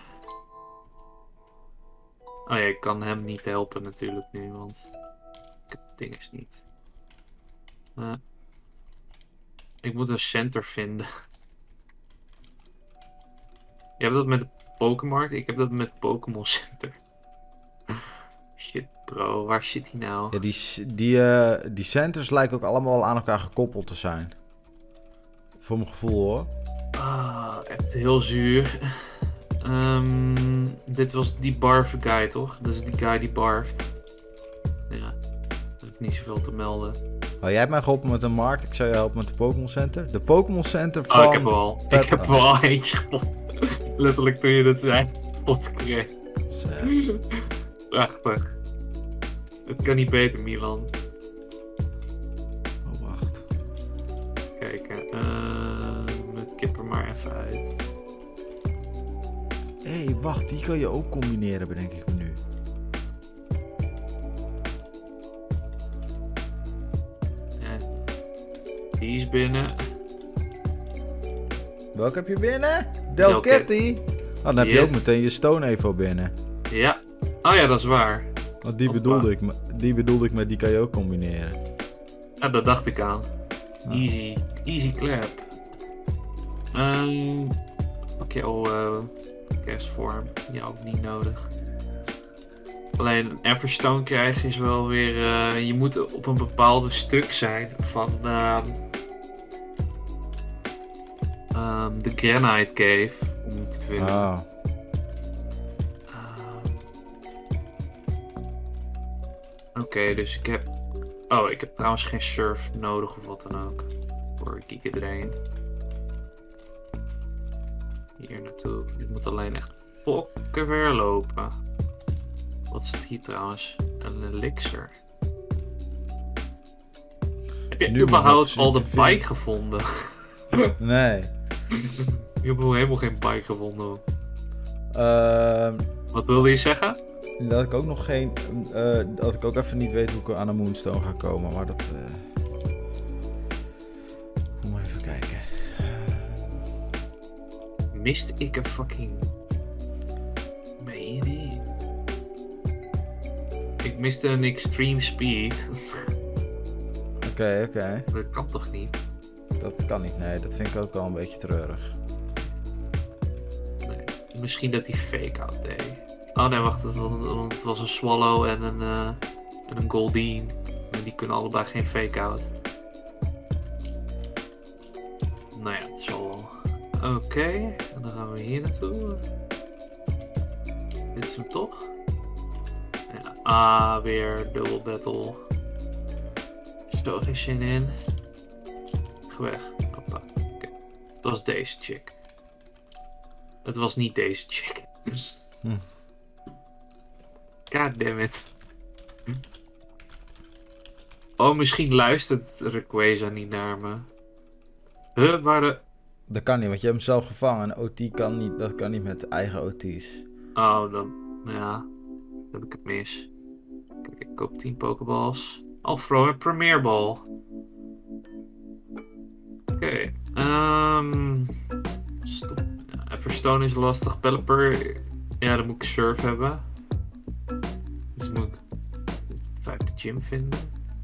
Oh ja, ik kan hem niet helpen natuurlijk nu, want ik heb dinges niet. Uh, ik moet een center vinden. Je hebt dat met de Pokémarkt, ik heb dat met Pokémon Center. Shit bro, waar zit hij nou? Ja, die, die, uh, die centers lijken ook allemaal aan elkaar gekoppeld te zijn. Voor mijn gevoel hoor. Ah, echt heel zuur. Um, dit was die barf guy toch? Dat is die guy die barft. Ja, dat heb ik niet zoveel te melden. Oh, jij hebt mij geholpen met de markt, ik zou je helpen met de Pokémon Center. De Pokémon Center van... Oh, ik heb er al. Pet... Ik heb er al eentje gevonden. Letterlijk toen je dat zei, pot kreeg. Prachtig. Het kan niet beter, Milan. Oh, wacht. Kijken, uh, met kip er maar even uit. Hé, hey, wacht, die kan je ook combineren, bedenk ik me nu. Ja. Die is binnen. Welke heb je binnen? Delcatty. Oh, dan heb yes. je ook meteen je Stone Evo binnen. Ja. Oh ja, dat is waar. Want die bedoelde, ik, die bedoelde ik met die kan je ook combineren. Ja, dat dacht ik aan. Ah. Easy. Easy clap. Um, Oké, okay, oh, uh, Castform. Ja, ook niet nodig. Alleen een Everstone krijgen is wel weer... Uh, je moet op een bepaalde stuk zijn van... Uh, um, de Granite Cave. Om hem te vinden. Oh. Oké, okay, dus ik heb... Oh, ik heb trouwens geen surf nodig of wat dan ook. Voor Giga Drain. Hier naartoe. Ik moet alleen echt pokken weer lopen. Wat zit hier trouwens? Een elixir. Heb je nu überhaupt al de bike vinden. gevonden? Nee. Ik heb helemaal geen bike gevonden. Uh... Wat wilde je zeggen? Dat ik ook nog geen... Uh, dat ik ook even niet weet hoe ik aan de Moonstone ga komen, maar dat... Uh... Moet maar even kijken. Miste ik een fucking... Meen je? Ik miste een extreme speed. Oké, okay, oké. Okay. Dat kan toch niet? Dat kan niet, nee. Dat vind ik ook wel een beetje treurig. Nee, misschien dat hij fake-out deed. Oh nee, wacht. Het was een Swallow en een, uh, en een Goldeen. En die kunnen allebei geen fake-out. Nou ja, het zal wel. Oké, okay, en dan gaan we hier naartoe. Dit is hem toch? Ja, ah, weer double battle. Zo, geen zin in. Ga weg. Hoppa. Okay. Het was deze chick. Het was niet deze chick. Hm. God damn it. Oh, misschien luistert Rayquaza niet naar me. Huh, waar de... Dat kan niet, want je hebt hem zelf gevangen. En O T kan niet, dat kan niet met eigen O T's. Oh, dan... Ja. Dan heb ik het mis. Kijk, ik koop tien Pokeballs. Alfro en Premier Ball. Oké. Okay. Um, stop. Ja, Everstone is lastig. Pelipper... Ja, dan moet ik Surf hebben. Dus moet ik de vijfde gym vinden.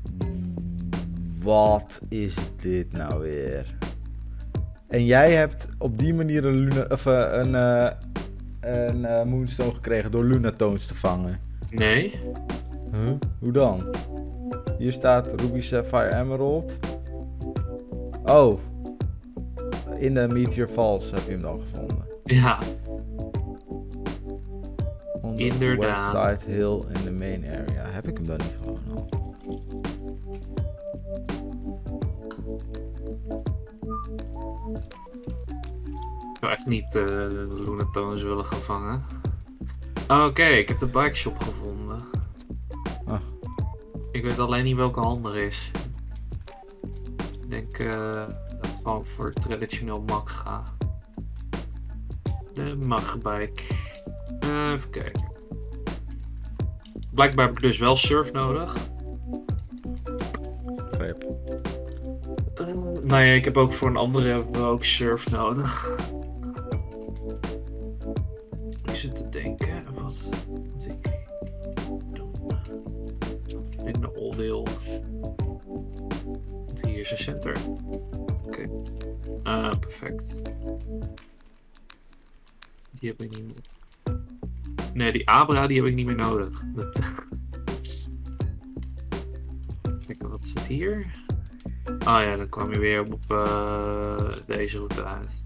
Wat is dit nou weer? En jij hebt op die manier een, Luna, of, uh, een, uh, een uh, Moonstone gekregen door Lunatones te vangen? Nee. Huh? Hoe dan? Hier staat Ruby Sapphire Emerald. Oh. In de Meteor Falls heb je hem dan gevonden. Ja. On the Inderdaad. West Side Hill in the main area. Heb ik hem dan niet gewoon al? Ik zou echt niet uh, de Lunatones willen gaan vangen. Oké, okay, ik heb de bike shop gevonden. Ah. Ik weet alleen niet welke handig is. Ik denk uh, dat ik gewoon voor traditioneel mag ga. De magbike. Uh, even kijken. blijkbaar heb ik dus wel surf nodig. Greep. Uh, nou ja, ik heb ook voor een andere hebben we ook surf nodig. Ik zit te denken, wat moet ik doen? In de oldeel. Hier is een center. Oké. Okay. Uh, perfect. Die heb ik niet meer. Nee, die Abra die heb ik niet meer nodig. Dat... Kijk, wat zit hier? Ah ja, dan kwam je weer op uh, deze route uit.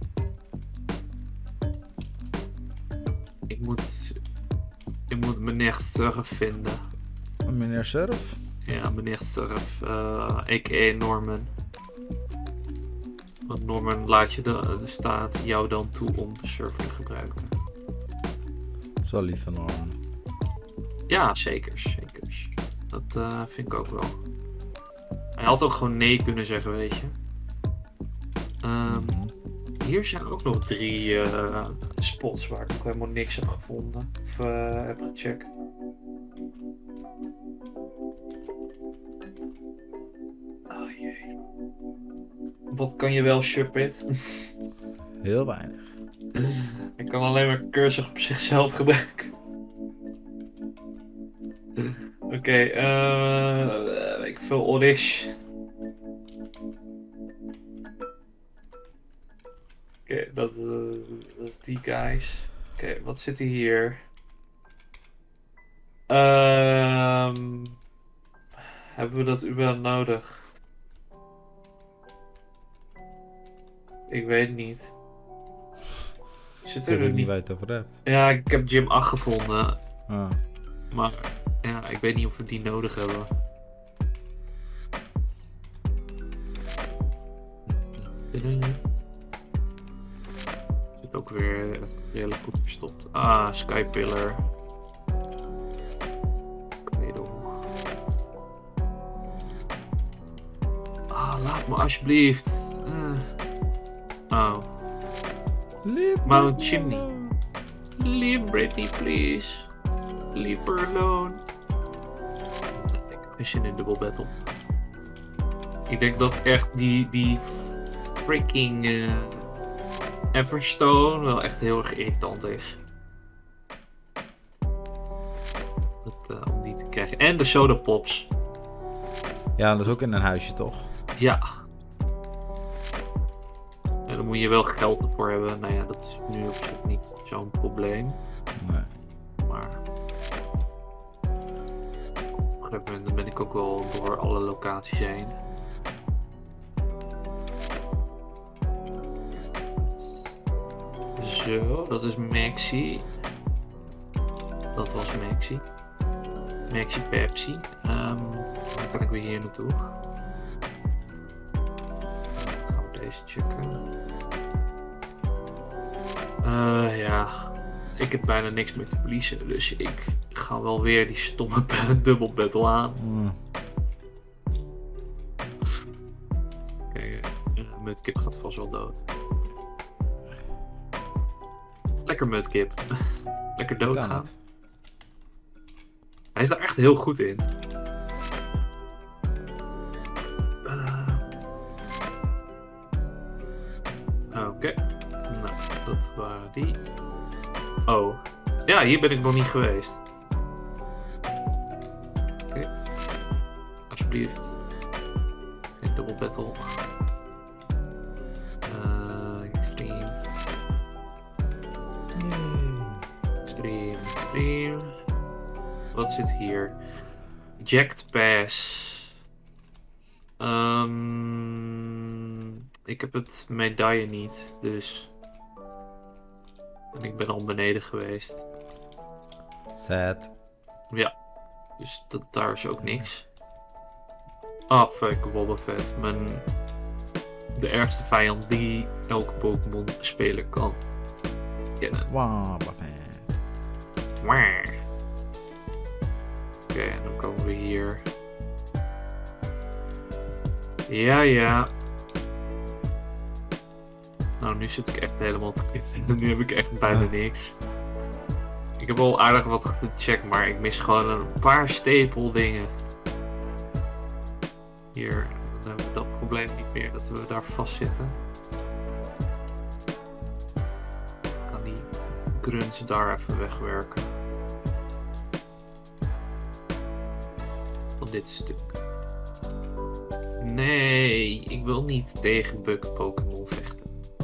Ik moet... Ik moet meneer Surf vinden. Meneer Surf? Ja, meneer Surf. Uh, a k a. Norman. Want Norman laat je de, de staat jou dan toe om surf te gebruiken. Dat is wel lief van Norman. Ja, zeker. zeker. Dat uh, vind ik ook wel. Hij had ook gewoon nee kunnen zeggen, weet je. Um, mm-hmm. Hier zijn ook nog drie uh, spots waar ik nog helemaal niks heb gevonden. Of uh, heb gecheckt. Oh jee. Wat kan je wel, Shupit? Heel weinig. Ik kan alleen maar cursor op zichzelf gebruiken. Oké, okay, uh, ik vul Orish. Oké, okay, dat, uh, dat is die guys. Oké, okay, wat zit er hier? Um, hebben we dat überhaupt nodig? Ik weet het niet. Zit er ik weet niet niet waar je het over hebt. Ja, ik heb Gym acht gevonden. Ah. Maar ja, ik weet niet of we die nodig hebben. Zit ook weer redelijk goed verstopt. Ah, Skypillar. Ah, laat me alsjeblieft. Uh. Oh. Leave Mount Chimney. Leave Britney, please. Leave her alone. Ik heb geen zin in dubbel battle. Ik denk dat echt die, die freaking uh, Everstone wel echt heel erg irritant is. Dat, uh, om die te krijgen. En de Soda Pops. Ja, dat is ook in een huisje, toch? Ja. En daar moet je wel geld voor hebben. Nou ja, dat is nu op zich niet zo'n probleem. Nee. Maar op een gegeven moment ben ik ook wel door alle locaties heen. Zo, dat is Maxi. Dat was Maxi. Maxi Pepsi. Um, dan kan ik weer hier naartoe. Gaan we deze checken. Uh, ja, ik heb bijna niks meer te verliezen, dus ik ga wel weer die stomme dubbel battle aan. Mm. Oké, okay, Mudkip gaat vast wel dood. Lekker Mudkip. Lekker doodgaan. Hij is daar echt heel goed in. Uh... Oké. Okay. Nou, dat waren die. Oh. Ja, hier ben ik nog niet geweest. Oké. Okay. Alsjeblieft. Geen double battle. Uh, extreme. Extreme, extreme. Wat zit hier? Jacked Pass. Um, ik heb het medaille niet, dus. En ik ben al beneden geweest. Sad. Ja, dus dat, daar is ook niks. Ah, fuck, Boba Fett. Mijn... De ergste vijand die elke Pokémon speler kan kennen. Boba Fett. Oké, okay, en dan komen we hier. Ja, ja. Nou, nu zit ik echt helemaal kwijt. Nu heb ik echt bijna niks. Ik heb al aardig wat gecheckt, maar ik mis gewoon een paar stepeldingen. Hier, dan hebben we dat probleem niet meer, dat we daar vastzitten. Ik kan die grunts daar even wegwerken. Van dit stuk. Nee, ik wil niet tegen bug Pokémon vechten.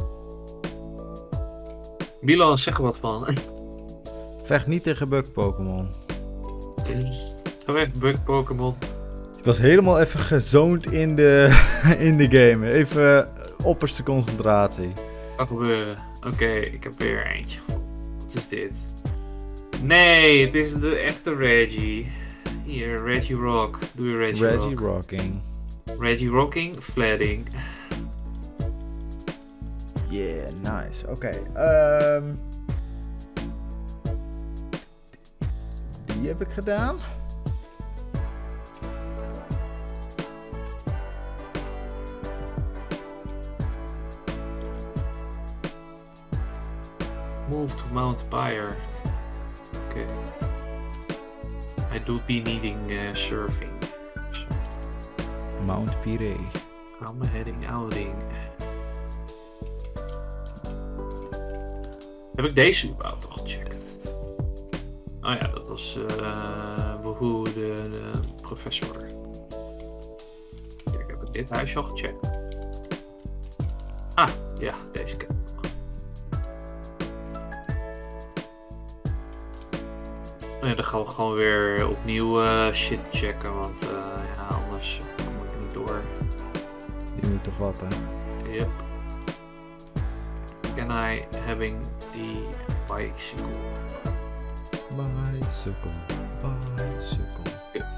Milan, zeg er wat van. Vecht niet tegen bug Pokémon. Ga weg, bug Pokémon. Ik was helemaal even gezoned in de, in de game. Even opperste concentratie. Kan gebeuren. Oké, okay, ik heb weer eentje gevonden. Wat is dit? Nee, het is de echte Reggie. Hier, Reggie Rock. Doe je Reggie, Reggie Rock. Rocking. Reggie Rocking, Fladding. Yeah, nice. Oké. Okay, um... Die heb ik gedaan. Move to Mount Pyre. Oké. Okay. I do be needing uh, surfing. So. Mount Pyre. I'm heading outing. Heb ik deze überhaupt al gecheckt? Oh ja, dat was uh, Woohoo, de, de professor. Kijk, heb ik dit huisje al gecheckt? Ah, ja, deze ken ik nog. Nee, dan gaan we gewoon weer opnieuw uh, shit checken, want uh, ja, anders kom ik niet door. Je moet toch wat, hè? Yep. Can I having the bicycle? Bicycle, bicycle. Kut.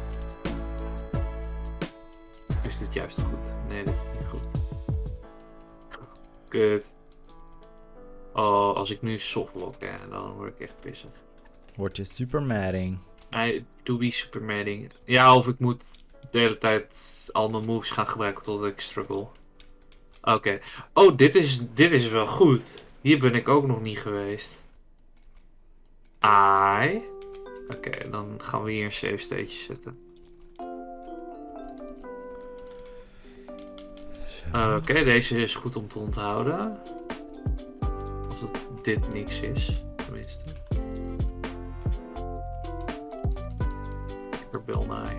Is dit juist goed? Nee, dit is niet goed. Kut. Oh, als ik nu softlock hè, dan word ik echt pissig. Word je super madding. I do be super madding. Ja, of ik moet de hele tijd al mijn moves gaan gebruiken totdat ik struggle. Oké. Okay. Oh, dit is, dit is wel goed. Hier ben ik ook nog niet geweest. Ai. Oké, okay, dan gaan we hier een save stateje zetten. Uh, Oké, okay, deze is goed om te onthouden. Als het dit niks is, tenminste. Bill Nye.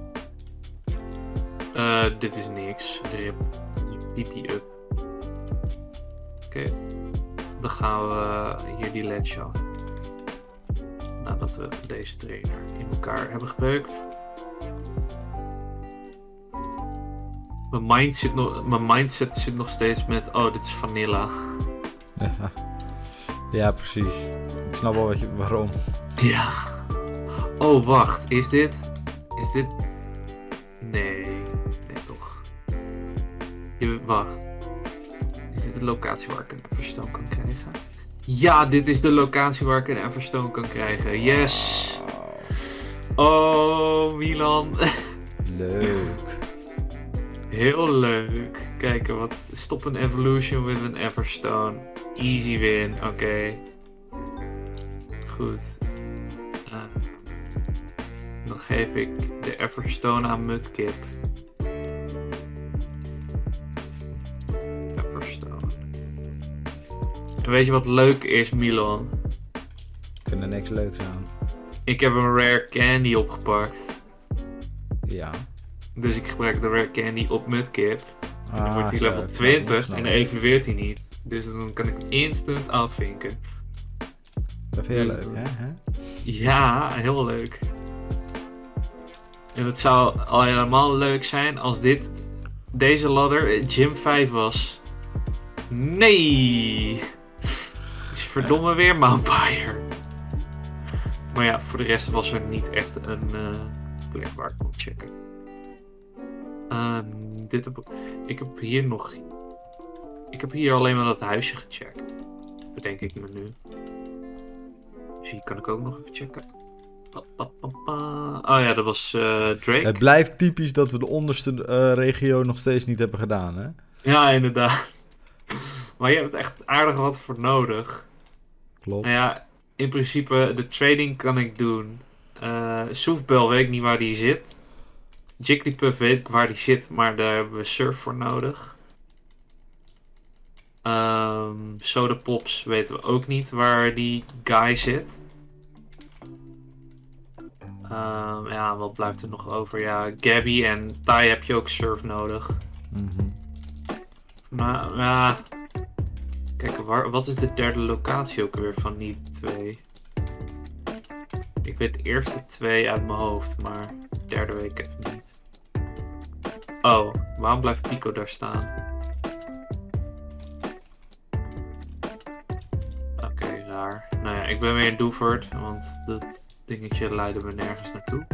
Uh, dit is niks. Rip. P P up. Oké. Okay. Dan gaan we hier die ledge af. Nadat we deze trainer in elkaar hebben gebeukt. Mijn, mind zit nog, mijn mindset zit nog steeds met, oh, dit is vanilla. Ja, ja precies. Ik snap wel wat je, waarom. Ja. Oh, wacht. Is dit... Is dit... Nee. Nee, toch. Je, wacht. Is dit de locatie waar ik een Everstone kan krijgen? Ja, dit is de locatie waar ik een Everstone kan krijgen. Yes! Oh, Milan. Leuk. Heel leuk. Kijken, wat... Stop een evolution with een Everstone. Easy win. Oké. Okay. Goed. Uh. Dan geef ik de Everstone aan Mudkip. Everstone. En weet je wat leuk is, Milan? Ik vind er niks leuks aan. Ik heb een Rare Candy opgepakt. Ja. Dus ik gebruik de Rare Candy op Mudkip. En dan ah, wordt hij zo, level twintig en dan evolueert hij niet. Dus dan kan ik hem instant afvinken. Dat vind je dus leuk, hè? hè? Ja, heel leuk. En het zou al helemaal leuk zijn als dit, deze ladder Gym vijf was. Nee! Is verdomme weer Mount Pyre. Maar ja, voor de rest was er niet echt een uh, plek waar ik kon checken. Um, dit heb ik, ik heb hier nog... Ik heb hier alleen maar dat huisje gecheckt. Bedenk ik me nu. Dus hier kan ik ook nog even checken. Oh ja, dat was uh, Drake. Het blijft typisch dat we de onderste uh, regio nog steeds niet hebben gedaan, hè? Ja, inderdaad. Maar je hebt echt aardig wat voor nodig. Klopt. Nou ja, in principe, de trading kan ik doen. Uh, Soefbel weet ik niet waar die zit. Jigglypuff weet ik waar die zit, maar daar hebben we Surf voor nodig. Um, Sodapops weten we ook niet waar die guy zit. Um, ja, wat blijft er nog over? Ja, Gabby en Ty heb je ook Surf nodig. Mm-hmm. Maar ja... Kijk, waar, wat is de derde locatie ook weer van die twee? Ik weet de eerste twee uit mijn hoofd, maar de derde weet ik even niet. Oh, waarom blijft Pico daar staan? Oké, okay, raar. Nou ja, ik ben weer in Doevert, want dat dingetje leidde me nergens naartoe.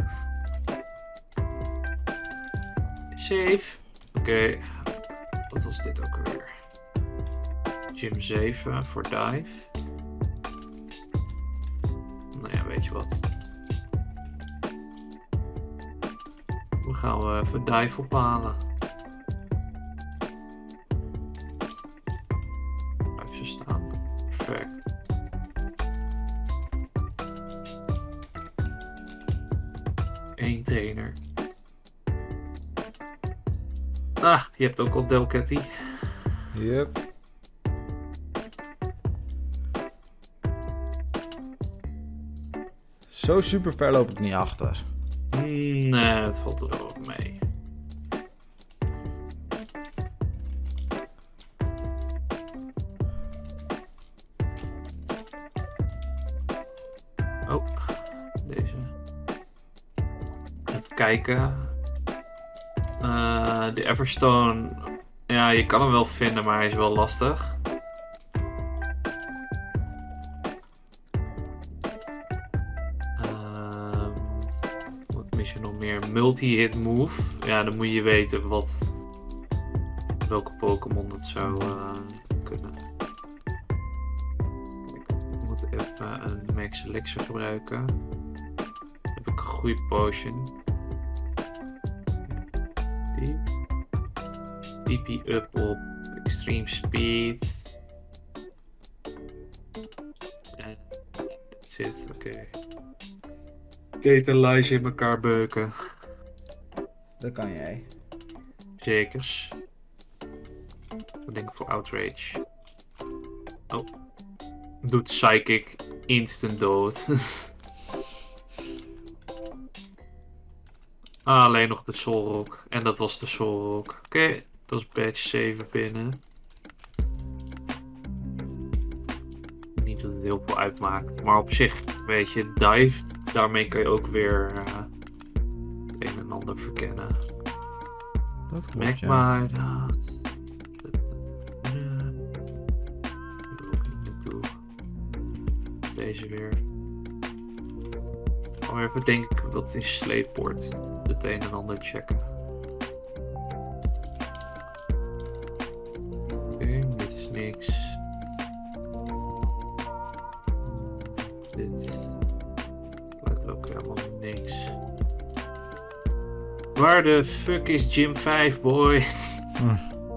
Save. Oké, okay. Wat was dit ook alweer? Gym zeven voor dive. Nou ja, weet je wat. We gaan we even dive ophalen. Blijf ze staan. Perfect. Eén trainer. Ah, je hebt ook al Delcatty. Yep. Zo super ver loop ik niet achter. Nee, het valt er wel ook mee. Oh, deze. Even kijken. Uh, de Everstone. Ja, je kan hem wel vinden, maar hij is wel lastig. Multi-hit move. Ja, dan moet je weten wat welke Pokémon dat zou uh, kunnen. Kijk, ik moet even een Max Elixir gebruiken. Dan heb ik een goede potion. Die. D P up op Extreme Speed. En that's it, oké. Okay. Data in elkaar beuken. Dat kan jij. Zekers. Wat denk ik voor Outrage? Oh. Doet Psychic instant dood. ah, alleen nog de Solrock. En dat was de Solrock. Oké, okay, dat is badge zeven binnen. Niet dat het heel veel uitmaakt. Maar op zich, weet je, dive. Daarmee kan je ook weer uh, het een en ander verkennen. Dat klopt, Magma, ja. dat... Ik wil ook niet naartoe. Deze weer. Gaan we even denk ik wat in Slateport het een en ander checken. Oké, okay, dit is niks. Dit... Waar de fuck is Gym vijf, boy? Hm.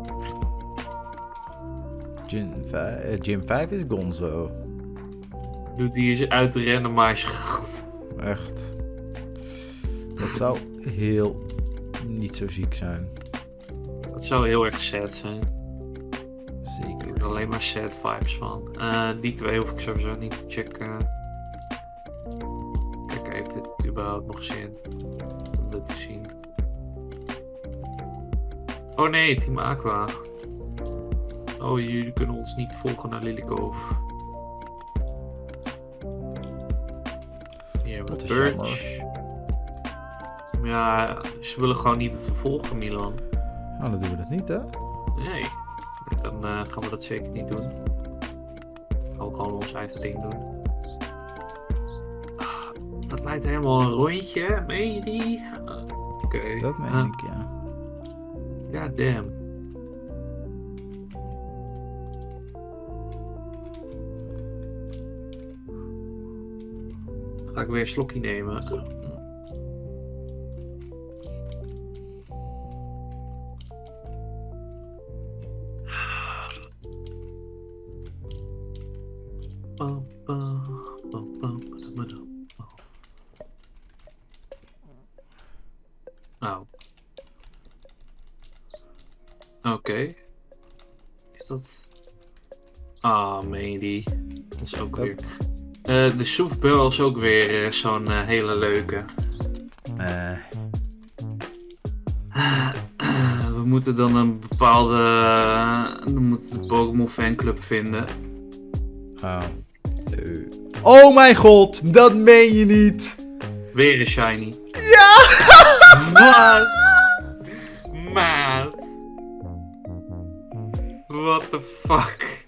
Gym vijf, uh, Gym vijf is Gonzo. Doe, die is uit de randomize gehaald. Echt. Dat zou heel niet zo ziek zijn. Dat zou heel erg sad zijn. Zeker. Ik heb er alleen maar sad vibes van. Uh, die twee hoef ik sowieso niet te checken. Kijk, heeft dit überhaupt nog zin om dit te zien? Oh nee, Team Aqua. Oh, jullie kunnen ons niet volgen naar Lilycove. Hier hebben we Birch. Ja, ze willen gewoon niet dat we volgen, Milan. Nou, dan doen we dat niet, hè? Nee, dan uh, gaan we dat zeker niet doen. Dan gaan we gewoon ons eigen ding doen. Ah, dat lijkt helemaal een rondje, meen je die? Uh, Oké. Okay. Dat meen uh, ik, ja. God damn. Ga ik weer een slokje nemen. Is dat... Ah, meen je die? Dat is ook Dat- weer... Uh, de Soefbel is ook weer uh, zo'n uh, hele leuke. Eh. We moeten dan een bepaalde... Uh, we moeten de Pokémon fanclub vinden. Oh. Oh mijn god, dat meen je niet! Weer een shiny. Ja! Wat? Maat. What the fuck?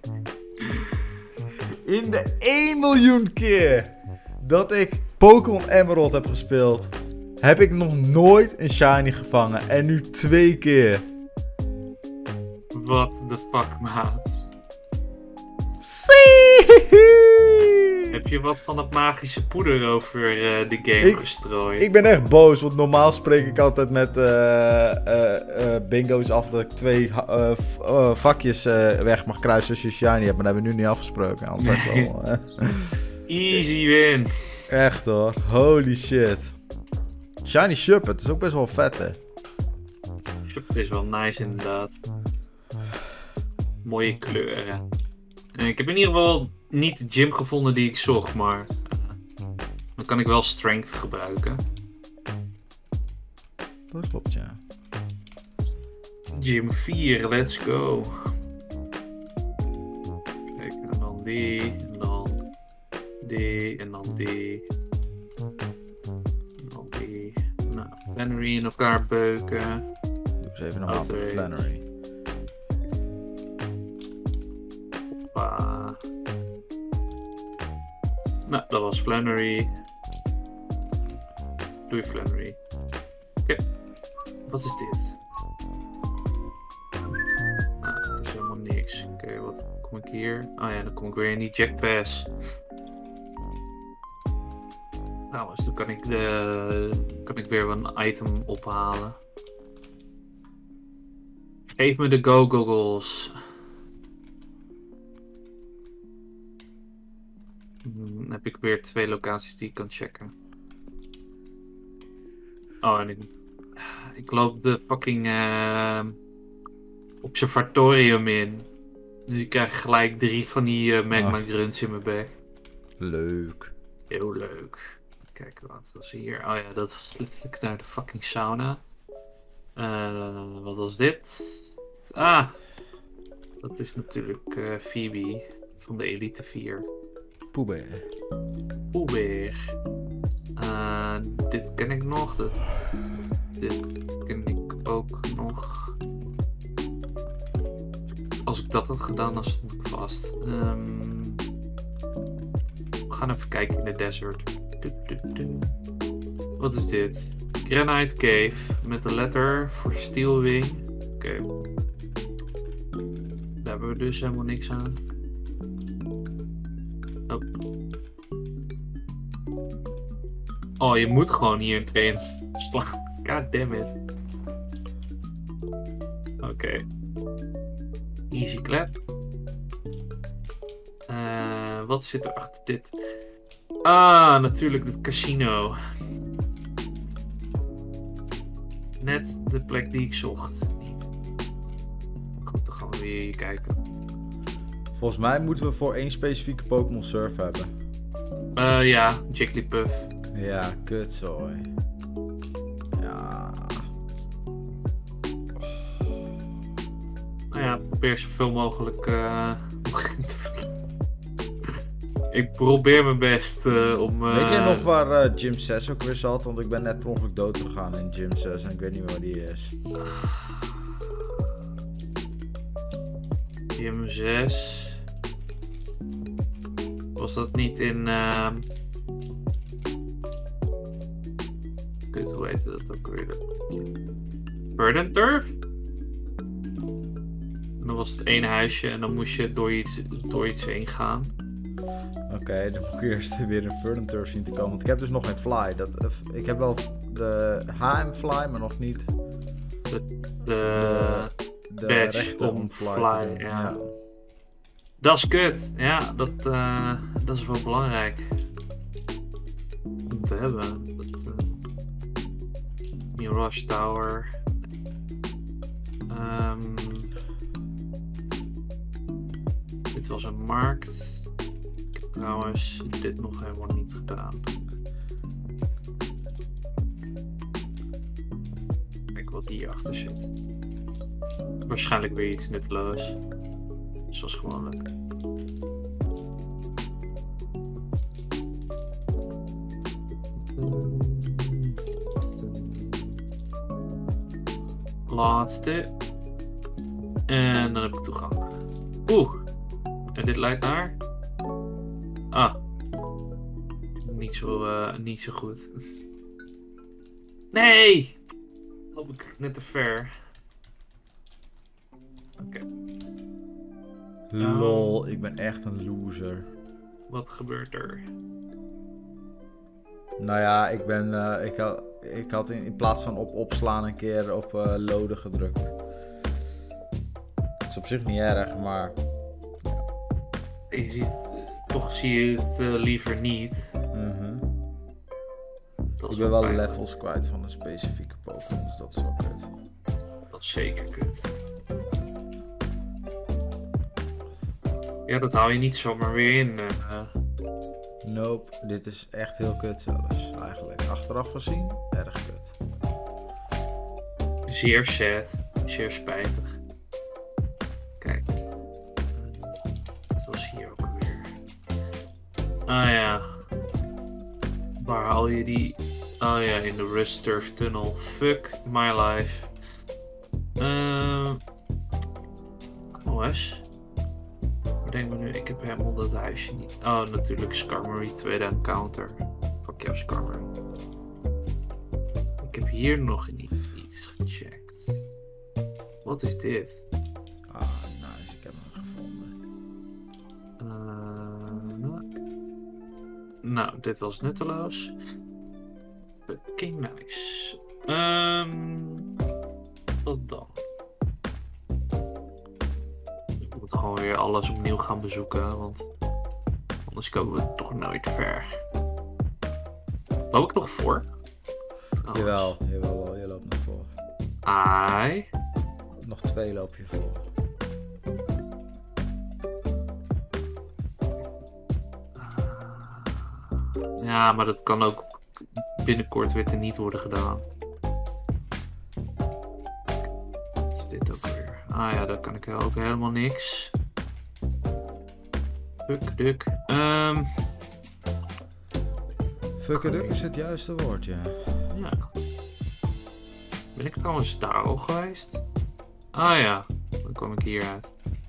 In de één miljoen keer dat ik Pokémon Emerald heb gespeeld, heb ik nog nooit een shiny gevangen. En nu twee keer. What the fuck, maat? Heb je wat van het magische poeder over uh, de game ik, gestrooid? Ik ben echt boos, want normaal spreek ik altijd met uh, uh, uh, bingo's af dat ik twee uh, v- uh, vakjes uh, weg mag kruisen als je shiny hebt. Maar dat hebben we nu niet afgesproken. Anders zeg ik wel, uh. Easy win. Echt hoor, holy shit. Shiny Shuppet is ook best wel vet, hè. Het is wel nice inderdaad. Mooie kleuren. En ik heb in ieder geval niet de gym gevonden die ik zocht, maar uh, dan kan ik wel strength gebruiken. Dat klopt, ja. Gym vier, let's go. Kijk, en dan die, en dan die, en dan die. En dan die. Nou, Flannery in elkaar beuken. Doe eens even normaal tegen Flannery. Hoppa. Nou, dat was Flannery. Doei Flannery. Oké. Okay. Wat is dit? Nou, dat is helemaal niks. Oké, okay, wat kom ik hier? Ah ja, dan kom ik weer in die Jack Pass. Nou, dus dan kan ik, de, kan ik weer een item ophalen. Geef me de Go Goggles. Dan heb ik weer twee locaties die ik kan checken. Oh, en ik, ik loop de fucking uh, observatorium in. Nu ik krijg gelijk drie van die uh, magma oh. grunts in mijn bek. Leuk. Heel leuk. Kijk, wat was hier? Oh ja, dat was letterlijk naar de fucking sauna. Uh, wat was dit? Ah! Dat is natuurlijk uh, Phoebe van de Elite vier. Poebeer. Poebeer. Uh, dit ken ik nog. Dat, dit ken ik ook nog. Als ik dat had gedaan, dan stond ik vast. Um, we gaan even kijken in de desert. Du, du, du. Wat is dit? Granite Cave met de letter voor Steelwing. Oké. Okay. Daar hebben we dus helemaal niks aan. Oh. Oh, je moet gewoon hier een train slaan. God damn it. Oké. Okay. Easy clap. Uh, wat zit er achter dit? Ah, natuurlijk het casino. Net de plek die ik zocht. Niet. Goed, dan gaan we weer hier kijken. Volgens mij moeten we voor één specifieke Pokémon Surf hebben. Uh, ja, Jigglypuff. Ja, kutzooi. Ja. Nou ja, probeer zoveel mogelijk uh, ik probeer mijn best uh, om... Uh... Weet jij nog waar uh, Gym zes ook weer zat? Want ik ben net per ongeluk dood gegaan in Gym zes en ik weet niet meer waar die is. Gym zes... Was dat niet in... Uh... Kut, hoe heette dat ook weer? Verdant Turf? En dan was het één huisje en dan moest je door iets, door iets heen gaan. Oké, okay, dan moet ik eerst weer een Verdant Turf zien te komen. Want ik heb dus nog geen fly. Dat, uh, ik heb wel de H M fly, maar nog niet de, de, de, de badge om fly, fly ja. ja. Dat is kut. Ja, dat, uh, dat is wel belangrijk om te hebben. Dat, uh, Mirage Tower. Um, Dit was een markt. Ik heb trouwens dit nog helemaal niet gedaan. Kijk wat hierachter zit. Waarschijnlijk weer iets nutteloos. Zoals gewoonlijk. Laatste. En dan heb ik toegang. Oeh. En dit leidt naar... Ah. Niet zo, uh, niet zo goed. Nee! Loop ik net te ver. Oké. Okay. Lol, um, ik ben echt een loser. Wat gebeurt er? Nou ja, ik ben... Uh, ik had, ik had in, in plaats van op opslaan een keer op uh, loden gedrukt. Dat is op zich niet erg, maar... Je ziet, toch zie je het uh, liever niet. Mm-hmm. Ik ben wel pijnlijk. Levels kwijt van een specifieke Pokémon, dus dat is wel kut. Dat is zeker kut. Ja, dat hou je niet zomaar weer in. Uh. Nope, dit is echt heel kut zelfs, eigenlijk. Achteraf gezien, erg kut. Zeer sad, zeer spijtig. Kijk. Het was hier ook weer. Ah ja. Waar haal je die? Oh ja, in de Rustturf Tunnel. Fuck my life. Uh, O S. Denk me nu, ik heb helemaal dat huisje niet. Oh, natuurlijk Skarmory tweede encounter. Fuck jou, Skarmory. Ik heb hier nog niet iets gecheckt. Wat is dit? Ah, nice, ik heb hem gevonden. Uh, nou, dit was nutteloos. Fucking nice. Um, wat dan? We moeten gewoon weer alles opnieuw gaan bezoeken, want anders komen we toch nooit ver. Loop ik nog voor? Trouwens. Jawel, jawel, je loopt nog voor. Ai. Nog twee loop je voor. Uh, ja, maar dat kan ook binnenkort weer teniet worden gedaan. Wat is dit ook weer? Ah ja, daar kan ik ook helemaal niks. Fuck duk. Um... Fuckaduk is het juiste woord, ja. Ja. Ben ik trouwens daar al geweest? Ah ja, dan kom ik hier uit.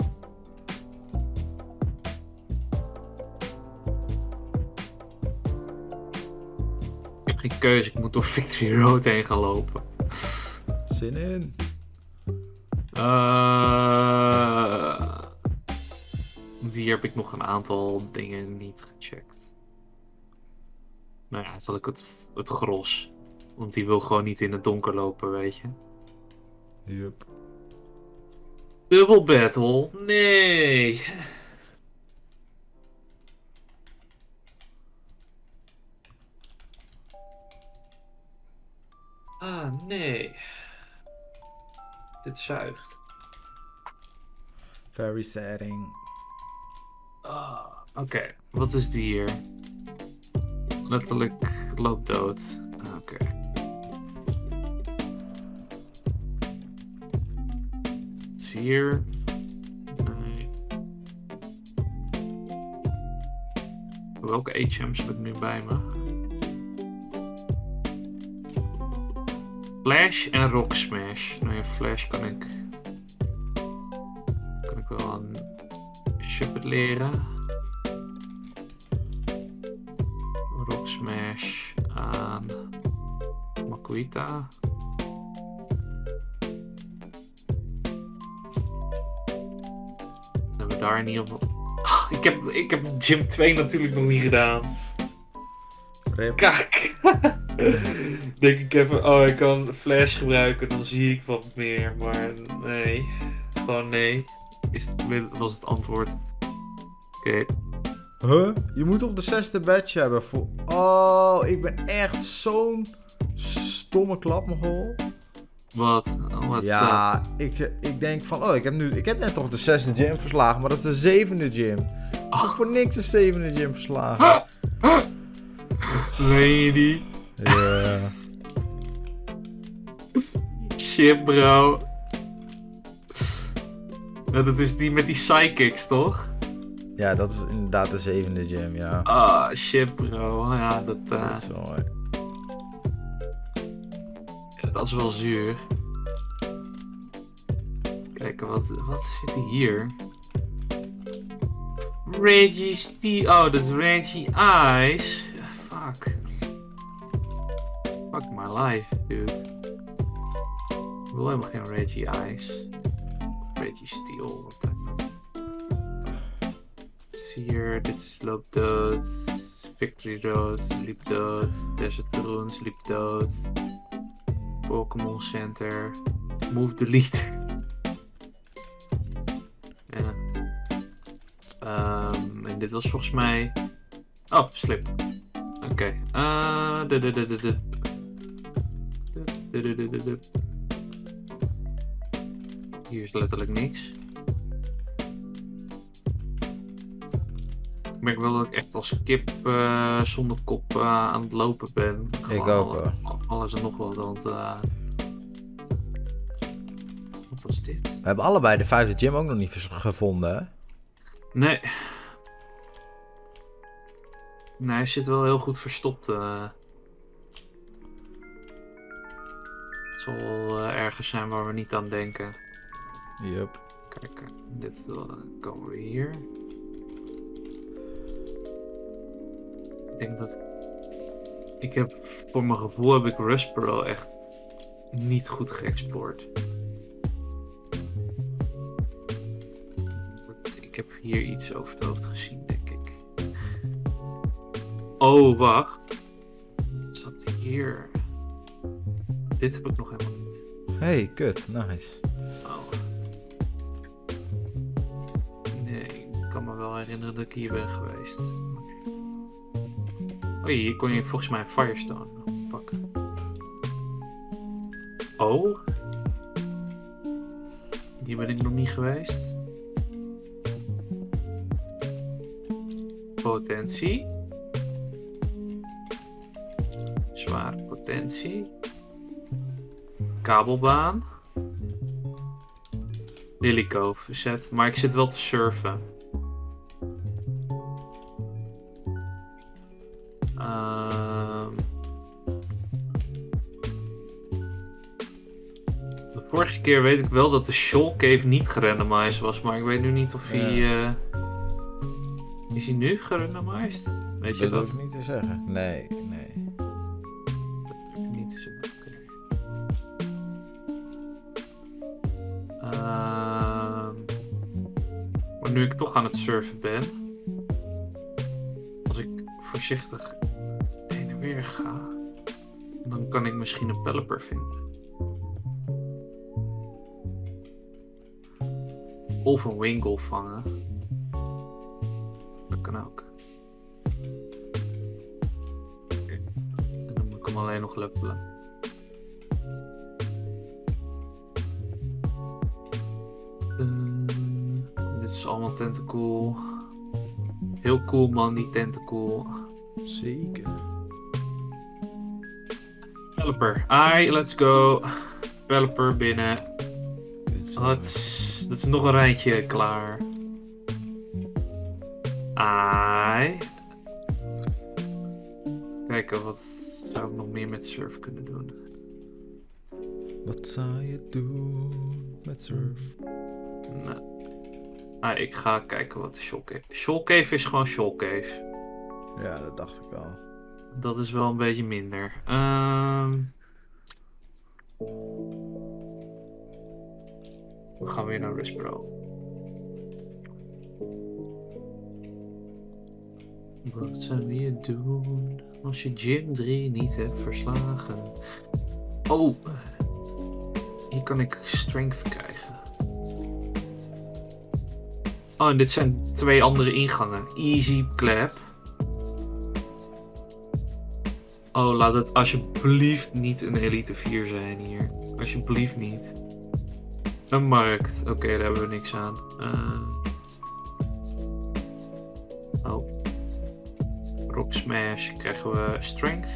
Ik heb geen keuze, ik moet door Victory Road heen gaan lopen. Zin in. Uh... Hier heb ik nog een aantal dingen niet gecheckt. Nou ja, zal ik het, het gros. Want die wil gewoon niet in het donker lopen, weet je. Yup. Double battle? Nee. Ah, nee. Dit zuigt. Very sading. Ah, oké. Okay. Wat is die hier? Letterlijk loopt dood. Oké. Okay. Wat is hier? Nee. Welke H M's heb ik nu bij me? Flash en Rock Smash. Nou ja, Flash kan ik... Kan ik wel aan Shuppet leren. Rock Smash aan Makuita. Dan hebben we daar in ieder geval... Oh, ik, heb, ik heb Gym twee natuurlijk nog niet gedaan. Rip. Kak! Denk ik even, oh ik kan Flash gebruiken, dan zie ik wat meer. Maar nee, gewoon nee. Is het, was het antwoord. Oké. Okay. Huh? Je moet toch de zesde badge hebben voor... Oh, ik ben echt zo'n stomme klapmogol. Wat? Wat ja, ik, ik denk van, oh, ik heb, nu, ik heb net toch de zesde gym verslagen, maar dat is de zevende gym. Ik heb voor niks de zevende gym verslagen. Meen je die? Ja. Shit, bro. Ja, dat is die met die psychics, toch? Ja, dat is inderdaad de zevende gym, ja. Ah, shit, bro. Ja, dat, uh... dat is wel mooi. Ja, dat is wel zuur. Kijk, wat, wat zit er hier? Reggie Steel. Oh, dat is Reggie Ice. Fuck. Fuck my life, dude. Ik wil helemaal geen Reggie Ice. Reggie Steel, wat de fuck. Hier, dit is loop dood. Victory Road, liep dood. Desert Ruins, liep dood. Pokémon Center. Move Delete. Ja. Um, en dit was volgens mij... Oh, slip. Oké. Okay. Uh, Hier is letterlijk niks. Ik merk wel dat ik echt als kip uh, zonder kop uh, aan het lopen ben. Ik ook hoor. Alles en nog wat, want... Uh... Wat was dit? We hebben allebei de vijfde gym ook nog niet gevonden, hè? Nee. Nee, hij zit wel heel goed verstopt. Uh... Het zal wel uh, ergens zijn waar we niet aan denken. Yup. Kijk, dit uh, komen we hier. Ik denk dat... Ik heb, voor mijn gevoel heb ik Rustboro echt niet goed geëxploord. Ik heb hier iets over het hoofd gezien, denk ik. Oh, wacht. Wat zat hier? Dit heb ik nog helemaal niet. Hey, kut. Nice. Oh. Nee, ik kan me wel herinneren dat ik hier ben geweest. Oh, hier kon je volgens mij een Firestone pakken. Oh. Hier ben ik nog niet geweest. Potentie. Zware potentie. Kabelbaan. Lily Cove zet. Maar ik zit wel te surfen. Uh... De vorige keer weet ik wel dat de Shoal Cave niet gerandomized was. Maar ik weet nu niet of hij... Uh... Is hij nu gerandomized? Weet je dat? Dat hoef ik niet te zeggen. Nee, nee. Dat hoef ik niet te zeggen. Okay. Uh... Maar nu ik toch aan het surfen ben... Als ik voorzichtig heen en weer ga... Dan kan ik misschien een Pelipper vinden. Of een Wingull vangen. Dat kan ook. Okay. En dan moet ik hem alleen nog levelen. Uh, dit is allemaal Tentacool. Heel cool man, die Tentacool. Zeker. Pelipper. Ai, let's go. Pelipper binnen. Oh, dat, is, dat is nog een rijtje klaar. Ai. Kijken, wat zou ik nog meer met surf kunnen doen? Wat zou je doen met surf? Nou. Ah, ik ga kijken wat de Shoal Cave is. Shoal Cave is gewoon Shoal Cave. Ja, dat dacht ik wel. Dat is wel een beetje minder. Um... We gaan weer naar Rustboro. Wat zou je doen als je Gym drie niet hebt verslagen? Oh, hier kan ik strength krijgen. Oh, en dit zijn twee andere ingangen. Easy clap. Oh, laat het alsjeblieft niet een Elite vier zijn hier. Alsjeblieft niet. Een markt. Oké, okay, daar hebben we niks aan. Uh... Oh. Rock Smash krijgen we Strength.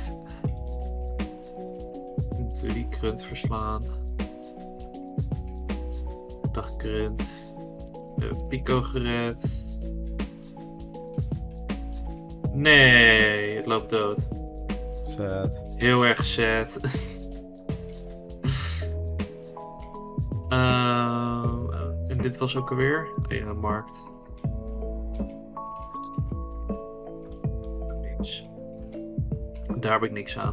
Moeten we die Grunt verslaan. Dag Grunt. Uh, Pico gered. Nee, het loopt dood. Sad. Heel erg sad. uh, en dit was ook alweer? Ja, de markt. Niks. Daar heb ik niks aan.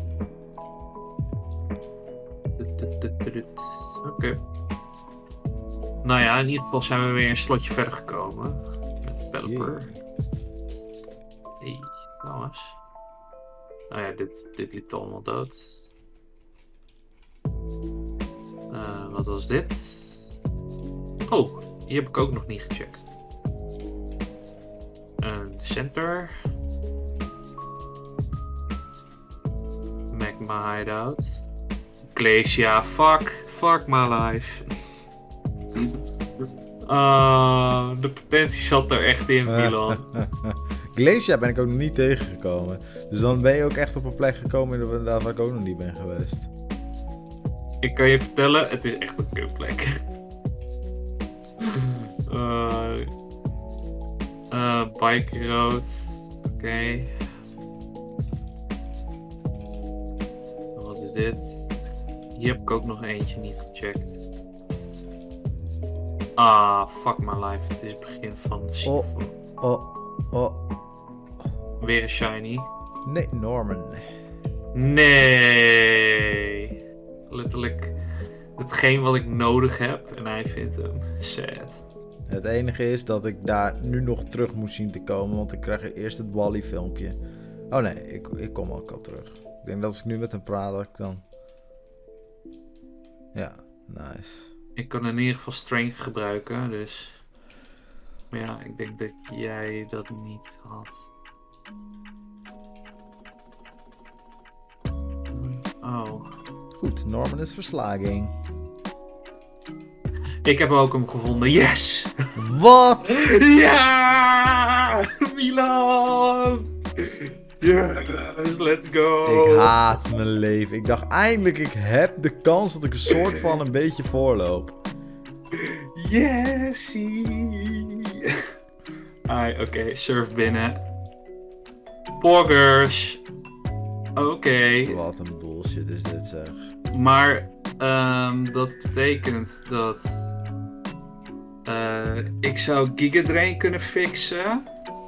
Oké. Okay. Nou ja, in ieder geval zijn we weer een slotje verder gekomen. Met developer. Yeah. Hey, trouwens. Nou ja, dit, dit liep allemaal dood. Uh, wat was dit? Oh, die heb ik ook nog niet gecheckt. Een center. Magma hideout. Glacia, fuck. Fuck my life. Uh, de potentie zat er echt in, Milan. Glacia ben ik ook nog niet tegengekomen. Dus dan ben je ook echt op een plek gekomen inderdaad waar ik ook nog niet ben geweest. Ik kan je vertellen, het is echt een kutplek. uh, uh, bike road. Oké. Okay. Wat is dit? Hier heb ik ook nog eentje niet gecheckt. Ah, fuck my life. Het is het begin van de oh, oh, oh. Weer een shiny. Nee, Norman. Nee. Letterlijk hetgeen wat ik nodig heb en hij vindt hem. Sad. Het enige is dat ik daar nu nog terug moet zien te komen, want ik krijg eerst het Wally filmpje. Oh nee, ik, ik kom ook al terug. Ik denk dat als ik nu met hem praat, dat ik dan... Ja, nice. Ik kan in ieder geval strength gebruiken, dus... Maar ja, ik denk dat jij dat niet had. Oh. Goed, Norman is verslaging. Ik heb ook hem gevonden, yes! Wat? Ja! Milan! Yes, let's go! Ik haat mijn leven. Ik dacht eindelijk, ik heb de kans dat ik een soort van een beetje voorloop. Yesie! Ai, oké, okay, surf binnen. Poggers! Oké. Okay. Wat een bullshit is dit zeg. Maar um, dat betekent dat uh, ik zou Giga Drain kunnen fixen.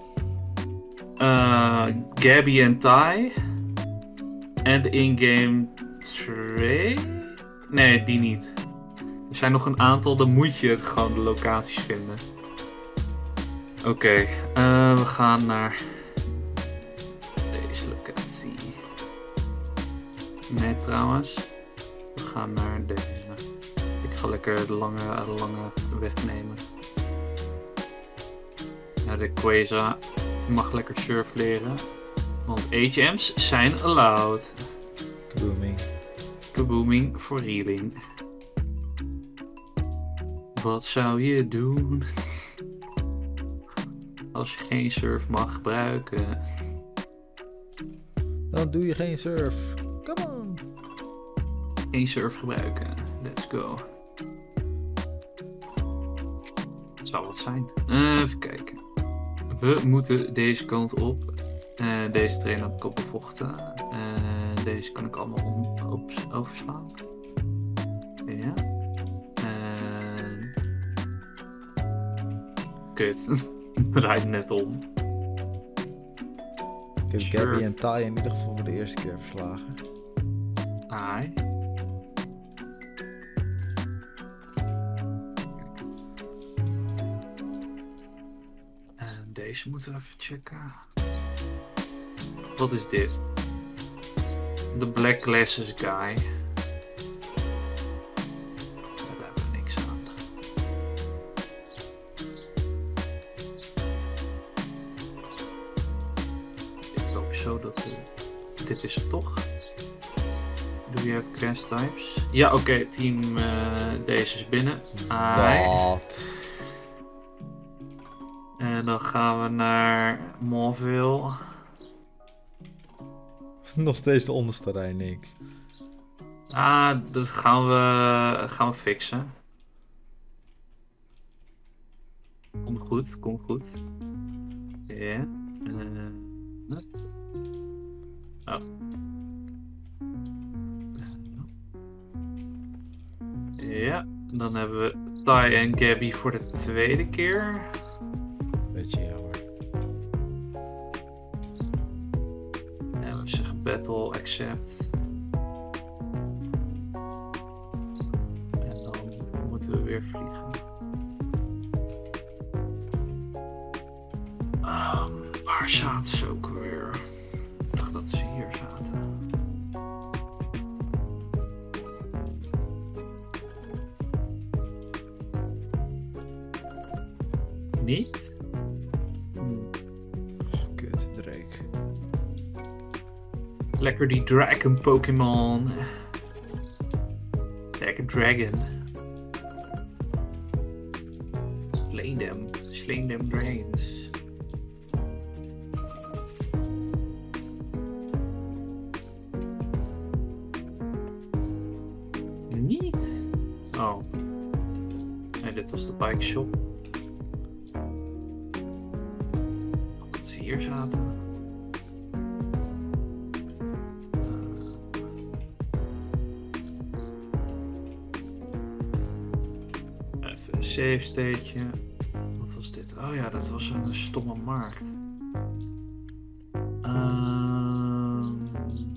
Uh, Gabby en Ty. En de in-game trade? Nee, die niet. Er zijn nog een aantal, dan moet je gewoon de locaties vinden. Oké, okay, uh, we gaan naar deze locatie. Nee, trouwens. We gaan naar deze. Ik ga lekker de lange, de lange weg nemen. Naar de Quasar. Je mag lekker surf leren. Want H M's zijn allowed. Kabooming. Kabooming voor reeling. Wat zou je doen als je geen surf mag gebruiken? Dan doe je geen surf. Come on. Geen surf gebruiken. Let's go. Het zou wat zijn. Uh, even kijken. We moeten deze kant op. Uh, deze trainer heb ik op bevochten. Uh, deze kan ik allemaal om, op, overslaan. Ja. Uh, kut. Draait net om. Ik heb Sure. Gabby en Ty in ieder geval voor de eerste keer verslagen. Ai. En deze moeten we even checken. Wat is dit? De Black Glasses Guy. Daar hebben we niks aan. Ik hoop zo dat we dit is het toch? Do you have crash types? Ja, oké, okay, team uh, deze is binnen. Wat? En dan gaan we naar Morville. Nog steeds de onderste rij, niks. Ah, dat gaan we, gaan we fixen. Komt goed, komt goed. Ja. Yeah. Uh, oh. Ja, dan hebben we Ty en Gabby voor de tweede keer. Beetje jammer. En we zeggen battle accept. En dan moeten we weer vliegen. Um, waar zaten ze ook weer? Ik dacht dat ze hier zaten. Niet? Hmm. Oh, kut, Drake. Lekker die Dragon Pokémon. Lekker Dragon. Slaying them. Slaying them dragons. Niet? Oh. Nee, dit was de bike shop. Dat ze hier zaten. Even een save stateje. Wat was dit? Oh ja, dat was een stomme markt. Um...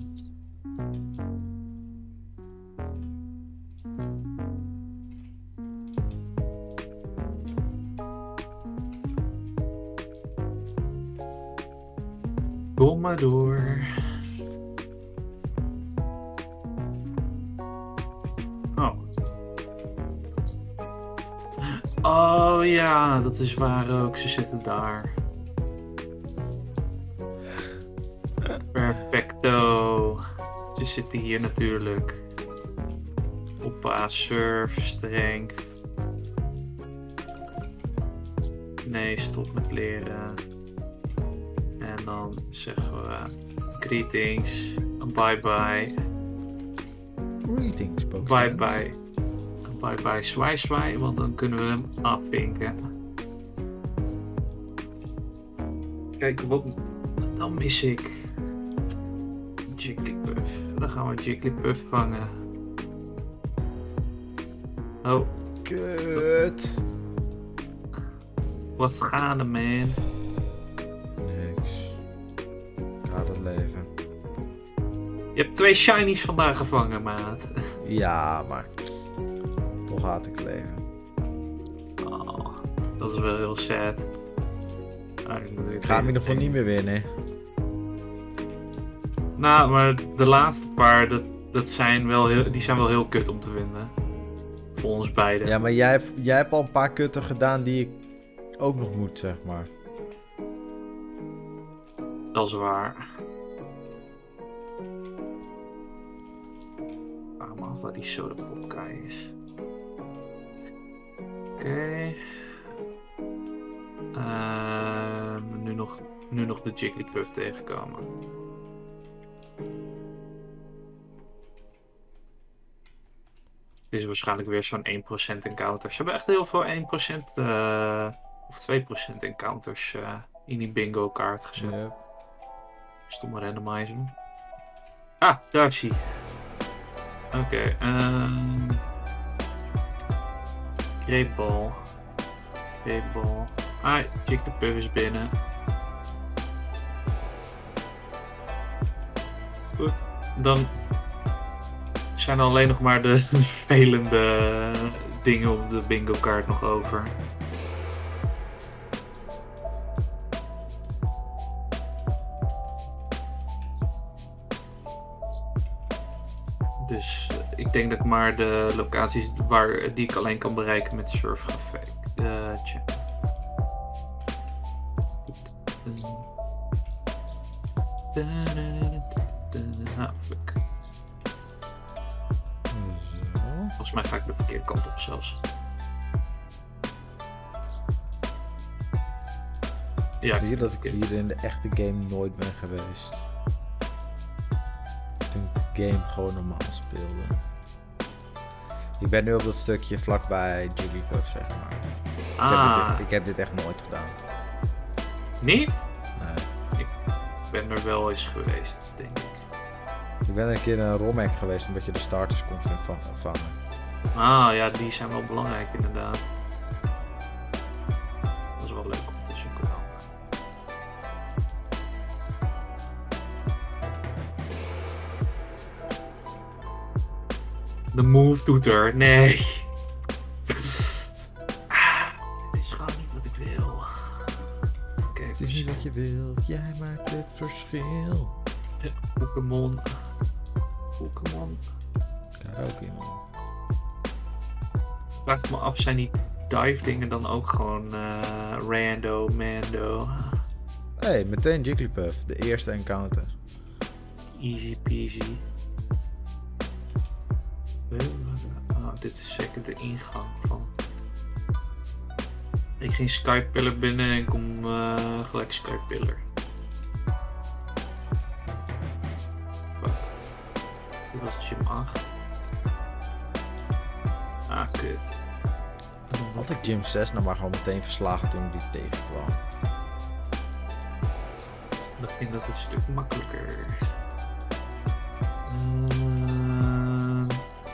Kom maar door. Oh. Oh ja, dat is waar ook. Ze zitten daar. Perfecto. Ze zitten hier natuurlijk. Hoppa, surf, strength. Nee, stop met leren. En dan zeggen we greetings, bye bye. Greetings, Pokémon. Bye bye. Bye bye zwaai zwaai, want dan kunnen we hem afvinken. Kijk, wat dan mis ik. Jigglypuff. Dan gaan we Jigglypuff vangen. Oh. Kut. Wat gaande, man? Niks. Ik haat het leven. Je hebt twee shinies vandaag gevangen, maat. Ja, maar toch haat ik het leven. Oh, dat is wel heel sad. Ah, ik moet Ik ga hem in ieder geval niet meer winnen. Nou, maar de laatste paar, dat, dat zijn wel heel, die zijn wel heel kut om te vinden. Voor ons beiden. Ja, maar jij hebt, jij hebt al een paar kutten gedaan die ik ook nog moet, zeg maar. Dat is waar. Vraag me af waar die Sodapopkai is. Oké. Okay. Uh, nu, nog, nu nog de Jigglypuff tegenkomen. Het is waarschijnlijk weer zo'n één procent encounters. Ze hebben echt heel veel één procent uh, of twee procent encounters uh, in die bingo kaart gezet. Yep. Stomme randomizer. Ah, daar is hij. Oké. Okay, um... Great Ball. Great Ball. Ah, Jigglypuff is binnen. Goed. Dan zijn er alleen nog maar de vervelende dingen op de bingo kaart nog over. Dus uh, ik denk dat ik maar de locaties waar, die ik alleen kan bereiken met surf ga uh, checken. Ah, fuck. Zo. Volgens mij ga ik de verkeerde kant op zelfs. Ja, Zie je dat ik hier in de echte game nooit ben geweest? Toen ik de game gewoon normaal speelde. Ik ben nu op dat stukje vlakbij Jigglypuff, zeg maar. Ah, Ik heb, dit, ik heb dit echt nooit gedaan. niet? Nee. Ik ben er wel eens geweest, denk ik. Ik ben een keer in een Romek geweest omdat je de starters kon v- vangen. Ah, ja, die zijn wel belangrijk inderdaad. Dat is wel leuk om te zoeken wel. De move doet er. Nee. Ah, het is gewoon niet wat ik wil. Kijk, Het is niet wat je wilt, jij maakt het verschil. Pokémon. Pokémon. Karaoke, man. Vraag ik me af, zijn die dive dingen dan ook gewoon uh, rando, mando? Hé, hey, meteen Jigglypuff, de eerste encounter. Easy peasy. Oh, dit is zeker de ingang van. Ik ging Skypillar binnen en kom uh, gelijk Skypillar. Dit was gym acht. Ah, kut. Had ik gym zes nou maar gewoon meteen verslagen toen ik die tegenkwam. Ik vind dat een stuk makkelijker. Uh,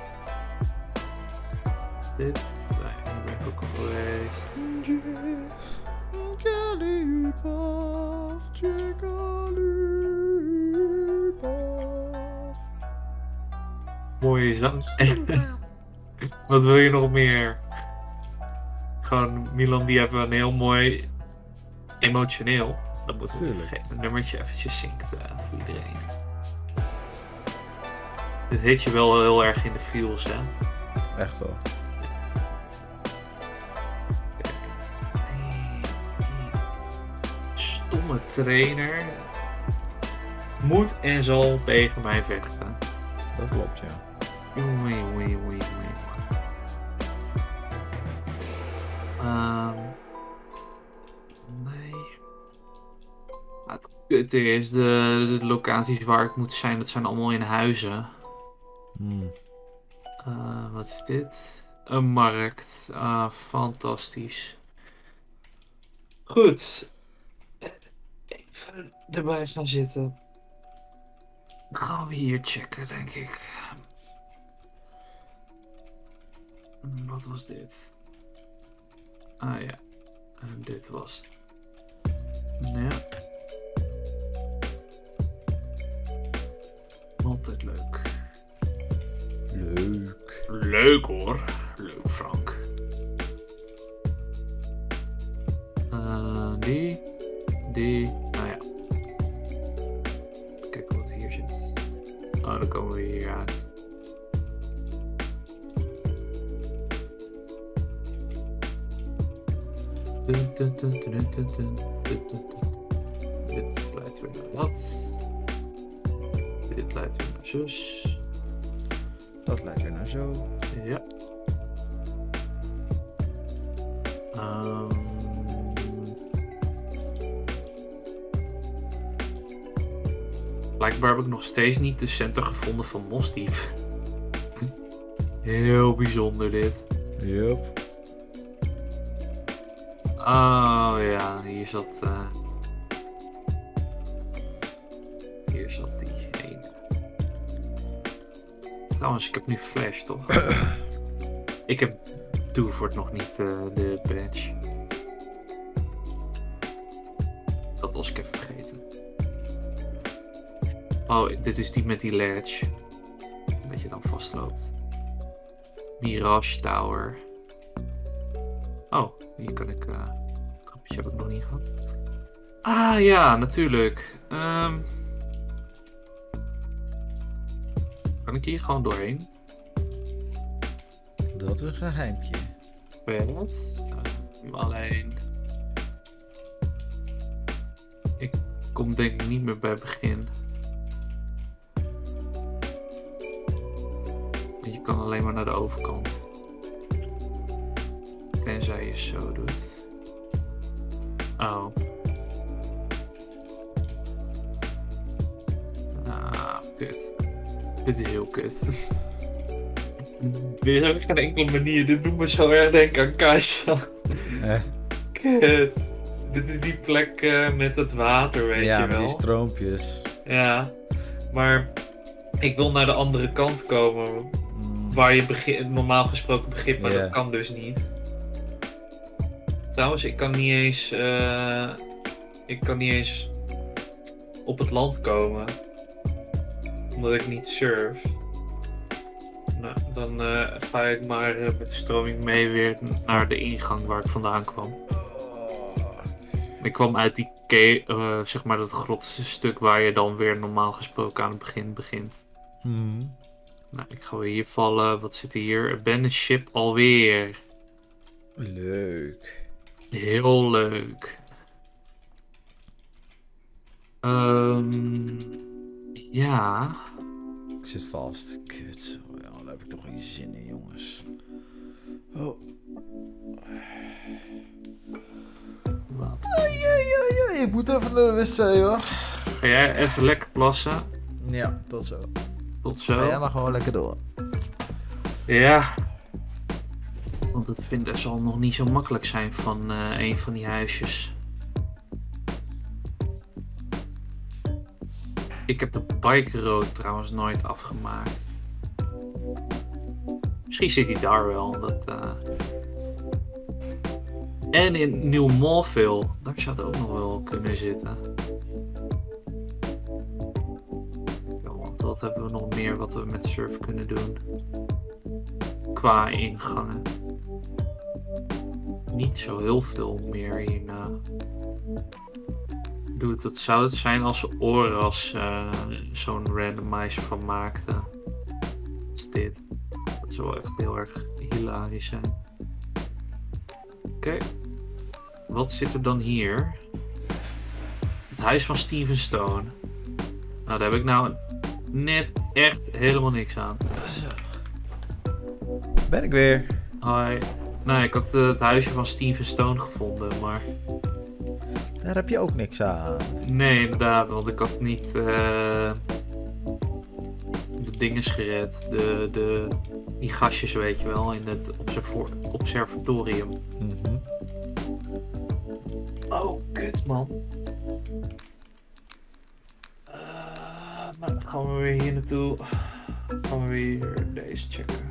dit? Nee, daar ben ik ook al geweest. Jigglypuff, Jigglypuff. Mooie zang. Wat wil je nog meer? Gewoon Milan die even een heel mooi emotioneel. Dat moeten we niet vergeten. Een nummertje eventjes zingt uh, voor iedereen. Dit hit je wel heel erg in de feels, hè? Echt wel. Stomme trainer. Moet en zal tegen mij vechten. Dat klopt, ja. Jongen, jongen, jongen, jongen. Um, nee. Het kutte is, de, de locaties waar ik moet zijn, dat zijn allemaal in huizen. Hmm. Uh, wat is dit? Een markt. Ah, fantastisch. Goed. Even erbij gaan zitten. Dan gaan we hier checken, denk ik. Wat was dit? Ah ja. En dit was... Ja. Altijd leuk. Leuk. Leuk hoor. Leuk, Frank. Uh, die. Die. Nou ja. Kijk wat hier zit. Oh, dan komen we hier uit. Dun, dun, dun, dun, dun, dun, dun, dun, dun. Dit leidt weer naar dat. Dit leidt weer naar zus. Dat lijkt weer naar zo. Ja. Um... Blijkbaar heb ik nog steeds niet de center gevonden van Mosdiep. Heel bijzonder dit. Yup. Oh ja, hier zat... Uh... Hier zat die heen. Trouwens, ik heb nu Flash, toch? Ik heb Doervoort nog niet, uh, de badge. Dat was ik even vergeten. Oh, dit is die met die ledge. Dat je dan vastloopt. Mirage Tower. Oh, hier kan ik... Uh, trappetje heb ik nog niet gehad. Ah ja, natuurlijk. Um, kan ik hier gewoon doorheen? Dat is een geheimpje. Wat? Uh, alleen... Ik kom denk ik niet meer bij het begin. kan alleen maar naar de overkant. Tenzij je zo doet. Oh. Ah, kut. Dit is heel kut. Dit is ook geen enkele manier. Dit doet me zo erg denken aan Kaisa. Eh. Kut. Dit is die plek uh, met het water, weet ja, je wel. Ja, die stroompjes. Ja, maar ik wil naar de andere kant komen. Mm. Waar je begin, normaal gesproken begint, maar yeah. dat kan dus niet. Trouwens, ik kan niet eens... Uh, ik kan niet eens op het land komen. Omdat ik niet surf. Nou, dan uh, ga ik maar uh, met de stroming mee weer naar de ingang waar ik vandaan kwam. Ik kwam uit die ke- uh, zeg maar dat grootste stuk waar je dan weer normaal gesproken aan het begin begint. Mm. Nou, ik ga weer hier vallen. Wat zit hier? Abandoned ship alweer. Leuk. Heel leuk. Um, ja. Ik zit vast. Kut. Ja, daar heb ik toch geen zin in, jongens. Oh. Wat? Ai, ai, ai, ai. Ik moet even naar de wc, hoor. Ga jij even lekker plassen? Ja, tot zo. Tot zo. Maar jij mag gewoon lekker door. Ja. Want het vinden zal nog niet zo makkelijk zijn van uh, een van die huisjes. Ik heb de bike road trouwens nooit afgemaakt. Misschien zit hij daar wel. Dat, uh... En in New Malville. Daar zou het ook nog wel kunnen zitten. Ja, want wat hebben we nog meer wat we met surf kunnen doen? Qua ingangen. Niet zo heel veel meer hierna. Dude, dat zou het zijn als ze Oras uh, zo'n randomizer van maakte. Wat is dit? Dat zou wel echt heel erg hilarisch zijn. Oké. Okay. Wat zit er dan hier? Het huis van Steven Stone. Nou, daar heb ik nou net echt helemaal niks aan. Zo. Ben ik weer. Hoi. Nee, ik had het huisje van Steven Stone gevonden, maar... Daar heb je ook niks aan. Nee, inderdaad, want ik had niet uh, de dinges gered. De, de, die gastjes, weet je wel, in het observ- observatorium. Mm-hmm. Oh, kut, man. Uh, nou, gaan we weer hier naartoe. Gaan we weer deze checken.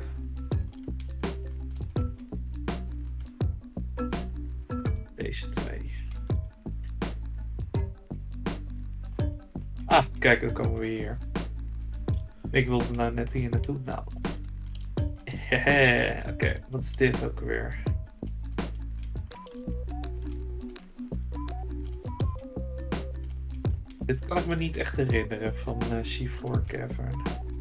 Deze twee. Ah, kijk, dan komen we hier. Ik wilde nou net hier naartoe. Nou. Oké, okay, wat is dit ook weer? Dit kan ik me niet echt herinneren van uh, C vier Cavern.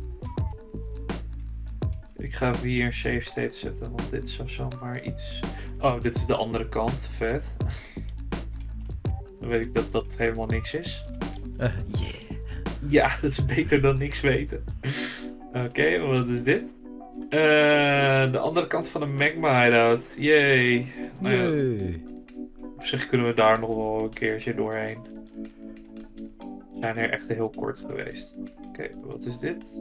Ik ga even hier een save state zetten, want dit zou zomaar iets... Oh, dit is de andere kant. Vet. Dan weet ik dat dat helemaal niks is. Uh, yeah. Ja, dat is beter dan niks weten. Oké, okay, wat is dit? Uh, de andere kant van de magma hideout. Yay. Nou ja, Yay. op zich kunnen we daar nog wel een keertje doorheen. We zijn er echt heel kort geweest. Oké, okay, wat is dit?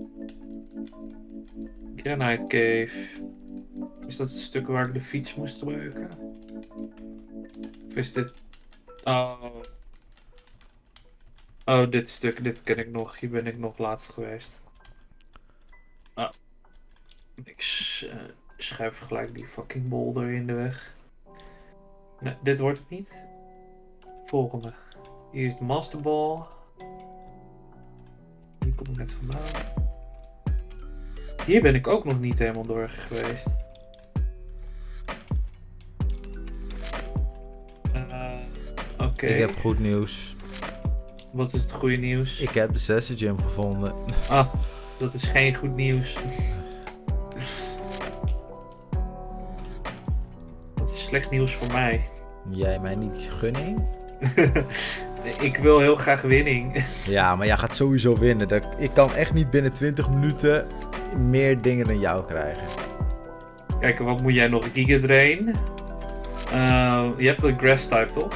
Granite Cave. Is dat het stuk waar ik de fiets moest gebruiken? Of is dit... Oh... Oh, dit stuk, dit ken ik nog. Hier ben ik nog laatst geweest. Ah. Ik sch- uh, schuif gelijk die fucking boulder in de weg. Nee, dit wordt het niet. Volgende. Hier is de masterball. Hier kom ik net vandaan. Hier ben ik ook nog niet helemaal door geweest. Uh, Oké. Okay. Ik heb goed nieuws. Wat is het goede nieuws? Ik heb de zesde gym gevonden. Ah, dat is geen goed nieuws. Dat is slecht nieuws voor mij. Jij mij niet gunning? Ik wil heel graag winning. Ja, maar jij gaat sowieso winnen. Ik kan echt niet binnen twintig minuten meer dingen dan jou krijgen. Kijk, wat moet jij nog? Giga Drain. Uh, je hebt de Grass type, toch?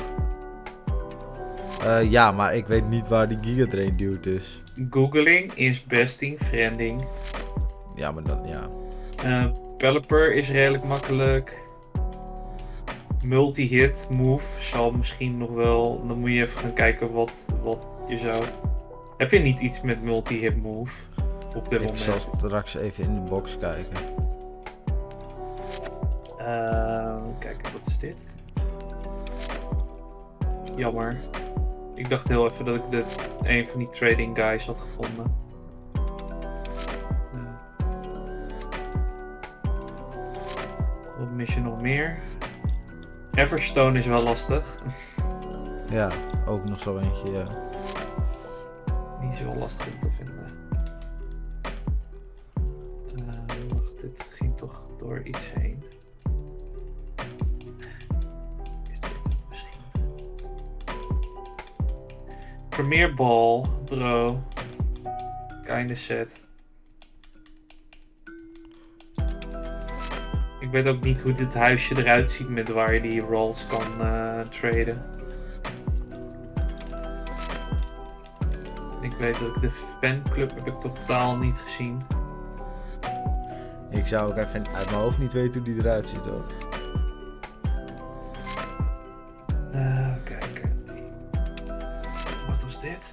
Uh, ja, maar ik weet niet waar die Giga Drain dude is. Googling is besting, friending. Ja, maar dan, ja. Uh, Pelipper is redelijk makkelijk. Multi-hit move zal misschien nog wel... Dan moet je even gaan kijken wat, wat je zou... Heb je niet iets met multi-hit move op dit ik moment? Ik zal straks even in de box kijken. Uh, kijk, wat is dit? Jammer. Ik dacht heel even dat ik de, een van die trading guys had gevonden. Uh. Wat mis je nog meer? Everstone is wel lastig. Ja, ook nog zo eentje, ja. Die is wel lastig om te vinden. Uh, wacht, dit ging toch door iets heen. Is dit misschien? Premier Ball, bro. Kinda set. Ik weet ook niet hoe dit huisje eruit ziet met waar je die rolls kan uh, traden. Ik weet dat ik de fanclub heb ik totaal niet gezien. Ik zou ook even uit mijn hoofd niet weten hoe die eruit ziet hoor. Uh, kijken. Wat was dit?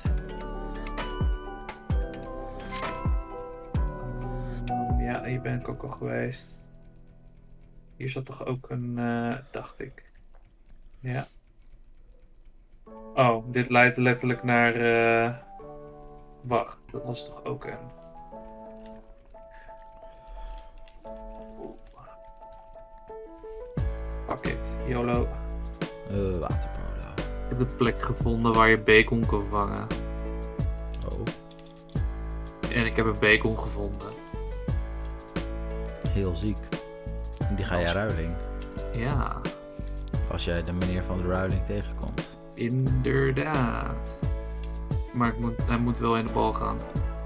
Um, ja, hier ben ik ook al geweest. Hier zat toch ook een, uh, dacht ik. Ja. Oh, dit leidt letterlijk naar... Uh... Wacht, dat was toch ook een... Fuck it, YOLO. Uh, waterpolo. Ik heb de plek gevonden waar je bacon kan vangen. Oh. En ik heb een bacon gevonden. Heel ziek. En die ga je ruiling. Ja. Als jij de meneer van de ruiling tegenkomt. Inderdaad. Maar ik moet, hij moet wel in de bal gaan.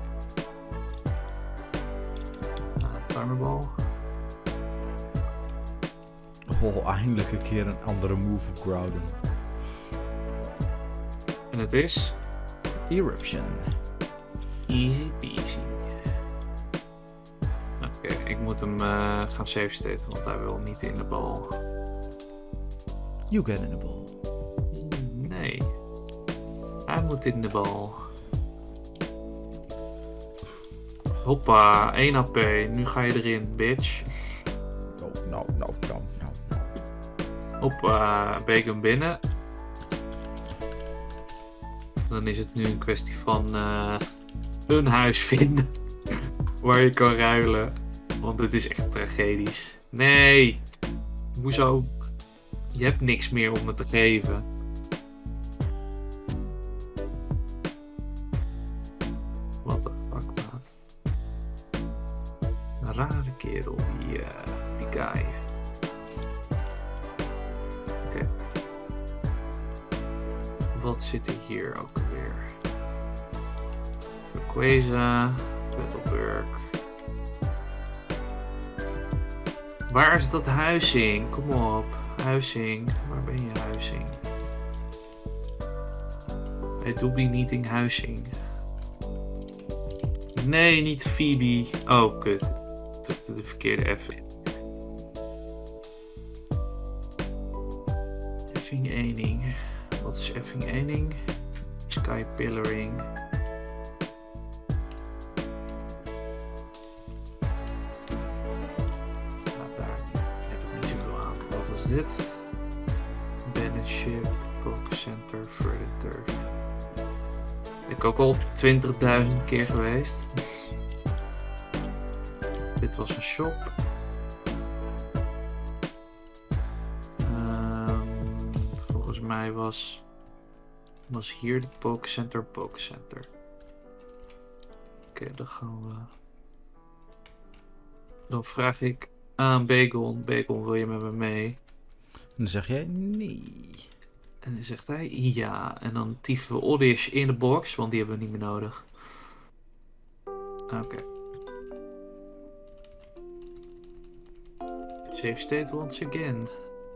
Uh, timerbal. Oh, eindelijk een keer een andere move op Groudon. En het is? Eruption. Easy peasy. Oké, okay, ik moet hem uh, gaan save staten, want hij wil niet in de bal. You get in the ball. Nee. Hij moet in de bal. Hoppa, één H P. Nu ga je erin, bitch. No, no, no, no, no, no. Hoppa, bacon binnen. Dan is het nu een kwestie van uh, een huis vinden waar je kan ruilen. Want het is echt tragedisch. Nee! Hoezo? Je hebt niks meer om me te geven. What the fuck, maat. Een rare kerel, die, uh, die guy. Oké. Okay. Wat zit er hier ook weer? Rayquaza, Battleburg. Waar is dat huizing? Kom op, huizing. Waar ben je, huizing? Hey, Doobie Needing huizing. Nee, niet Phoebe. Oh, kut. Ik drukte de verkeerde F in. Effing Ening. Wat is Effing Ening? Sky Pillaring. Nou, daar heb ik niet zoveel aan. Wat was dit? Bannership, Pokecenter, Further Turf. Ik ook al twintigduizend keer geweest. Dit was een shop. Um, volgens mij was, was hier de Pokecenter, Pokecenter. Oké, okay, dan gaan we. Dan vraag ik aan Bacon. Bacon, wil je met me mee? En dan zeg jij nee. En dan zegt hij ja. En dan tieven we Oddish in de box, want die hebben we niet meer nodig. Oké. Okay. Save state once again.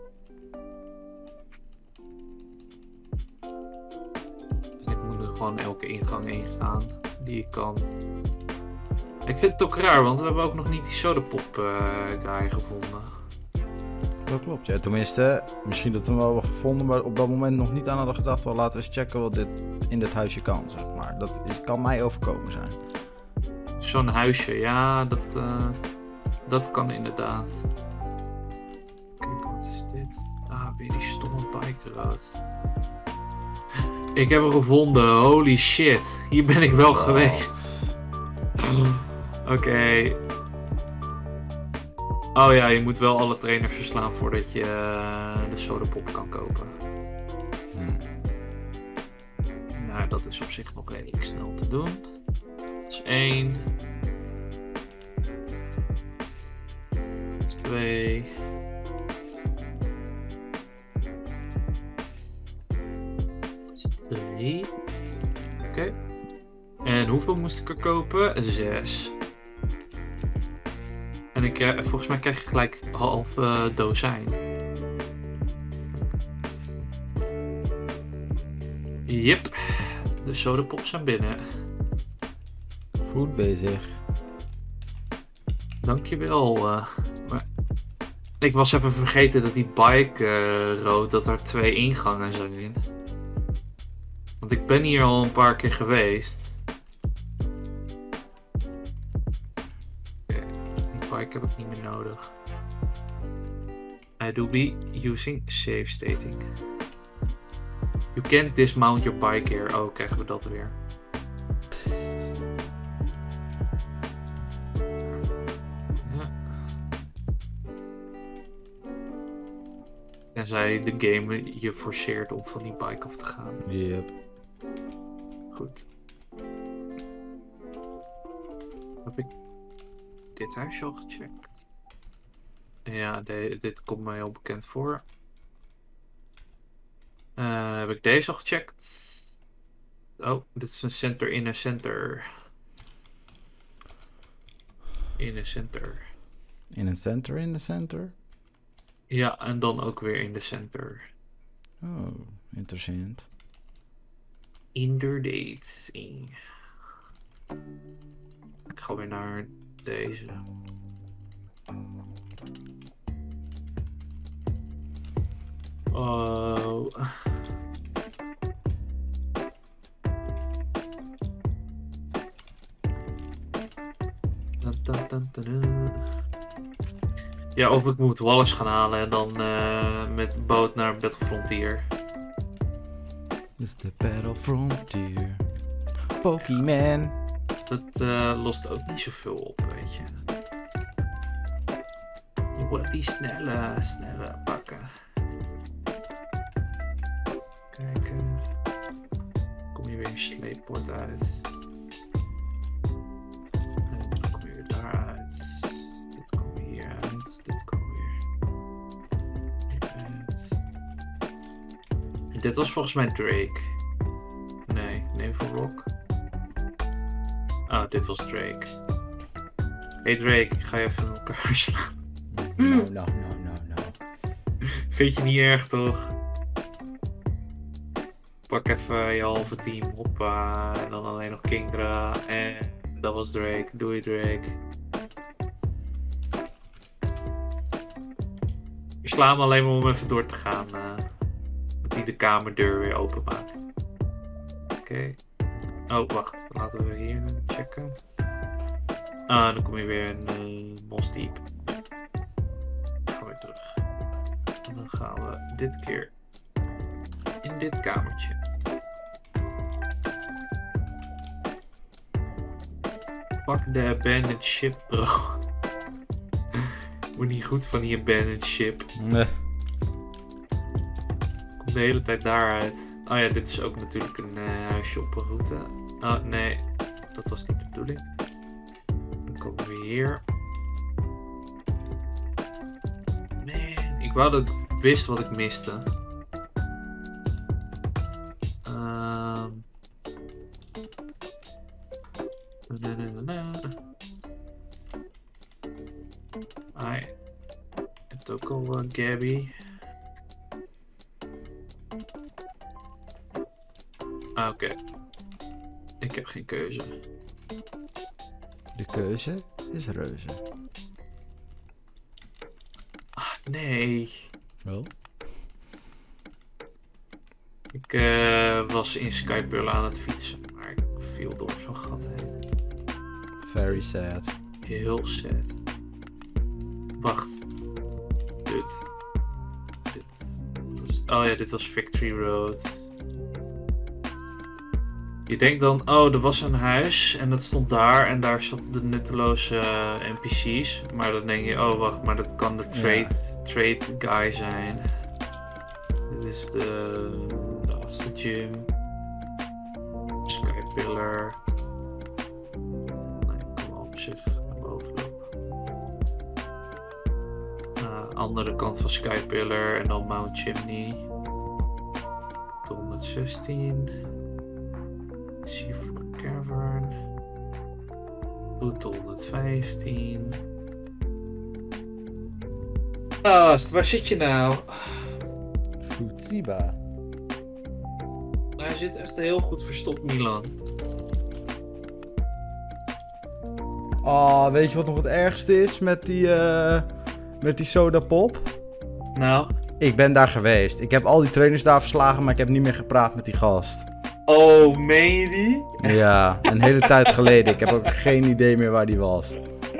En ik moet nu gewoon elke ingang ingaan die ik kan. Ik vind het ook raar, want we hebben ook nog niet die sodapop uh, guy gevonden. Dat klopt, ja. Tenminste, misschien dat we hem wel hebben gevonden, maar op dat moment nog niet aan hadden gedacht. Wel, laten we eens checken wat dit in dit huisje kan, zeg maar. Dat is, kan mij overkomen zijn. Zo'n huisje, ja, dat, uh, dat kan inderdaad. Kijk, wat is dit? Ah, weer die stomme bike road. Ik heb hem gevonden, holy shit. Hier ben ik wel Wat? geweest. Oké. Okay. Oh ja, je moet wel alle trainers verslaan voordat je uh, de sodapop kan kopen. Hmm. Nou, dat is op zich nog redelijk snel te doen. Dat is één. Dat is twee. Dat is drie. Oké. Okay. En hoeveel moest ik er kopen? Zes. En ik, uh, volgens mij krijg je gelijk half uh, dozijn. Yep. De sodapops zijn binnen. Goed bezig. Dankjewel. Uh, maar ik was even vergeten dat die bike uh, road, dat er twee ingangen zijn. Want ik ben hier al een paar keer geweest. Ik heb het niet meer nodig. I do be using save stating. You can't dismount your bike here. Oh, krijgen we dat weer. Ja. Tenzij de game je forceert om van die bike af te gaan. Yep. Goed. Heb ik dit huisje al gecheckt? Ja, de, dit komt mij heel bekend voor. Uh, heb ik deze al gecheckt? Oh, dit is een center in een center. In een center. In een center in de center? Ja, en dan ook weer in de center. Oh, interessant. Inderdaad. Ik ga weer naar deze. Oh. Ja, of ik moet Wallace gaan halen en dan uh, met de boot naar Battle Frontier. Is de Battle Frontier. Pokémon. Dat uh, lost ook niet zoveel op, weet je. Je moet die snelle, snelle pakken. Kijken. Kom je weer een sleeppoort uit. En dan kom je weer daaruit. Dit komt hier uit. Dit komt weer hieruit. En dit was volgens mij Drake. Nee, Naval Rock. Oh, dit was Drake. Hey Drake, ik ga je even in elkaar slaan. No, no, no, no, no. Vind je niet erg, toch? Pak even je halve team op. Uh, en dan alleen nog Kingdra. En dat was Drake. Doei Drake. Je slaat me alleen maar om even door te gaan. Uh, dat hij de kamerdeur weer open maakt. Oké. Okay. Oh, wacht. Laten we hier checken. Ah, dan kom je weer in uh, Mos Deep. Gaan we weer terug. En dan gaan we dit keer in dit kamertje. Pak de abandoned ship, bro. Word niet goed van die abandoned ship. Nee. Komt de hele tijd daaruit. Oh ja, dit is ook natuurlijk een uh, huisje op een route. Oh nee, dat was niet de bedoeling. Dan komen we hier. Man, ik wou dat ik wist wat ik miste. Um... Ai. Uncle uh, Gabby. Ah, oké. Okay. Ik heb geen keuze. De keuze is reuze. Ah, nee. Wel? Ik uh, was in Skypull aan het fietsen, maar ik viel door zo'n gat heen. Very sad. Heel sad. Wacht. Dit. Dit. Was... Oh ja, dit was Victory Road. Je denkt dan, oh, er was een huis en dat stond daar en daar zat de nutteloze uh, N P C's. Maar dan denk je, oh wacht, maar dat kan de trade, ja. trade guy zijn. Dit is de, de achtste gym. Skypillar. Nee, kom op zich naar boven lopen. Uh, andere kant van Skypillar en dan Mount Chimney. honderdzestien. Seaford Cavern. Route honderdvijftien. Ah, waar zit je nou? Futsiba. Hij zit echt heel goed verstopt, Milan. Oh, weet je wat nog het ergste is met die, uh, met die soda pop? Nou? Ik ben daar geweest. Ik heb al die trainers daar verslagen, maar ik heb niet meer gepraat met die gast. Oh, meen je die? Ja, een hele tijd geleden. Ik heb ook geen idee meer waar die was.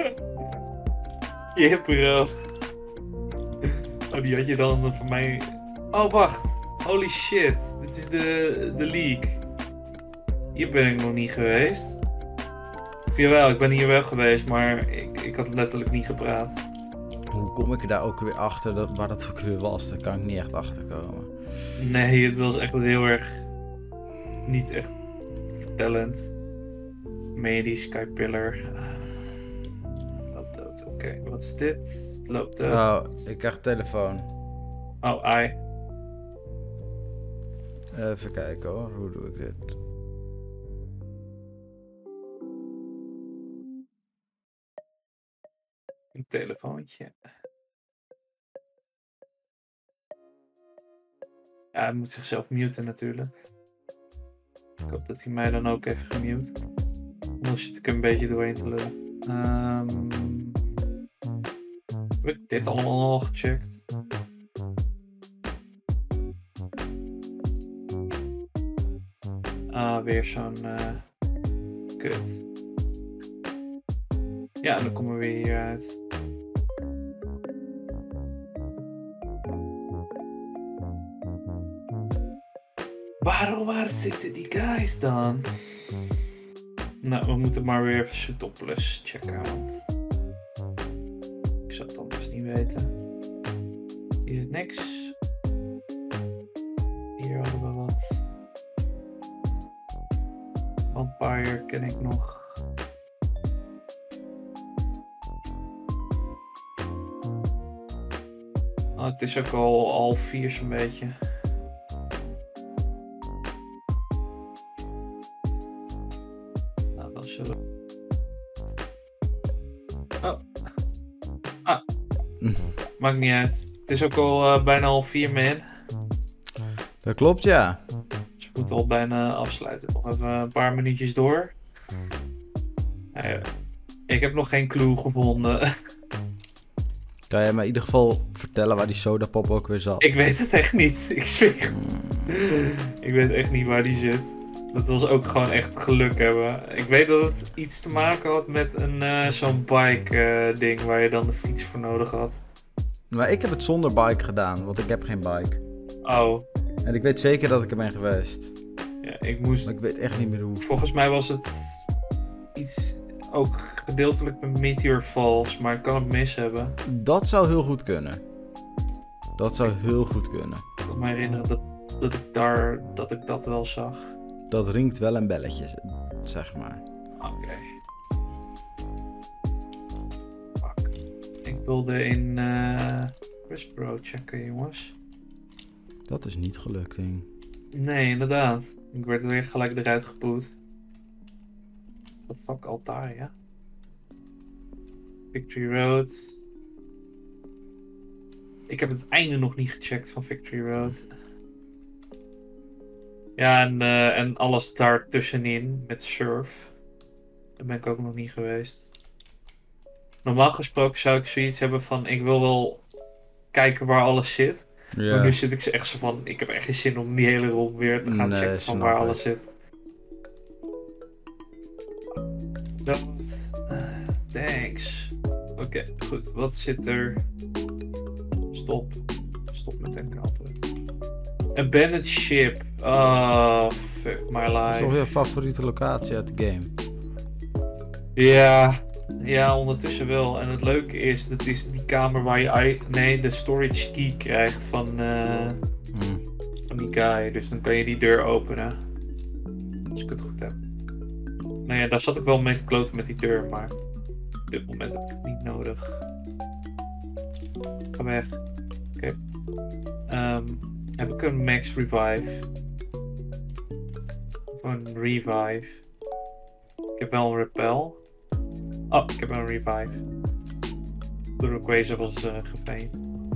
Je bro. Oh, die had je dan voor mij... Oh, wacht. Holy shit. Dit is de, de league. Hier ben ik nog niet geweest. Of jawel, ik ben hier wel geweest, maar ik, ik had letterlijk niet gepraat. Hoe kom ik er daar ook weer achter dat, waar dat ook weer was? Daar kan ik niet echt achter komen. Nee, het was echt heel erg... Niet echt vertellend. Medi, Skypillar. Loopt dood. Oké, okay. Wat is dit? Loopt dood. Oh, ik krijg telefoon. Oh, ai. Even kijken hoor, hoe doe ik dit? Een telefoontje. Ja, hij moet zichzelf muten natuurlijk. Ik hoop dat hij mij dan ook even gemute. Anders zit ik er een beetje doorheen te lullen. Um, heb ik dit allemaal al gecheckt? Ah, weer zo'n uh, kut. Ja, dan komen we weer hieruit. Waarom waar zitten die guys dan? Nou, we moeten maar weer even Sutopolis checken, want ik zou het anders niet weten. Hier zit niks. Hier hadden we wat. Vampire ken ik nog. Oh, het is ook al half vier zo'n beetje. Nou, dan zullen we... Oh. Ah. Maakt niet uit. Het is ook al uh, bijna half vier, man. Dat klopt, ja. Dus we moeten al bijna afsluiten. Nog even een paar minuutjes door. Uh, ik heb nog geen clue gevonden. Kan jij me in ieder geval vertellen waar die sodapop ook weer zat? Ik weet het echt niet. Ik zweer. Mm. Ik weet echt niet waar die zit. Dat was ook gewoon echt geluk hebben. Ik weet dat het iets te maken had met een uh, zo'n bike uh, ding waar je dan de fiets voor nodig had. Maar ik heb het zonder bike gedaan, want ik heb geen bike. Oh. En ik weet zeker dat ik er ben geweest. Ja, ik moest... Maar ik weet echt niet meer hoe. Volgens mij was het iets... Ook gedeeltelijk met Meteor Falls, maar ik kan het mis hebben. Dat zou heel goed kunnen. Dat zou heel goed kunnen. Ik kan me herinneren dat, dat, ik daar, dat ik dat wel zag. Dat ringt wel een belletje, zeg maar. Oké. Okay. Fuck. Ik wilde in uh, Westboro checken, jongens. Dat is niet gelukt, ding. Nee, inderdaad. Ik werd weer gelijk eruit gepoet. What the fuck, Altaria? Victory Road. ik heb het einde nog niet gecheckt van Victory Road. Ja, en, uh, en alles daar tussenin met Surf. Daar ben ik ook nog niet geweest. Normaal gesproken zou ik zoiets hebben van, ik wil wel kijken waar alles zit. Ja. Maar nu zit ik echt zo van, ik heb echt geen zin om die hele rol weer te gaan nee, checken van waar ik. alles zit. Dat. Uh, thanks. Oké, okay, goed. Wat zit er? Stop. Stop met encounteren. Abandoned ship. Oh, fuck my life. Dat is toch je favoriete locatie uit de game? Ja. Ja, ondertussen wel. En het leuke is, dat is die kamer waar je... Nee, de storage key krijgt van, uh, hmm. van die guy. Dus dan kan je die deur openen. Als ik het goed heb. Nou ja, daar zat ik wel mee te kloten met die deur, maar... Op dit moment heb ik het niet nodig. Ga weg. Oké. Okay. Um, heb ik een max revive? Of een revive? Ik heb wel een repel. Oh, ik heb een revive. De Rayquaza was uh, gefeind.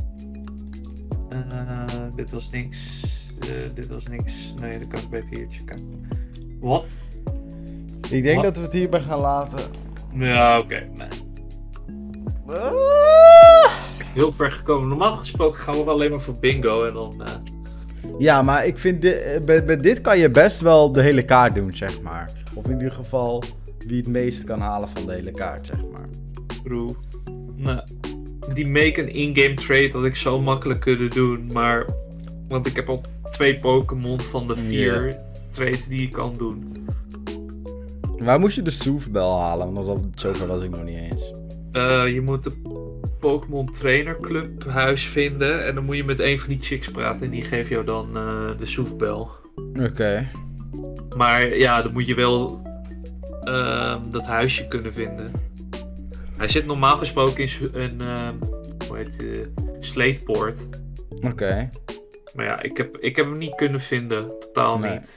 Uh, dit was niks. Uh, dit was niks. Nee, dat kan ik beter hier checken. Wat? Ik denk What? dat we het hierbij gaan laten. Ja, oké. Okay. Nee. Ah! Heel ver gekomen. Normaal gesproken gaan we wel alleen maar voor bingo en dan... Uh... Ja, maar ik vind dit, bij, bij dit kan je best wel de hele kaart doen, zeg maar. Of in ieder geval wie het meest kan halen van de hele kaart, zeg maar. Bro. Nou, die make een in-game trade had ik zo makkelijk kunnen doen, maar... Want ik heb al twee Pokémon van de vier yeah. trades die je kan doen. Waar moest je de Soefbel halen? Want zover was ik nog niet eens. Uh, je moet de Pokémon Trainer Club huis vinden en dan moet je met een van die chicks praten en die geeft jou dan uh, de Soefbel. Oké. Okay. Maar ja, dan moet je wel uh, dat huisje kunnen vinden. Hij zit normaal gesproken in een uh, hoe heet uh, Slatepoort. Oké. Okay. Maar ja, ik heb, ik heb hem niet kunnen vinden. Totaal nee. niet.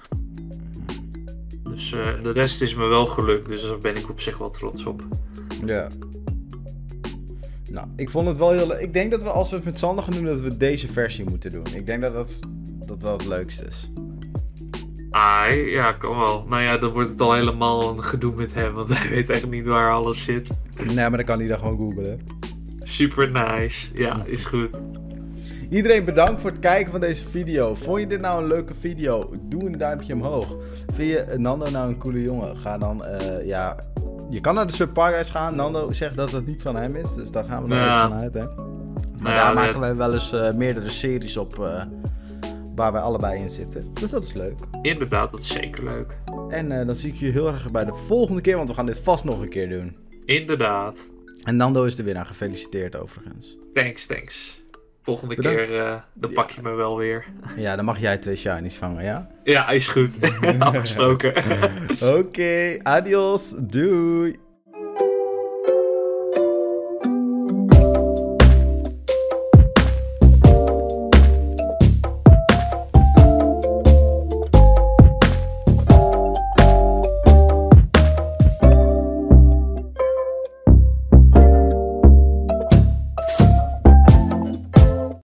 Dus uh, de rest is me wel gelukt, dus daar ben ik op zich wel trots op. Ja. Nou, ik vond het wel heel leuk. Ik denk dat we, als we het met Sander gaan doen, dat we deze versie moeten doen. Ik denk dat dat, dat wel het leukste is. Ah, ja, kan wel. Nou ja, dan wordt het al helemaal een gedoe met hem, want hij weet echt niet waar alles zit. Nee, maar dan kan hij dan gewoon googlen. Super nice. Ja, is goed. Iedereen bedankt voor het kijken van deze video. Vond je dit nou een leuke video? Doe een duimpje omhoog. Vind je Nando nou een coole jongen? Ga dan, uh, ja... Je kan naar de Subparkhuis gaan. Nando zegt dat het niet van hem is. Dus daar gaan we nog ja. even vanuit, hè. Maar ja, daar maken wij wel eens uh, meerdere series op... Uh, waar wij allebei in zitten. Dus dat is leuk. Inderdaad, dat is zeker leuk. En uh, dan zie ik je heel erg bij de volgende keer. Want we gaan dit vast nog een keer doen. Inderdaad. En Nando is de winnaar. Gefeliciteerd overigens. Thanks, thanks. Volgende Bedankt. keer, uh, dan ja. pak je me wel weer. Ja, dan mag jij twee shinies vangen, ja? Ja, is goed. Afgesproken. Oké, okay, adios. Doei.